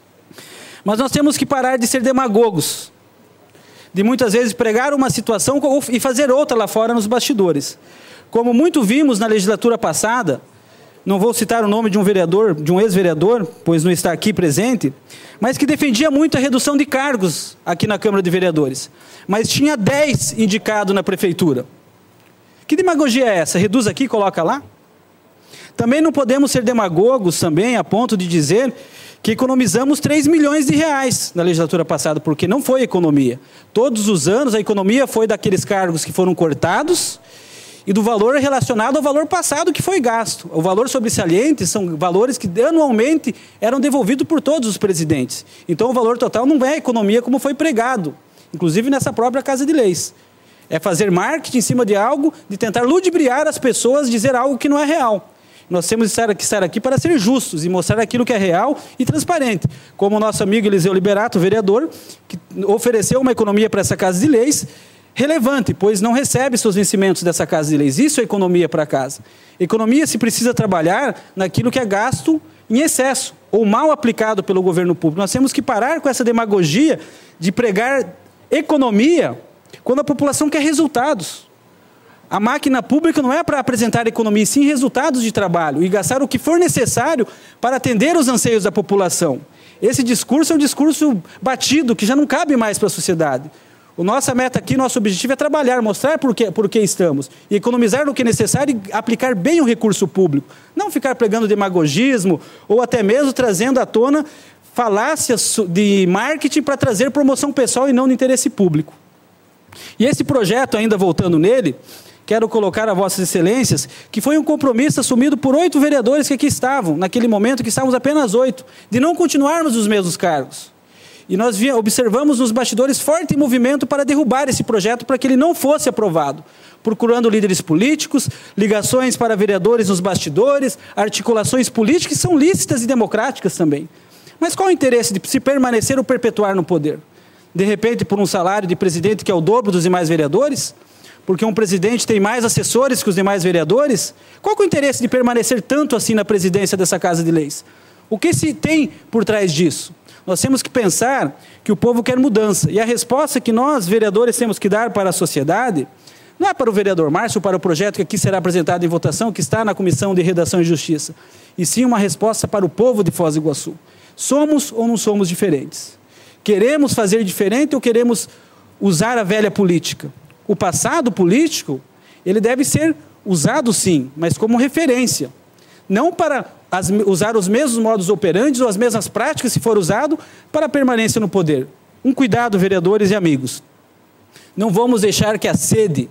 Mas nós temos que parar de ser demagogos, de muitas vezes pregar uma situação e fazer outra lá fora nos bastidores. Como muito vimos na legislatura passada, não vou citar o nome de um vereador, de um ex-vereador, pois não está aqui presente, mas que defendia muito a redução de cargos aqui na Câmara de Vereadores. Mas tinha dez indicados na prefeitura. Que demagogia é essa? Reduz aqui e coloca lá? Também não podemos ser demagogos também a ponto de dizer que economizamos três milhões de reais na legislatura passada, porque não foi economia. Todos os anos a economia foi daqueles cargos que foram cortados e do valor relacionado ao valor passado que foi gasto. O valor sobressalente são valores que anualmente eram devolvidos por todos os presidentes. Então o valor total não é economia como foi pregado, inclusive nessa própria Casa de Leis. É fazer marketing em cima de algo, de tentar ludibriar as pessoas, dizer algo que não é real. Nós temos que estar aqui para ser justos e mostrar aquilo que é real e transparente. Como o nosso amigo Eliseu Liberato, vereador, que ofereceu uma economia para essa Casa de Leis, relevante, pois não recebe seus vencimentos dessa Casa de Leis. Isso é economia para casa. Economia se precisa trabalhar naquilo que é gasto em excesso ou mal aplicado pelo governo público. Nós temos que parar com essa demagogia de pregar economia quando a população quer resultados. A máquina pública não é para apresentar economia, sim resultados de trabalho e gastar o que for necessário para atender os anseios da população. Esse discurso é um discurso batido, que já não cabe mais para a sociedade. A nossa meta aqui, nosso objetivo é trabalhar, mostrar por que, por que estamos, e economizar no que é necessário e aplicar bem o recurso público. Não ficar pregando demagogismo ou até mesmo trazendo à tona falácias de marketing para trazer promoção pessoal e não de interesse público. E esse projeto, ainda voltando nele, quero colocar a vossas excelências, que foi um compromisso assumido por oito vereadores que aqui estavam, naquele momento que estávamos apenas oito, de não continuarmos nos mesmos cargos. E nós observamos nos bastidores forte movimento para derrubar esse projeto, para que ele não fosse aprovado, procurando líderes políticos, ligações para vereadores nos bastidores, articulações políticas que são lícitas e democráticas também. Mas qual o interesse de se permanecer ou perpetuar no poder? De repente, por um salário de presidente que é o dobro dos demais vereadores? Porque um presidente tem mais assessores que os demais vereadores? Qual é o interesse de permanecer tanto assim na presidência dessa Casa de Leis? O que se tem por trás disso? Nós temos que pensar que o povo quer mudança. E a resposta que nós, vereadores, temos que dar para a sociedade, não é para o vereador Márcio, para o projeto que aqui será apresentado em votação, que está na Comissão de Redação e Justiça, e sim uma resposta para o povo de Foz do Iguaçu. Somos ou não somos diferentes? Queremos fazer diferente ou queremos usar a velha política? O passado político, ele deve ser usado sim, mas como referência. Não para as, usar os mesmos modos operantes ou as mesmas práticas, se for usado, para a permanência no poder. Um cuidado, vereadores e amigos. Não vamos deixar que a sede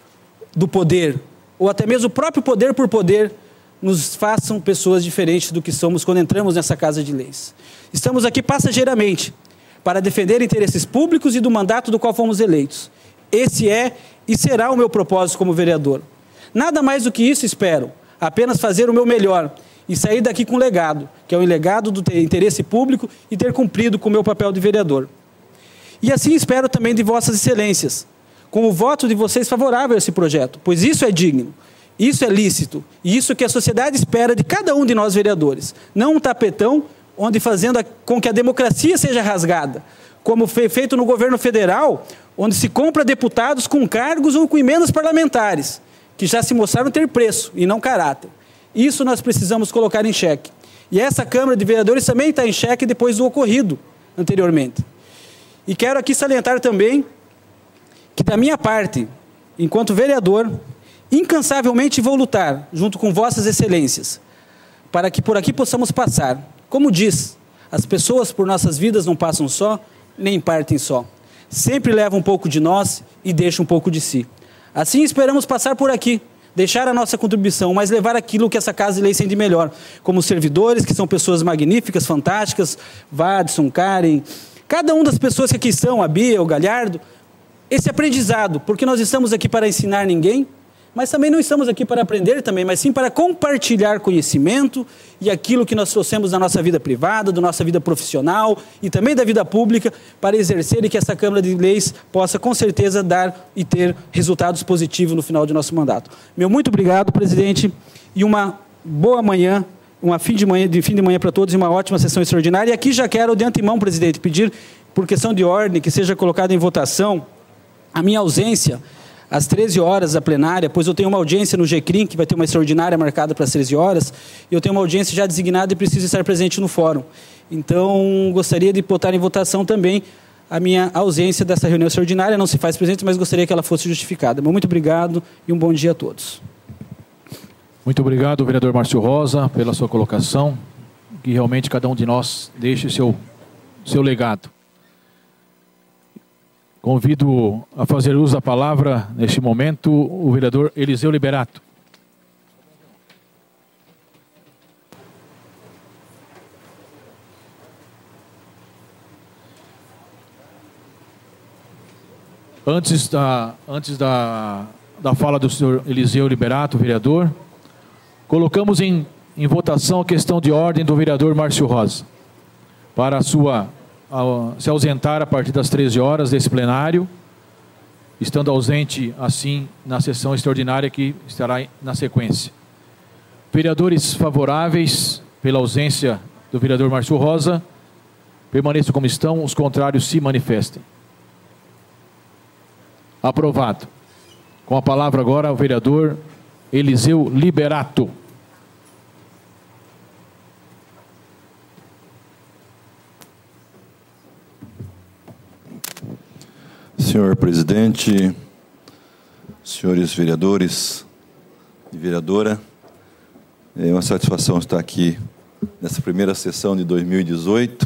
do poder, ou até mesmo o próprio poder por poder, nos façam pessoas diferentes do que somos quando entramos nessa Casa de Leis. Estamos aqui passageiramente, para defender interesses públicos e do mandato do qual fomos eleitos. Esse é e será o meu propósito como vereador. Nada mais do que isso espero, apenas fazer o meu melhor e sair daqui com um legado, que é o legado do interesse público e ter cumprido com o meu papel de vereador. E assim espero também de vossas excelências, com o voto de vocês favorável a esse projeto, pois isso é digno, isso é lícito, e isso que a sociedade espera de cada um de nós vereadores. Não um tapetão onde fazendo a, com que a democracia seja rasgada, como foi feito no governo federal, onde se compra deputados com cargos ou com emendas parlamentares, que já se mostraram ter preço e não caráter. Isso nós precisamos colocar em xeque. E essa Câmara de Vereadores também está em xeque depois do ocorrido anteriormente. E quero aqui salientar também que, da minha parte, enquanto vereador, incansavelmente vou lutar, junto com vossas excelências, para que por aqui possamos passar. Como diz, as pessoas por nossas vidas não passam só, nem partem só. Sempre levam um pouco de nós e deixam um pouco de si. Assim esperamos passar por aqui, deixar a nossa contribuição, mas levar aquilo que essa Casa de Leis tem de melhor, como servidores, que são pessoas magníficas, fantásticas, Vadson, Karen, cada uma das pessoas que aqui estão, a Bia, o Galhardo, esse aprendizado, porque nós estamos aqui para ensinar ninguém, mas também não estamos aqui para aprender também, mas sim para compartilhar conhecimento e aquilo que nós trouxemos da nossa vida privada, da nossa vida profissional e também da vida pública, para exercer e que essa Câmara de Leis possa com certeza dar e ter resultados positivos no final de nosso mandato. Meu muito obrigado, presidente, e uma boa manhã, uma fim de manhã, de fim de manhã para todos e uma ótima sessão extraordinária. E aqui já quero, de antemão, presidente, pedir, por questão de ordem, que seja colocado em votação a minha ausência às treze horas da plenária, pois eu tenho uma audiência no G C R I M, que vai ter uma extraordinária marcada para as treze horas, e eu tenho uma audiência já designada e preciso estar presente no fórum. Então, gostaria de botar em votação também a minha ausência dessa reunião extraordinária. Não se faz presente, mas gostaria que ela fosse justificada. Muito obrigado e um bom dia a todos. Muito obrigado, vereador Márcio Rosa, pela sua colocação, que realmente cada um de nós deixe seu, seu legado. Convido a fazer uso da palavra, neste momento, o vereador Eliseu Liberato. Antes da, antes da, da fala do senhor Eliseu Liberato, vereador, colocamos em, em votação a questão de ordem do vereador Márcio Rosa, para a sua... se ausentar a partir das treze horas desse plenário, estando ausente, assim, na sessão extraordinária que estará na sequência. Vereadores favoráveis pela ausência do vereador Márcio Rosa, permaneçam como estão, os contrários se manifestem. Aprovado. Com a palavra agora o vereador Eliseu Liberato. Senhor presidente, senhores vereadores e vereadora, é uma satisfação estar aqui nessa primeira sessão de dois mil e dezoito.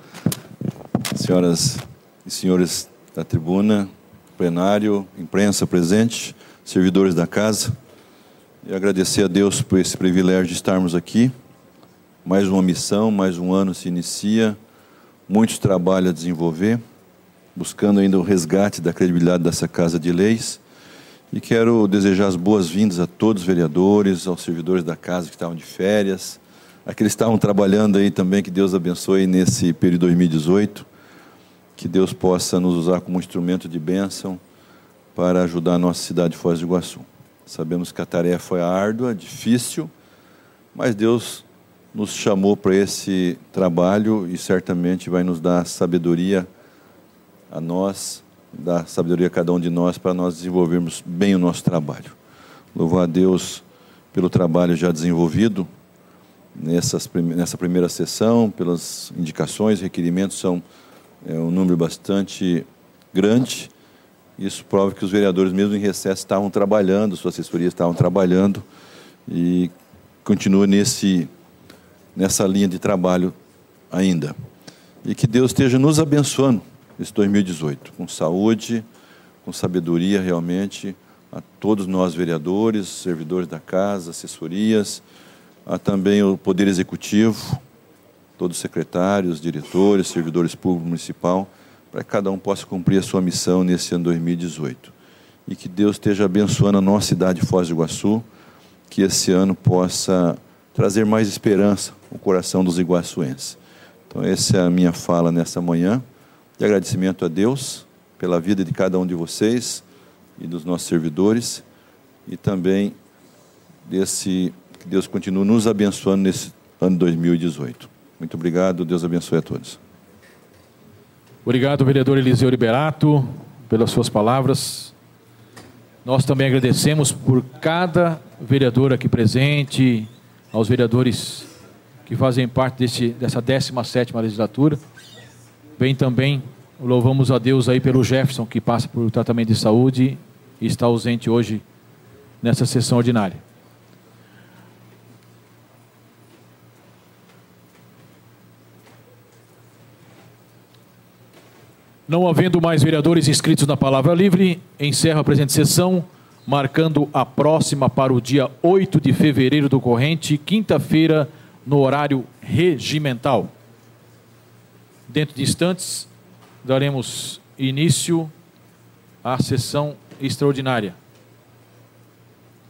Senhoras e senhores da tribuna, plenário, imprensa presente, servidores da casa, e agradecer a Deus por esse privilégio de estarmos aqui. Mais uma missão, mais um ano se inicia, muito trabalho a desenvolver, buscando ainda o resgate da credibilidade dessa Casa de Leis. E quero desejar as boas-vindas a todos os vereadores, aos servidores da casa que estavam de férias, aqueles que estavam trabalhando aí também, que Deus abençoe nesse período de dois mil e dezoito, que Deus possa nos usar como instrumento de bênção para ajudar a nossa cidade de Foz do Iguaçu. Sabemos que a tarefa é árdua, difícil, mas Deus nos chamou para esse trabalho e certamente vai nos dar sabedoria a nós, dar sabedoria a cada um de nós para nós desenvolvermos bem o nosso trabalho. Louvar a Deus pelo trabalho já desenvolvido nessas, nessa primeira sessão, pelas indicações, requerimentos são é, um número bastante grande. Isso prova que os vereadores, mesmo em recesso, estavam trabalhando, suas assessorias estavam trabalhando e continua nesse, nessa linha de trabalho ainda. E que Deus esteja nos abençoando esse dois mil e dezoito, com saúde, com sabedoria realmente, a todos nós vereadores, servidores da casa, assessorias, a também o Poder Executivo, todos os secretários, diretores, servidores públicos municipal, para que cada um possa cumprir a sua missão nesse ano dois mil e dezoito. E que Deus esteja abençoando a nossa cidade de Foz do Iguaçu, que esse ano possa trazer mais esperança ao coração dos iguaçuenses. Então essa é a minha fala nessa manhã, de agradecimento a Deus pela vida de cada um de vocês e dos nossos servidores, e também desse, que Deus continue nos abençoando nesse ano dois mil e dezoito. Muito obrigado, Deus abençoe a todos. Obrigado, vereador Eliseu Liberato, pelas suas palavras. Nós também agradecemos por cada vereador aqui presente, aos vereadores que fazem parte desse, dessa décima sétima legislatura. Bem também, louvamos a Deus aí pelo Jefferson, que passa por tratamento de saúde e está ausente hoje nessa sessão ordinária. Não havendo mais vereadores inscritos na palavra livre, encerro a presente sessão, marcando a próxima para o dia oito de fevereiro do corrente, quinta-feira, no horário regimental. Dentro de instantes, daremos início à sessão extraordinária.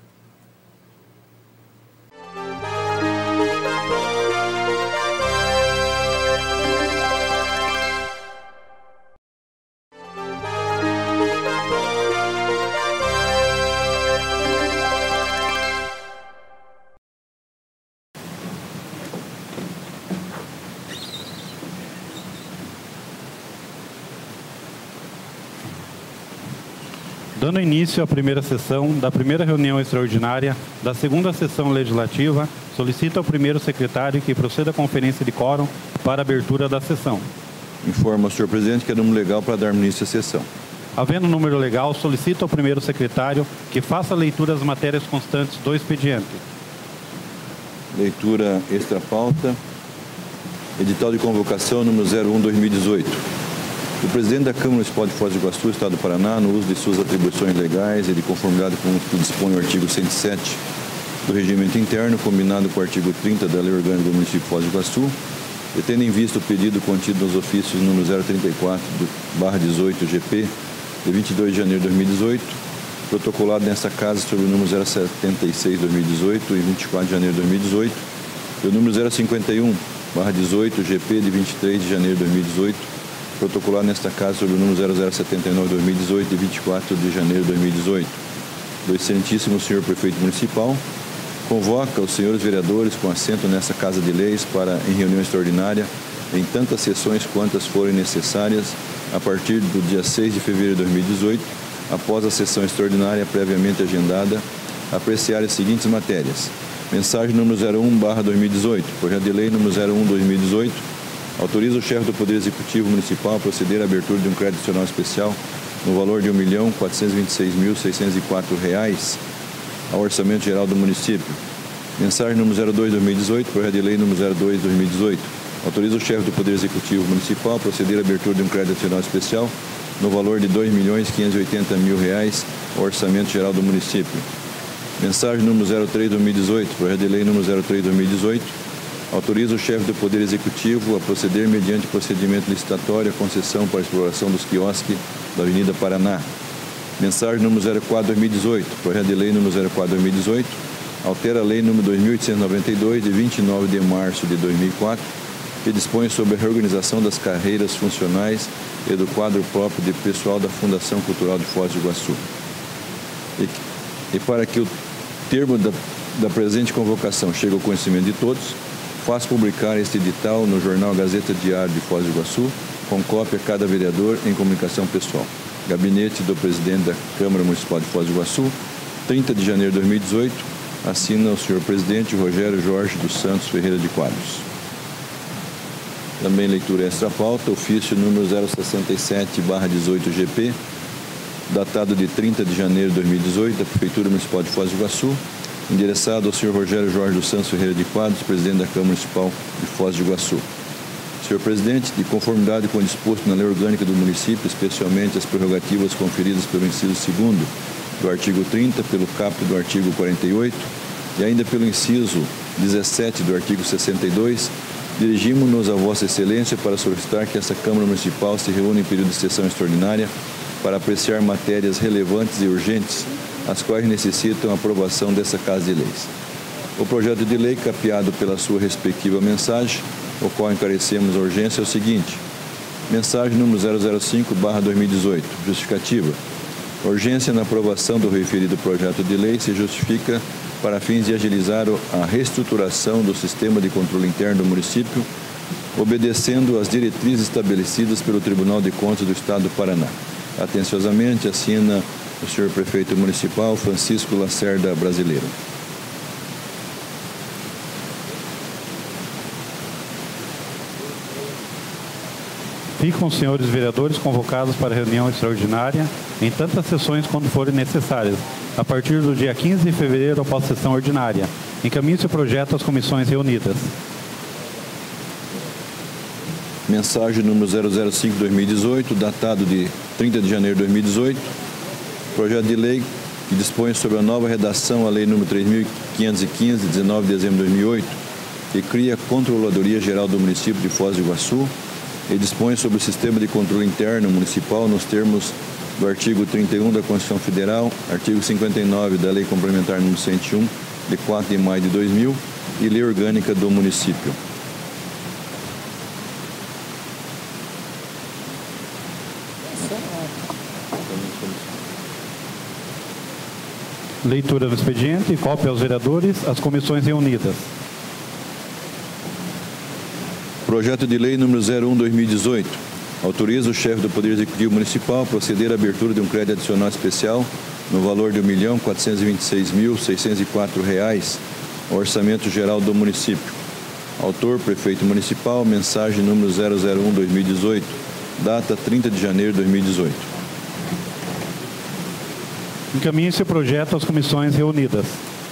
Dando início à primeira sessão da primeira reunião extraordinária da segunda sessão legislativa, solicito ao primeiro secretário que proceda à conferência de quórum para a abertura da sessão. Informo ao senhor presidente que é número legal para dar início à sessão. Havendo número legal, solicito ao primeiro secretário que faça a leitura das matérias constantes do expediente. Leitura extra-pauta. Edital de convocação número zero um barra dois mil e dezoito. O presidente da Câmara Municipal de Foz do Iguaçu, Estado do Paraná, no uso de suas atribuições legais e de conformidade com o que dispõe o artigo cento e sete do Regimento Interno, combinado com o artigo trinta da Lei Orgânica do Município de Foz do Iguaçu, e tendo em vista o pedido contido nos ofícios número zero trinta e quatro barra dezoito G P, de vinte e dois de janeiro de dois mil e dezoito, protocolado nesta casa sob o número zero setenta e seis barra dois mil e dezoito, em vinte e quatro de janeiro de dois mil e dezoito, e o número zero cinquenta e um barra dezoito G P, de vinte e três de janeiro de dois mil e dezoito, protocolado nesta casa sob o número zero zero setenta e nove barra dois mil e dezoito, de vinte e quatro de janeiro de dois mil e dezoito. Do excelentíssimo senhor prefeito municipal, convoca os senhores vereadores com assento nesta Casa de Leis para, em reunião extraordinária, em tantas sessões quantas forem necessárias, a partir do dia seis de fevereiro de dois mil e dezoito, após a sessão extraordinária previamente agendada, apreciar as seguintes matérias. Mensagem número zero um barra dois mil e dezoito, projeto de lei número zero um barra dois mil e dezoito, autoriza o chefe do Poder Executivo Municipal a proceder à abertura de um crédito adicional especial no valor de um milhão quatrocentos e vinte e seis mil seiscentos e quatro reais ao Orçamento Geral do Município. Mensagem número zero dois barra dois mil e dezoito, projeto de lei número zero dois barra dois mil e dezoito, autoriza o chefe do Poder Executivo Municipal a proceder à abertura de um crédito adicional especial no valor de dois milhões quinhentos e oitenta mil reais ao Orçamento Geral do Município. Mensagem número zero três barra dois mil e dezoito, projeto de lei número zero três barra dois mil e dezoito, autoriza o chefe do Poder Executivo a proceder mediante procedimento licitatório à concessão para a exploração dos quiosques da Avenida Paraná. Mensagem número zero quatro barra dois mil e dezoito, projeto de lei número zero quatro barra dois mil e dezoito, altera a lei número dois mil oitocentos e noventa e dois, de vinte e nove de março de dois mil e quatro, que dispõe sobre a reorganização das carreiras funcionais e do quadro próprio de pessoal da Fundação Cultural de Foz do Iguaçu. E, e para que o termo da, da presente convocação chegue ao conhecimento de todos, faço publicar este edital no jornal Gazeta Diário de Foz do Iguaçu, com cópia a cada vereador em comunicação pessoal. Gabinete do Presidente da Câmara Municipal de Foz do Iguaçu, trinta de janeiro de dois mil e dezoito, assina o senhor Presidente Rogério Jorge dos Santos Ferreira de Quadros. Também leitura extra-pauta, ofício número zero sessenta e sete barra dezoito G P, datado de trinta de janeiro de dois mil e dezoito, da Prefeitura Municipal de Foz do Iguaçu, endereçado ao senhor Rogério Jorge dos Santos Ferreira de Quadros, Presidente da Câmara Municipal de Foz do Iguaçu. senhor Presidente, de conformidade com o disposto na Lei Orgânica do Município, especialmente as prerrogativas conferidas pelo inciso segundo do artigo trinta, pelo caput do artigo quarenta e oito e ainda pelo inciso dezessete do artigo sessenta e dois, dirigimos-nos a Vossa Excelência para solicitar que essa Câmara Municipal se reúna em período de sessão extraordinária para apreciar matérias relevantes e urgentes, as quais necessitam a aprovação dessa Casa de Leis. O projeto de lei, capeado pela sua respectiva mensagem, o qual encarecemos a urgência, é o seguinte. Mensagem número zero zero cinco barra dois mil e dezoito. Justificativa. A urgência na aprovação do referido projeto de lei se justifica para fins de agilizar a reestruturação do sistema de controle interno do município, obedecendo às diretrizes estabelecidas pelo Tribunal de Contas do Estado do Paraná. Atenciosamente, assina o senhor Prefeito Municipal, Francisco Lacerda Brasileiro. Ficam os senhores vereadores convocados para a reunião extraordinária em tantas sessões quando forem necessárias, a partir do dia quinze de fevereiro após a sessão ordinária. Encaminhe-se o projeto às comissões reunidas. Mensagem número zero zero cinco barra dois mil e dezoito, datado de trinta de janeiro de dois mil e dezoito. Projeto de lei que dispõe sobre a nova redação à Lei número três mil quinhentos e quinze, de dezenove de dezembro de dois mil e oito, que cria a Controladoria Geral do Município de Foz do Iguaçu e dispõe sobre o sistema de controle interno municipal nos termos do artigo trinta e um da Constituição Federal, artigo cinquenta e nove da Lei Complementar número cento e um, de quatro de maio de dois mil, e Lei Orgânica do Município. Leitura do expediente e cópia aos vereadores, às comissões reunidas. Projeto de lei número zero um barra dois mil e dezoito. Autoriza o chefe do Poder Executivo Municipal a proceder à abertura de um crédito adicional especial no valor de um milhão quatrocentos e vinte e seis mil seiscentos e quatro reais ao Orçamento Geral do município. Autor, Prefeito Municipal, mensagem número zero zero um barra dois mil e dezoito, data trinta de janeiro de dois mil e dezoito. Encaminhe esse projeto às comissões reunidas.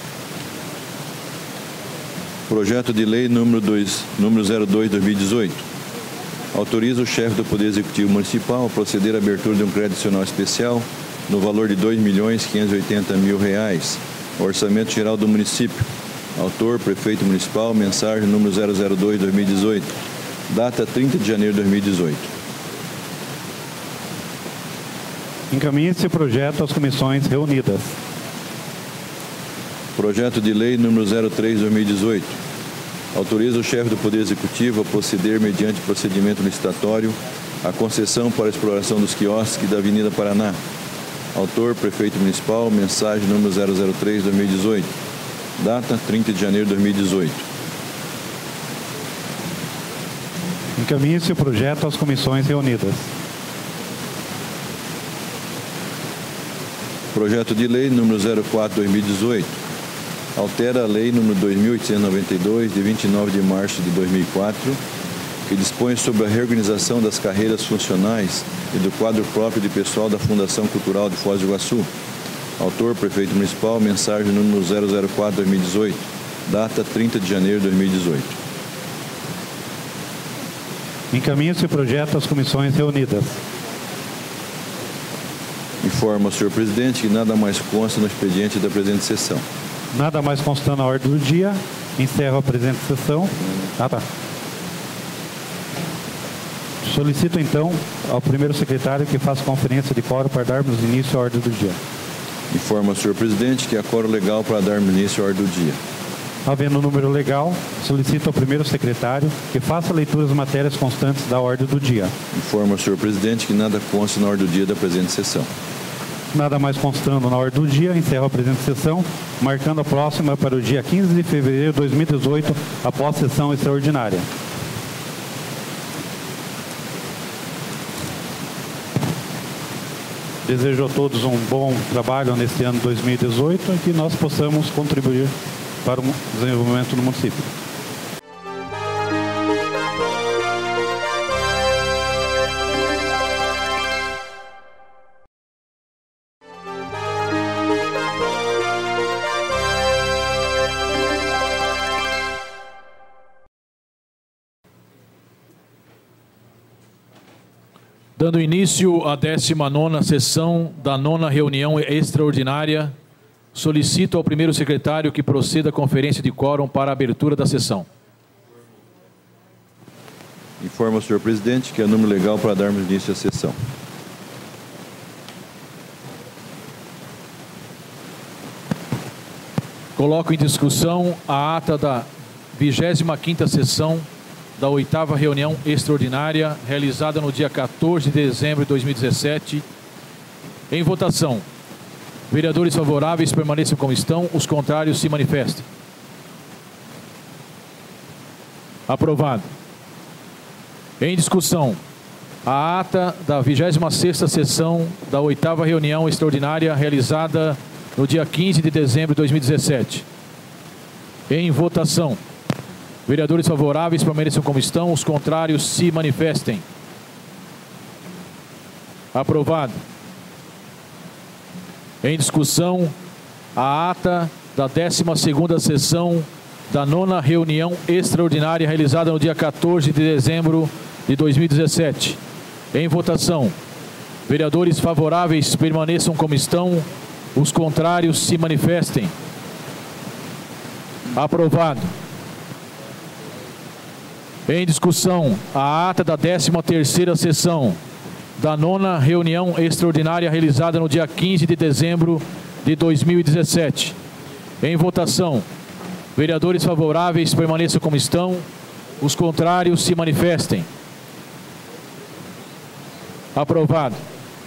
Projeto de lei número, dois, número zero dois barra dois mil e dezoito. Autoriza o chefe do Poder Executivo Municipal a proceder à abertura de um crédito adicional especial no valor de dois milhões quinhentos e oitenta mil reais ao Orçamento Geral do município. Autor, Prefeito Municipal, mensagem número zero zero dois barra dois mil e dezoito, data trinta de janeiro de dois mil e dezoito. Encaminhe esse projeto às comissões reunidas. Projeto de lei número zero três barra dois mil e dezoito. Autoriza o chefe do Poder Executivo a proceder, mediante procedimento licitatório, a concessão para a exploração dos quiosques da Avenida Paraná. Autor, Prefeito Municipal, mensagem número zero zero três barra dois mil e dezoito. Data trinta de janeiro de dois mil e dezoito. Encaminhe esse projeto às comissões reunidas. Projeto de lei número zero quatro barra dois mil e dezoito. Altera a lei número dois mil oitocentos e noventa e dois, de vinte e nove de março de dois mil e quatro, que dispõe sobre a reorganização das carreiras funcionais e do quadro próprio de pessoal da Fundação Cultural de Foz do Iguaçu. Autor, Prefeito Municipal, mensagem número zero zero quatro barra dois mil e dezoito, data trinta de janeiro de dois mil e dezoito. Encaminhe esse projeto às comissões reunidas. Informa o senhor presidente que nada mais consta no expediente da presente sessão. Nada mais constando na ordem do dia. Encerro a presente sessão. Ah, tá. Solicito, então, ao primeiro secretário que faça conferência de quórum para darmos início à ordem do dia. Informa o senhor presidente que há quórum legal para darmos início à ordem do dia. Havendo o número legal, solicito ao primeiro secretário que faça a leitura das matérias constantes da ordem do dia. Informa o senhor presidente que nada consta na ordem do dia da presente sessão. Nada mais constando na ordem do dia, encerro a presente sessão, marcando a próxima para o dia quinze de fevereiro de dois mil e dezoito, após sessão extraordinária. Desejo a todos um bom trabalho neste ano dois mil e dezoito e que nós possamos contribuir para o desenvolvimento do município. Dando início à décima nona sessão da nona reunião extraordinária, solicito ao primeiro secretário que proceda à conferência de quórum para a abertura da sessão. Informa o senhor presidente que é número legal para darmos início à sessão. Coloco em discussão a ata da vigésima quinta sessão da oitava reunião extraordinária, realizada no dia quatorze de dezembro de dois mil e dezessete. Em votação. Vereadores favoráveis permaneçam como estão, os contrários se manifestem. Aprovado. Em discussão, a ata da vigésima sexta sessão da oitava reunião extraordinária, realizada no dia quinze de dezembro de dois mil e dezessete. Em votação. Vereadores favoráveis permaneçam como estão, os contrários se manifestem. Aprovado. Em discussão, a ata da décima segunda sessão da nona reunião extraordinária realizada no dia quatorze de dezembro de dois mil e dezessete. Em votação, vereadores favoráveis permaneçam como estão, os contrários se manifestem. Aprovado. Em discussão, a ata da décima terceira sessão da nona reunião extraordinária realizada no dia quinze de dezembro de dois mil e dezessete. Em votação, vereadores favoráveis permaneçam como estão, os contrários se manifestem. Aprovado.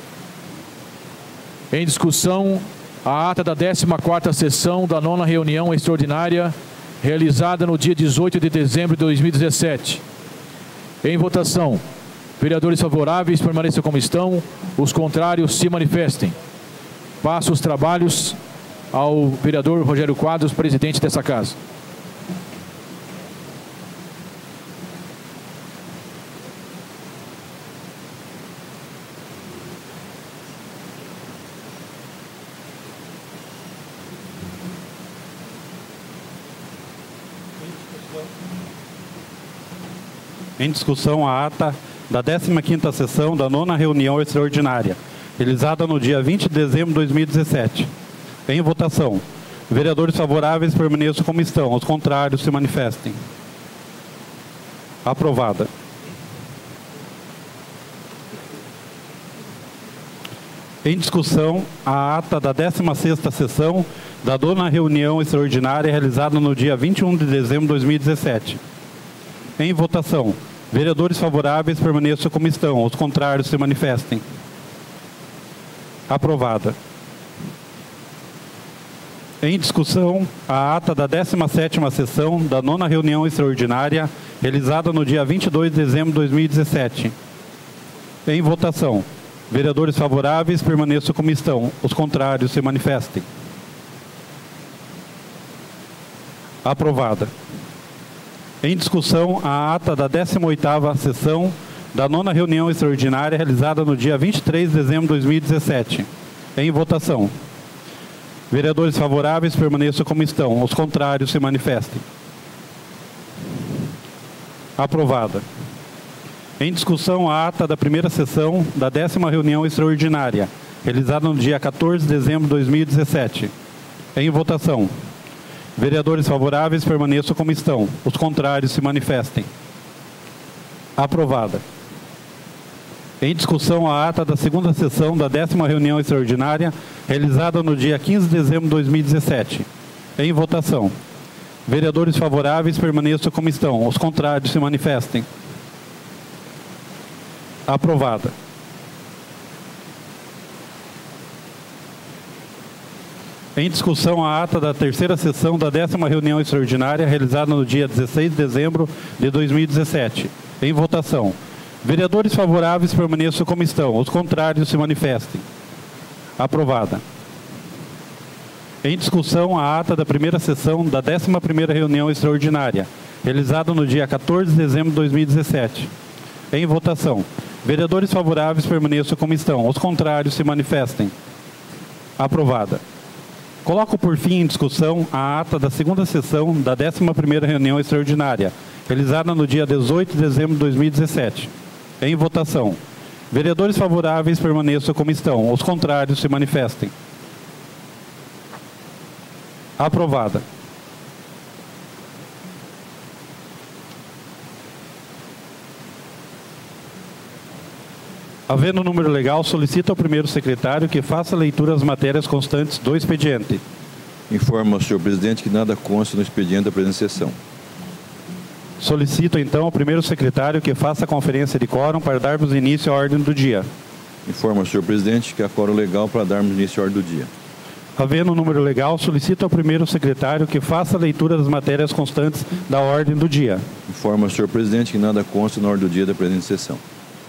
Em discussão, a ata da décima quarta sessão da nona reunião extraordinária realizada no dia dezoito de dezembro de dois mil e dezessete. Em votação, Vereadores favoráveis permaneçam como estão, os contrários se manifestem. Passo os trabalhos ao vereador Rogério Quadros, presidente dessa casa. Em discussão a ata da décima quinta sessão da nona reunião extraordinária, realizada no dia vinte de dezembro de dois mil e dezessete. Em votação. Vereadores favoráveis permaneçam como estão, os contrários se manifestem. Aprovada. Em discussão a ata da décima sexta sessão da nona reunião extraordinária, realizada no dia vinte e um de dezembro de dois mil e dezessete. Em votação. Vereadores favoráveis permaneçam como estão, os contrários se manifestem. Aprovada. Em discussão, a ata da décima sétima sessão da nona reunião extraordinária, realizada no dia vinte e dois de dezembro de dois mil e dezessete. Em votação. Vereadores favoráveis permaneçam como estão, os contrários se manifestem. Aprovada. Em discussão, a ata da décima oitava sessão da nona reunião extraordinária, realizada no dia vinte e três de dezembro de dois mil e dezessete. Em votação. Vereadores favoráveis permaneçam como estão, os contrários se manifestem. Aprovada. Em discussão, a ata da primeira sessão da décima reunião extraordinária, realizada no dia quatorze de dezembro de dois mil e dezessete. Em votação. Vereadores favoráveis permaneçam como estão, os contrários se manifestem. Aprovada. Em discussão a ata da segunda sessão da décima reunião extraordinária, realizada no dia quinze de dezembro de dois mil e dezessete. Em votação. Vereadores favoráveis permaneçam como estão, os contrários se manifestem. Aprovada. Em discussão a ata da terceira sessão da décima reunião extraordinária, realizada no dia dezesseis de dezembro de dois mil e dezessete. Em votação. Vereadores favoráveis permaneçam como estão, os contrários se manifestem. Aprovada. Em discussão a ata da primeira sessão da décima primeira reunião extraordinária, realizada no dia quatorze de dezembro de dois mil e dezessete. Em votação. Vereadores favoráveis permaneçam como estão, os contrários se manifestem. Aprovada. Coloco por fim em discussão a ata da segunda sessão da décima primeira reunião extraordinária, realizada no dia dezoito de dezembro de dois mil e dezessete. Em votação. Vereadores favoráveis permaneçam como estão, os contrários se manifestem. Aprovada. Havendo número legal, solicito ao primeiro secretário que faça a leitura das matérias constantes do expediente. Informo ao senhor presidente que nada consta no expediente da presente sessão. Solicito então ao primeiro secretário que faça a conferência de quórum para darmos início à ordem do dia. Informo ao senhor presidente que há quórum legal para darmos início à ordem do dia. Havendo número legal, solicito ao primeiro secretário que faça a leitura das matérias constantes da ordem do dia. Informo ao senhor presidente que nada consta na ordem do dia da presente sessão.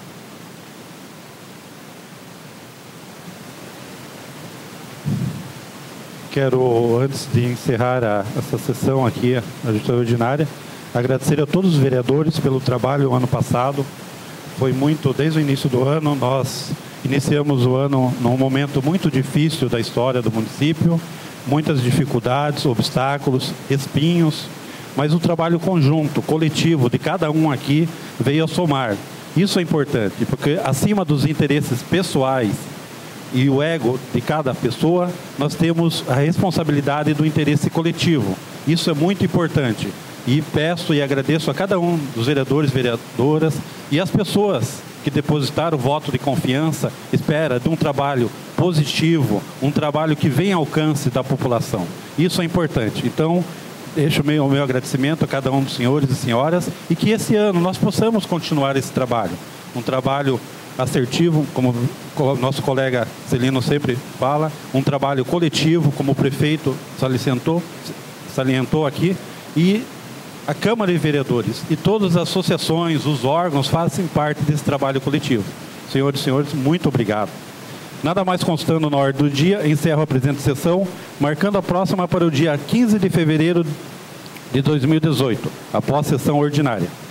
Quero, antes de encerrar a, essa sessão aqui, a extraordinária, agradecer a todos os vereadores pelo trabalho ano passado. Foi muito, desde o início do ano, nós iniciamos o ano num momento muito difícil da história do município, muitas dificuldades, obstáculos, espinhos, mas o trabalho conjunto, coletivo de cada um aqui veio a somar. Isso é importante, porque acima dos interesses pessoais e o ego de cada pessoa, nós temos a responsabilidade do interesse coletivo. Isso é muito importante. E peço e agradeço a cada um dos vereadores, vereadoras e as pessoas que depositaram o voto de confiança, espera de um trabalho positivo, um trabalho que venha ao alcance da população. Isso é importante. Então, deixo o meu, o meu agradecimento a cada um dos senhores e senhoras e que esse ano nós possamos continuar esse trabalho. Um trabalho assertivo, como o nosso colega Celino sempre fala, um trabalho coletivo, como o prefeito salientou, salientou aqui, e A Câmara de Vereadores e todas as associações, os órgãos, fazem parte desse trabalho coletivo. Senhoras e senhores, muito obrigado. Nada mais constando na ordem do dia, encerro a presente sessão, marcando a próxima para o dia quinze de fevereiro de dois mil e dezoito, após a sessão ordinária.